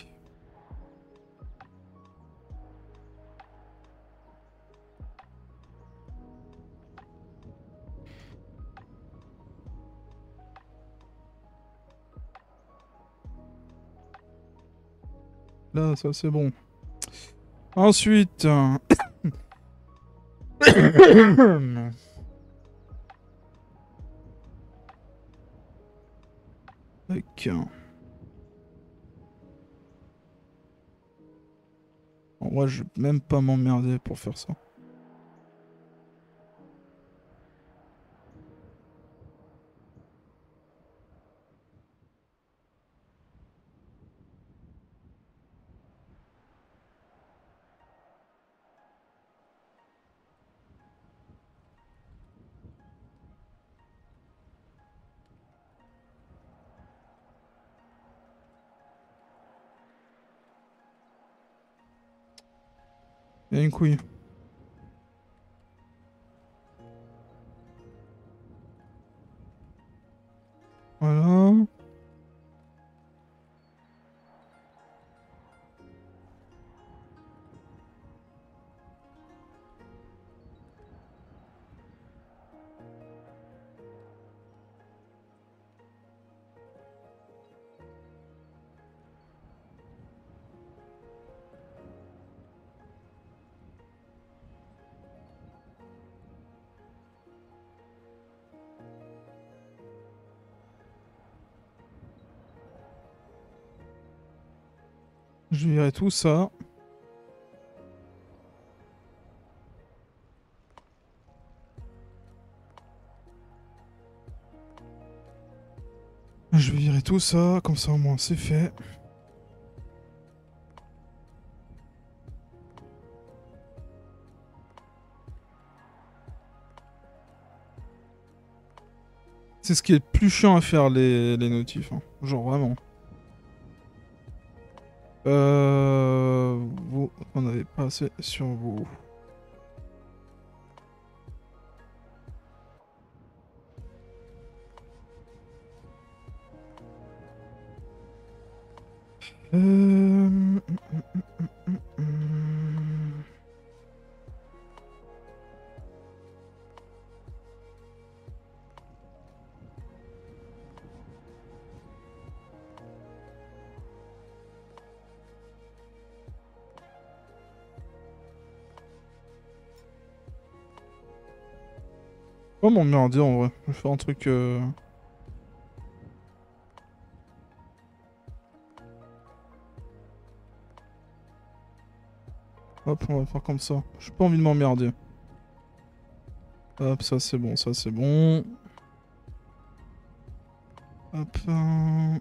Là, ça c'est bon. Ensuite... euh, Ok. En vrai, je vais même pas m'emmerder pour faire ça. Il y a une couille. Voilà. Je vais virer tout ça. Je vais virer tout ça, comme ça au moins c'est fait. C'est ce qui est le plus chiant à faire, les, les notifs. Hein. Genre vraiment. Euh... Vous, on n'avait pas assez sur vous. Euh... hum, hum, hum, hum, hum. Oh mon merde, en vrai. Je vais faire un truc... Euh... Hop, on va faire comme ça. J'ai pas envie de m'emmerder. Hop, ça c'est bon, ça c'est bon. Hop. euh,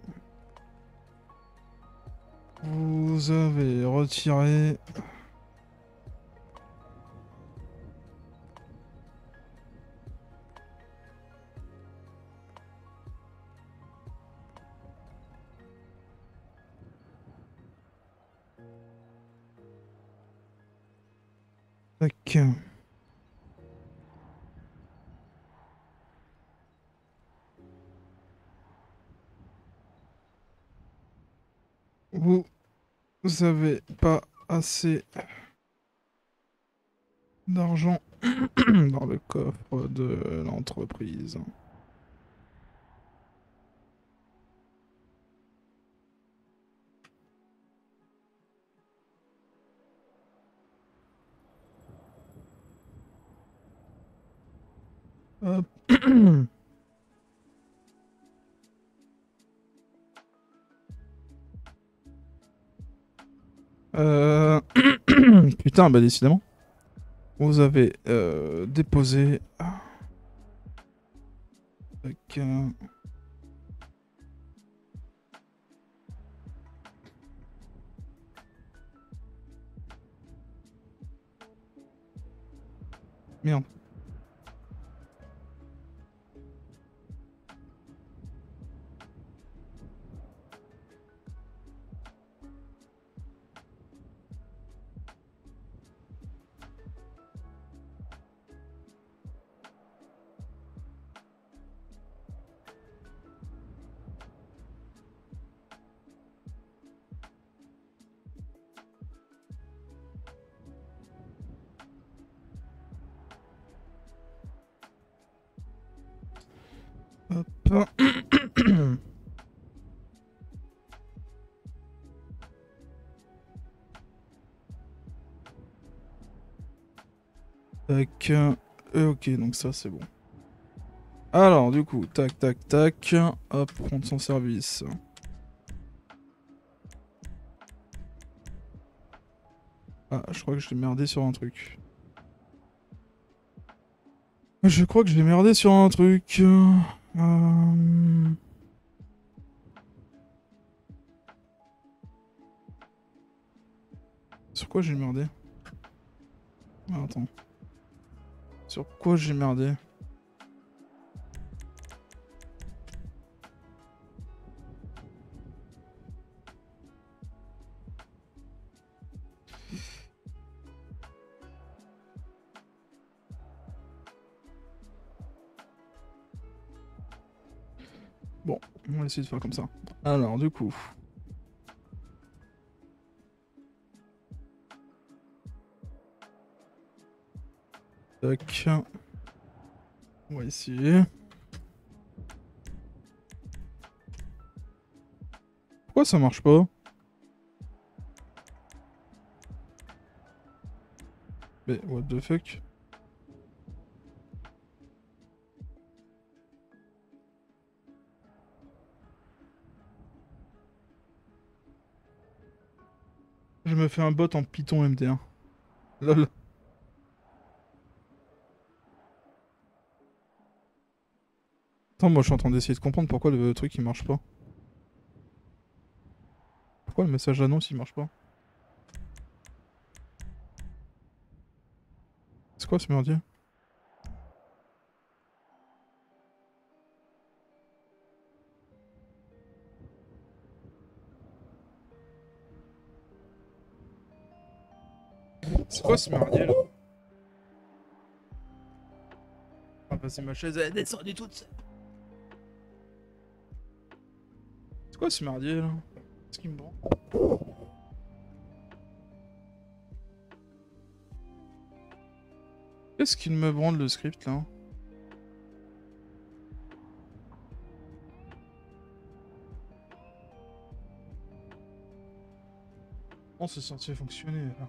Vous avez retiré... Tac. Vous... Vous avez pas assez d'argent dans le coffre de l'entreprise. Hop. Euh... Putain, bah décidément. Vous avez euh, déposé... Tac, euh, Merde. Hop. Tac. Euh, ok, donc ça c'est bon. Alors, du coup, tac, tac, tac. Hop, prendre son service. Ah, je crois que je l'ai merdé sur un truc. Je crois que je l'ai merdé sur un truc. Euh... Sur quoi j'ai merdé? Ah, attends. Sur quoi j'ai merdé? Bon, on va essayer de faire comme ça. Alors, du coup... Tac. On va essayer. Pourquoi ça marche pas? Mais what the fuck? Je me fais un bot en Python M D un. Lol. Attends, moi je suis en train d'essayer de comprendre pourquoi le truc il marche pas. Pourquoi le message d'annonce il marche pas? C'est quoi ce merdier? C'est quoi ce merdier là? Ah bah c'est ma chaise, elle est descendue toute seule. C'est quoi ce merdier là? Qu'est-ce qu'il me prend? Qu'est-ce qu'il me branle le script là? Oh, c'est censé fonctionner là.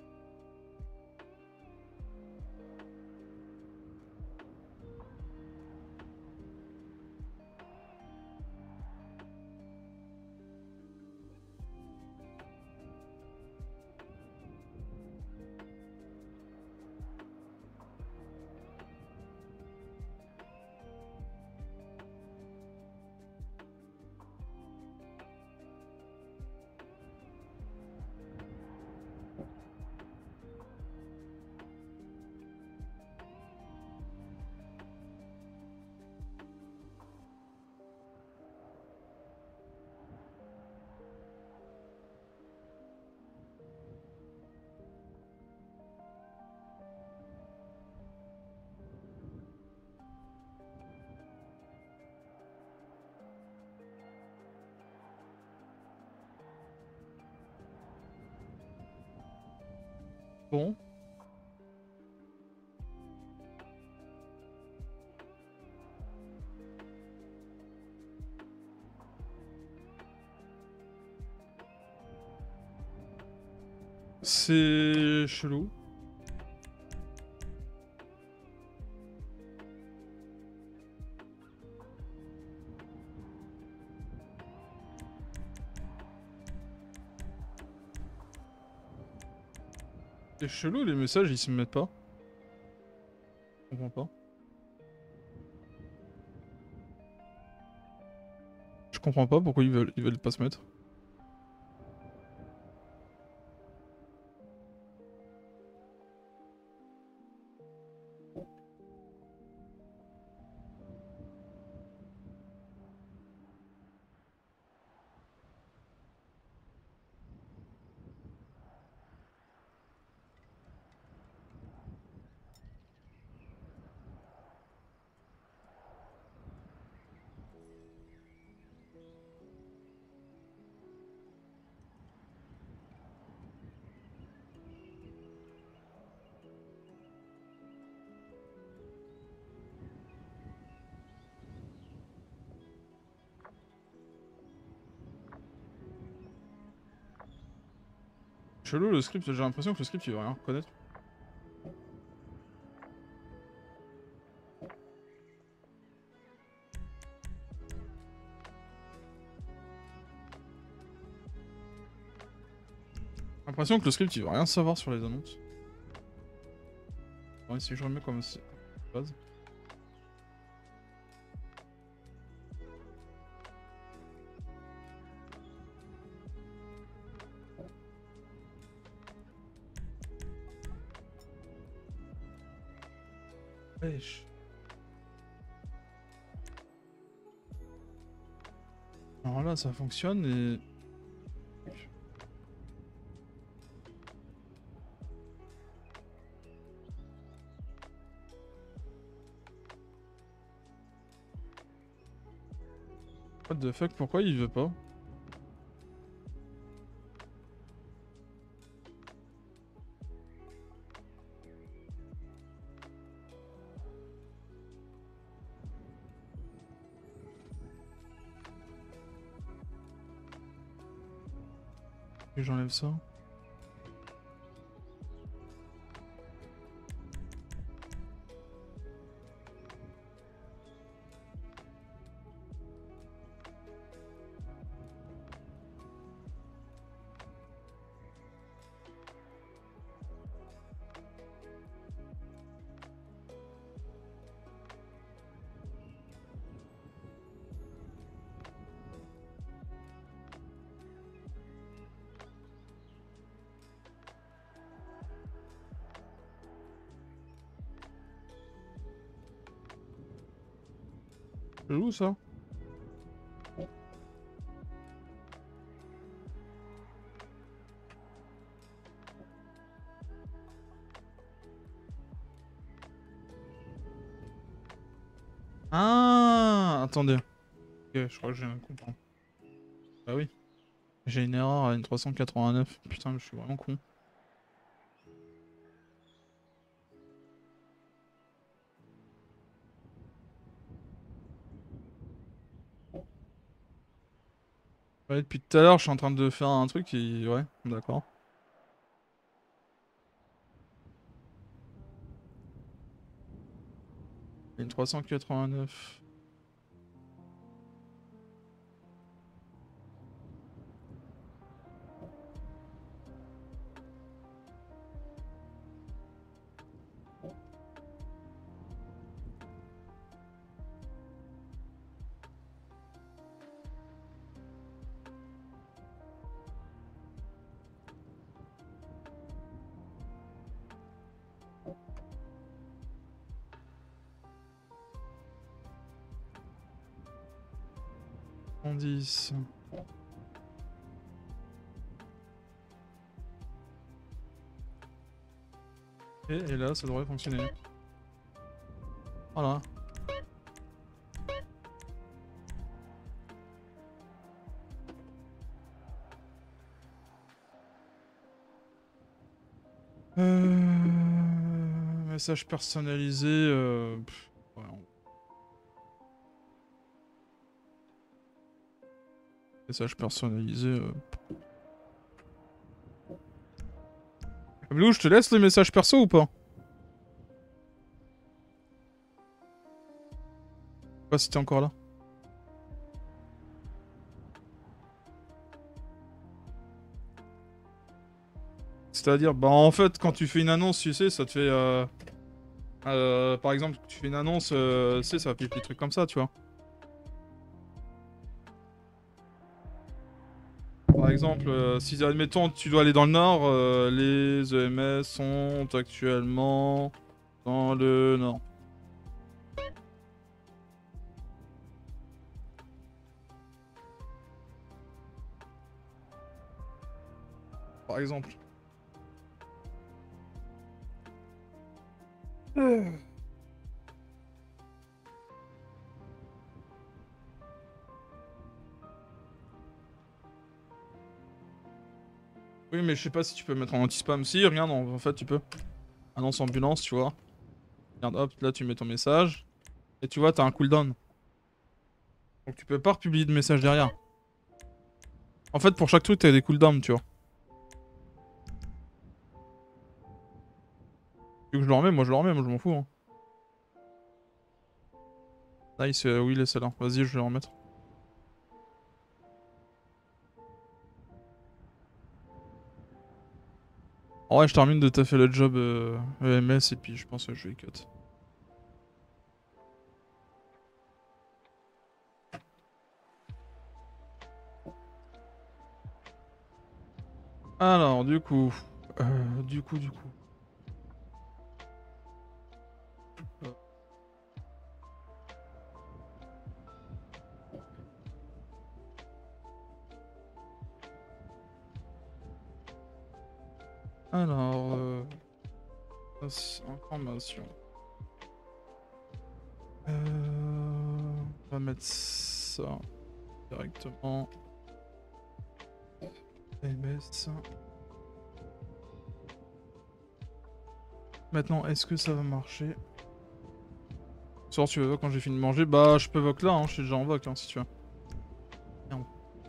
Bon. C'est chelou. C'est chelou, les messages ils se mettent pas. Je comprends pas. Je comprends pas pourquoi ils veulent, ils veulent pas se mettre. Chelou le script, j'ai l'impression que le script il veut rien reconnaître. J'ai l'impression que le script il veut rien savoir sur les annonces. Bon, si je remets comme c'est base. Wesh. Alors là ça fonctionne et... What the fuck, pourquoi il veut pas? Et j'enlève ça. C'est où ça? Ah, attendez. Ok, je crois que j'ai un comprendre. Bah oui. J'ai une erreur à une trois cent quatre-vingt-neuf. Putain, je suis vraiment con. Ouais, depuis tout à l'heure, je suis en train de faire un truc qui... Ouais, d'accord. Une trois cent quatre-vingt-neuf. cent dix. Et, et là, ça devrait fonctionner. Voilà. Euh... Message personnalisé. Euh... pff, ouais, on- Message personnalisé. Euh... Blue, je te laisse les messages perso ou pas? Je sais pas si t'es encore là. C'est-à-dire, bah en fait, quand tu fais une annonce, tu sais, ça te fait... Euh... euh, par exemple, tu fais une annonce, euh, tu sais, ça fait des trucs comme ça, tu vois. Par exemple, euh, si admettons tu dois aller dans le nord, euh, les E M S sont actuellement dans le nord. Par exemple. Euh. Oui, mais je sais pas si tu peux mettre en anti-spam. Si, regarde, en en fait, tu peux. Annonce ambulance, tu vois. Regarde, hop, là, tu mets ton message. Et tu vois, t'as un cooldown. Donc tu peux pas republier de message derrière. En fait, pour chaque truc, t'as des cooldowns, tu vois. Tu veux que je le remets? Moi, je le remets, moi, je m'en fous. Hein. Nice, euh, oui, laisse là. Vas-y, je vais le remettre. En vrai, je termine de taffer le job euh, E M S et puis je pense que je vais cut. Alors, du coup... Euh, du coup, du coup... Euh, Alors... Euh... Information. Euh... On va mettre ça directement. E M S. Maintenant, est-ce que ça va marcher? Soit tu veux quand j'ai fini de manger, bah je peux voc là, hein, je suis déjà en voc hein, si tu veux. Merde.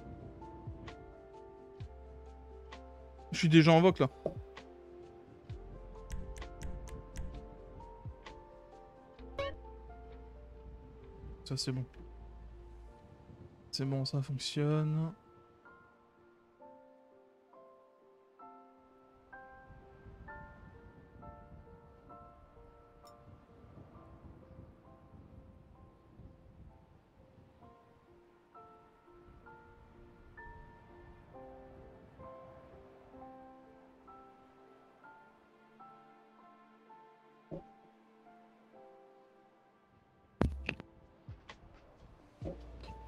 Je suis déjà en voc là. Ça c'est bon. C'est bon, ça fonctionne.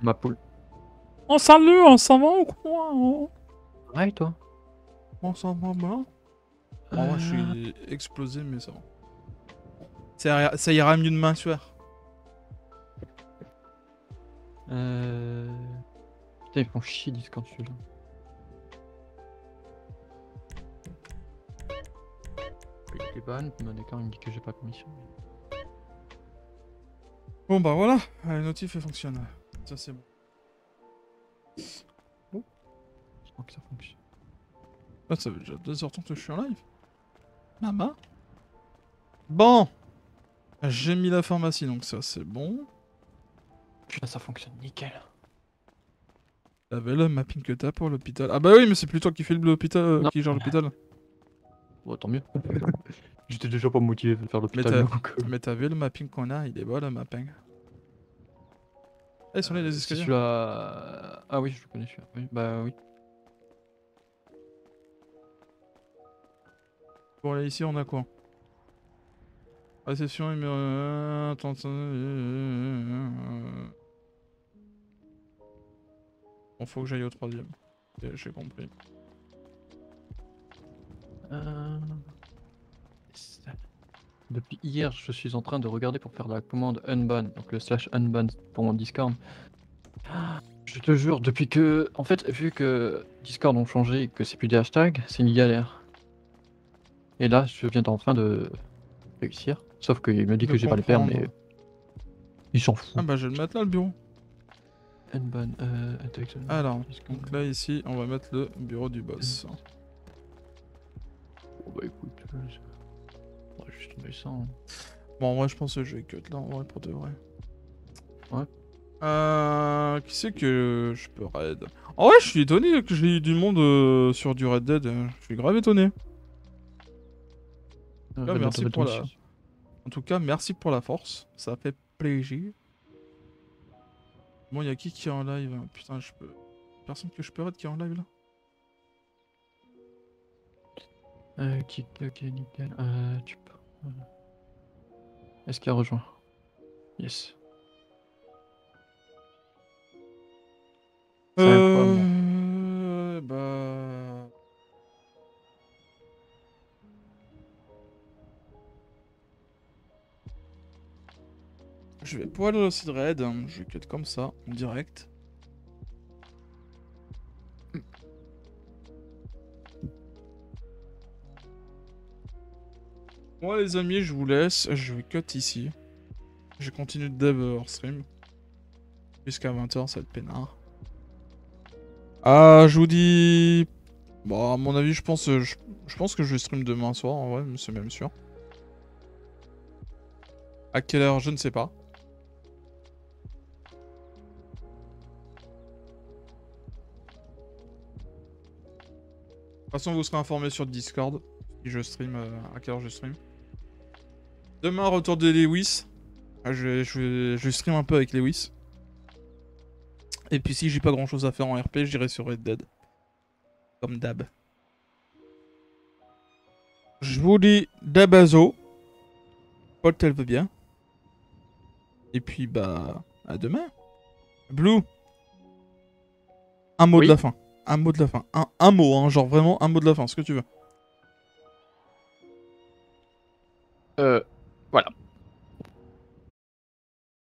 Ma poule. Oh salut, on s'en va ou quoi hein? Ouais, et toi? On s'en va bien. Oh, moi je suis explosé, mais ça va. Ça ira, ça ira mieux demain soir. Euh... Putain, ils font chier Discord celui-là. Il est ban, bah d'accord, il me dit que j'ai pas permission. Bon bah voilà, la notif elle fonctionne. Ça c'est bon. Oh. Je crois que ça fonctionne. Ah, ça fait déjà deux heures trente que je suis en live. Maman. Bon. J'ai mis la pharmacie donc ça c'est bon. Putain, ça fonctionne nickel. T'avais le mapping que t'as pour l'hôpital. Ah bah oui, mais c'est plus toi qui fais l'hôpital, euh, qui gère l'hôpital. Bon, tant mieux. J'étais déjà pas motivé de faire Mais l'hôpital. t'as donc, euh, mais t'as vu le mapping qu'on a, il est beau le mapping. Eh, ils sont là les c'est escaliers. celui-là- Ah oui, je le connais celui-là. Oui, bah oui. Bon là ici on a quoi? Réception numéro un, attends, attends, bon faut que j'aille au troisième. Ok, j'ai compris. Euh... ça- Depuis hier, je suis en train de regarder pour faire la commande unban, donc le slash unban pour mon Discord. Je te jure, depuis que... En fait, vu que Discord ont changé et que c'est plus des hashtags, c'est une galère. Et là, je viens en train de réussir. Sauf qu'il me dit De que j'ai pas les perms, mais... comprendre. Il s'en fout. Ah bah je vais le mettre là le bureau. Unban, euh... attaque- Alors, donc là ici on va mettre le bureau du boss. Bon bah écoute, euh, je- on va juste mettre ça. hein. Bon en vrai je pense que je vais cut là en vrai pour de vrai. Ouais. Euh... Qui c'est que je peux raid? En vrai je suis étonné que j'ai eu du monde euh, sur du Red Dead. Je suis grave étonné. En tout cas, Red Dead merci pour la... Redemption. En tout cas, merci pour la force. Ça fait plaisir. Bon, il y a qui qui est en live? Putain, je peux... Personne que je peux raid qui est en live là? Euh, ok, ok, nickel. Euh, tu peux... euh, Est-ce qu'il a rejoint? Yes. C'est incroyable. Euh... Bah... Je vais pouvoir aller au site raid. hein. Je vais cut comme ça, en direct. Moi les amis, je vous laisse. Je vais cut ici. Je continue de dev hors stream. Jusqu'à vingt heures, ça va être peinard. Ah, je vous dis... Bon, à mon avis, je pense, je, je pense que je vais stream demain soir, en vrai, c'est même sûr. À quelle heure, je ne sais pas. De toute façon, vous serez informé sur Discord. Si je stream, euh, à quelle heure je stream. Demain, retour de Lewis. Ah, Je vais, je, vais, je vais stream un peu avec Lewis. Et puis si j'ai pas grand chose à faire en R P, j'irai sur Red Dead. Comme d'hab. Je vous dis d'abazo. Paul, elle veut bien. Et puis bah... à demain. Blue. Un mot Oui. de la fin. Un mot de la fin. Un, un mot, hein, genre vraiment un mot de la fin, ce que tu veux. Euh,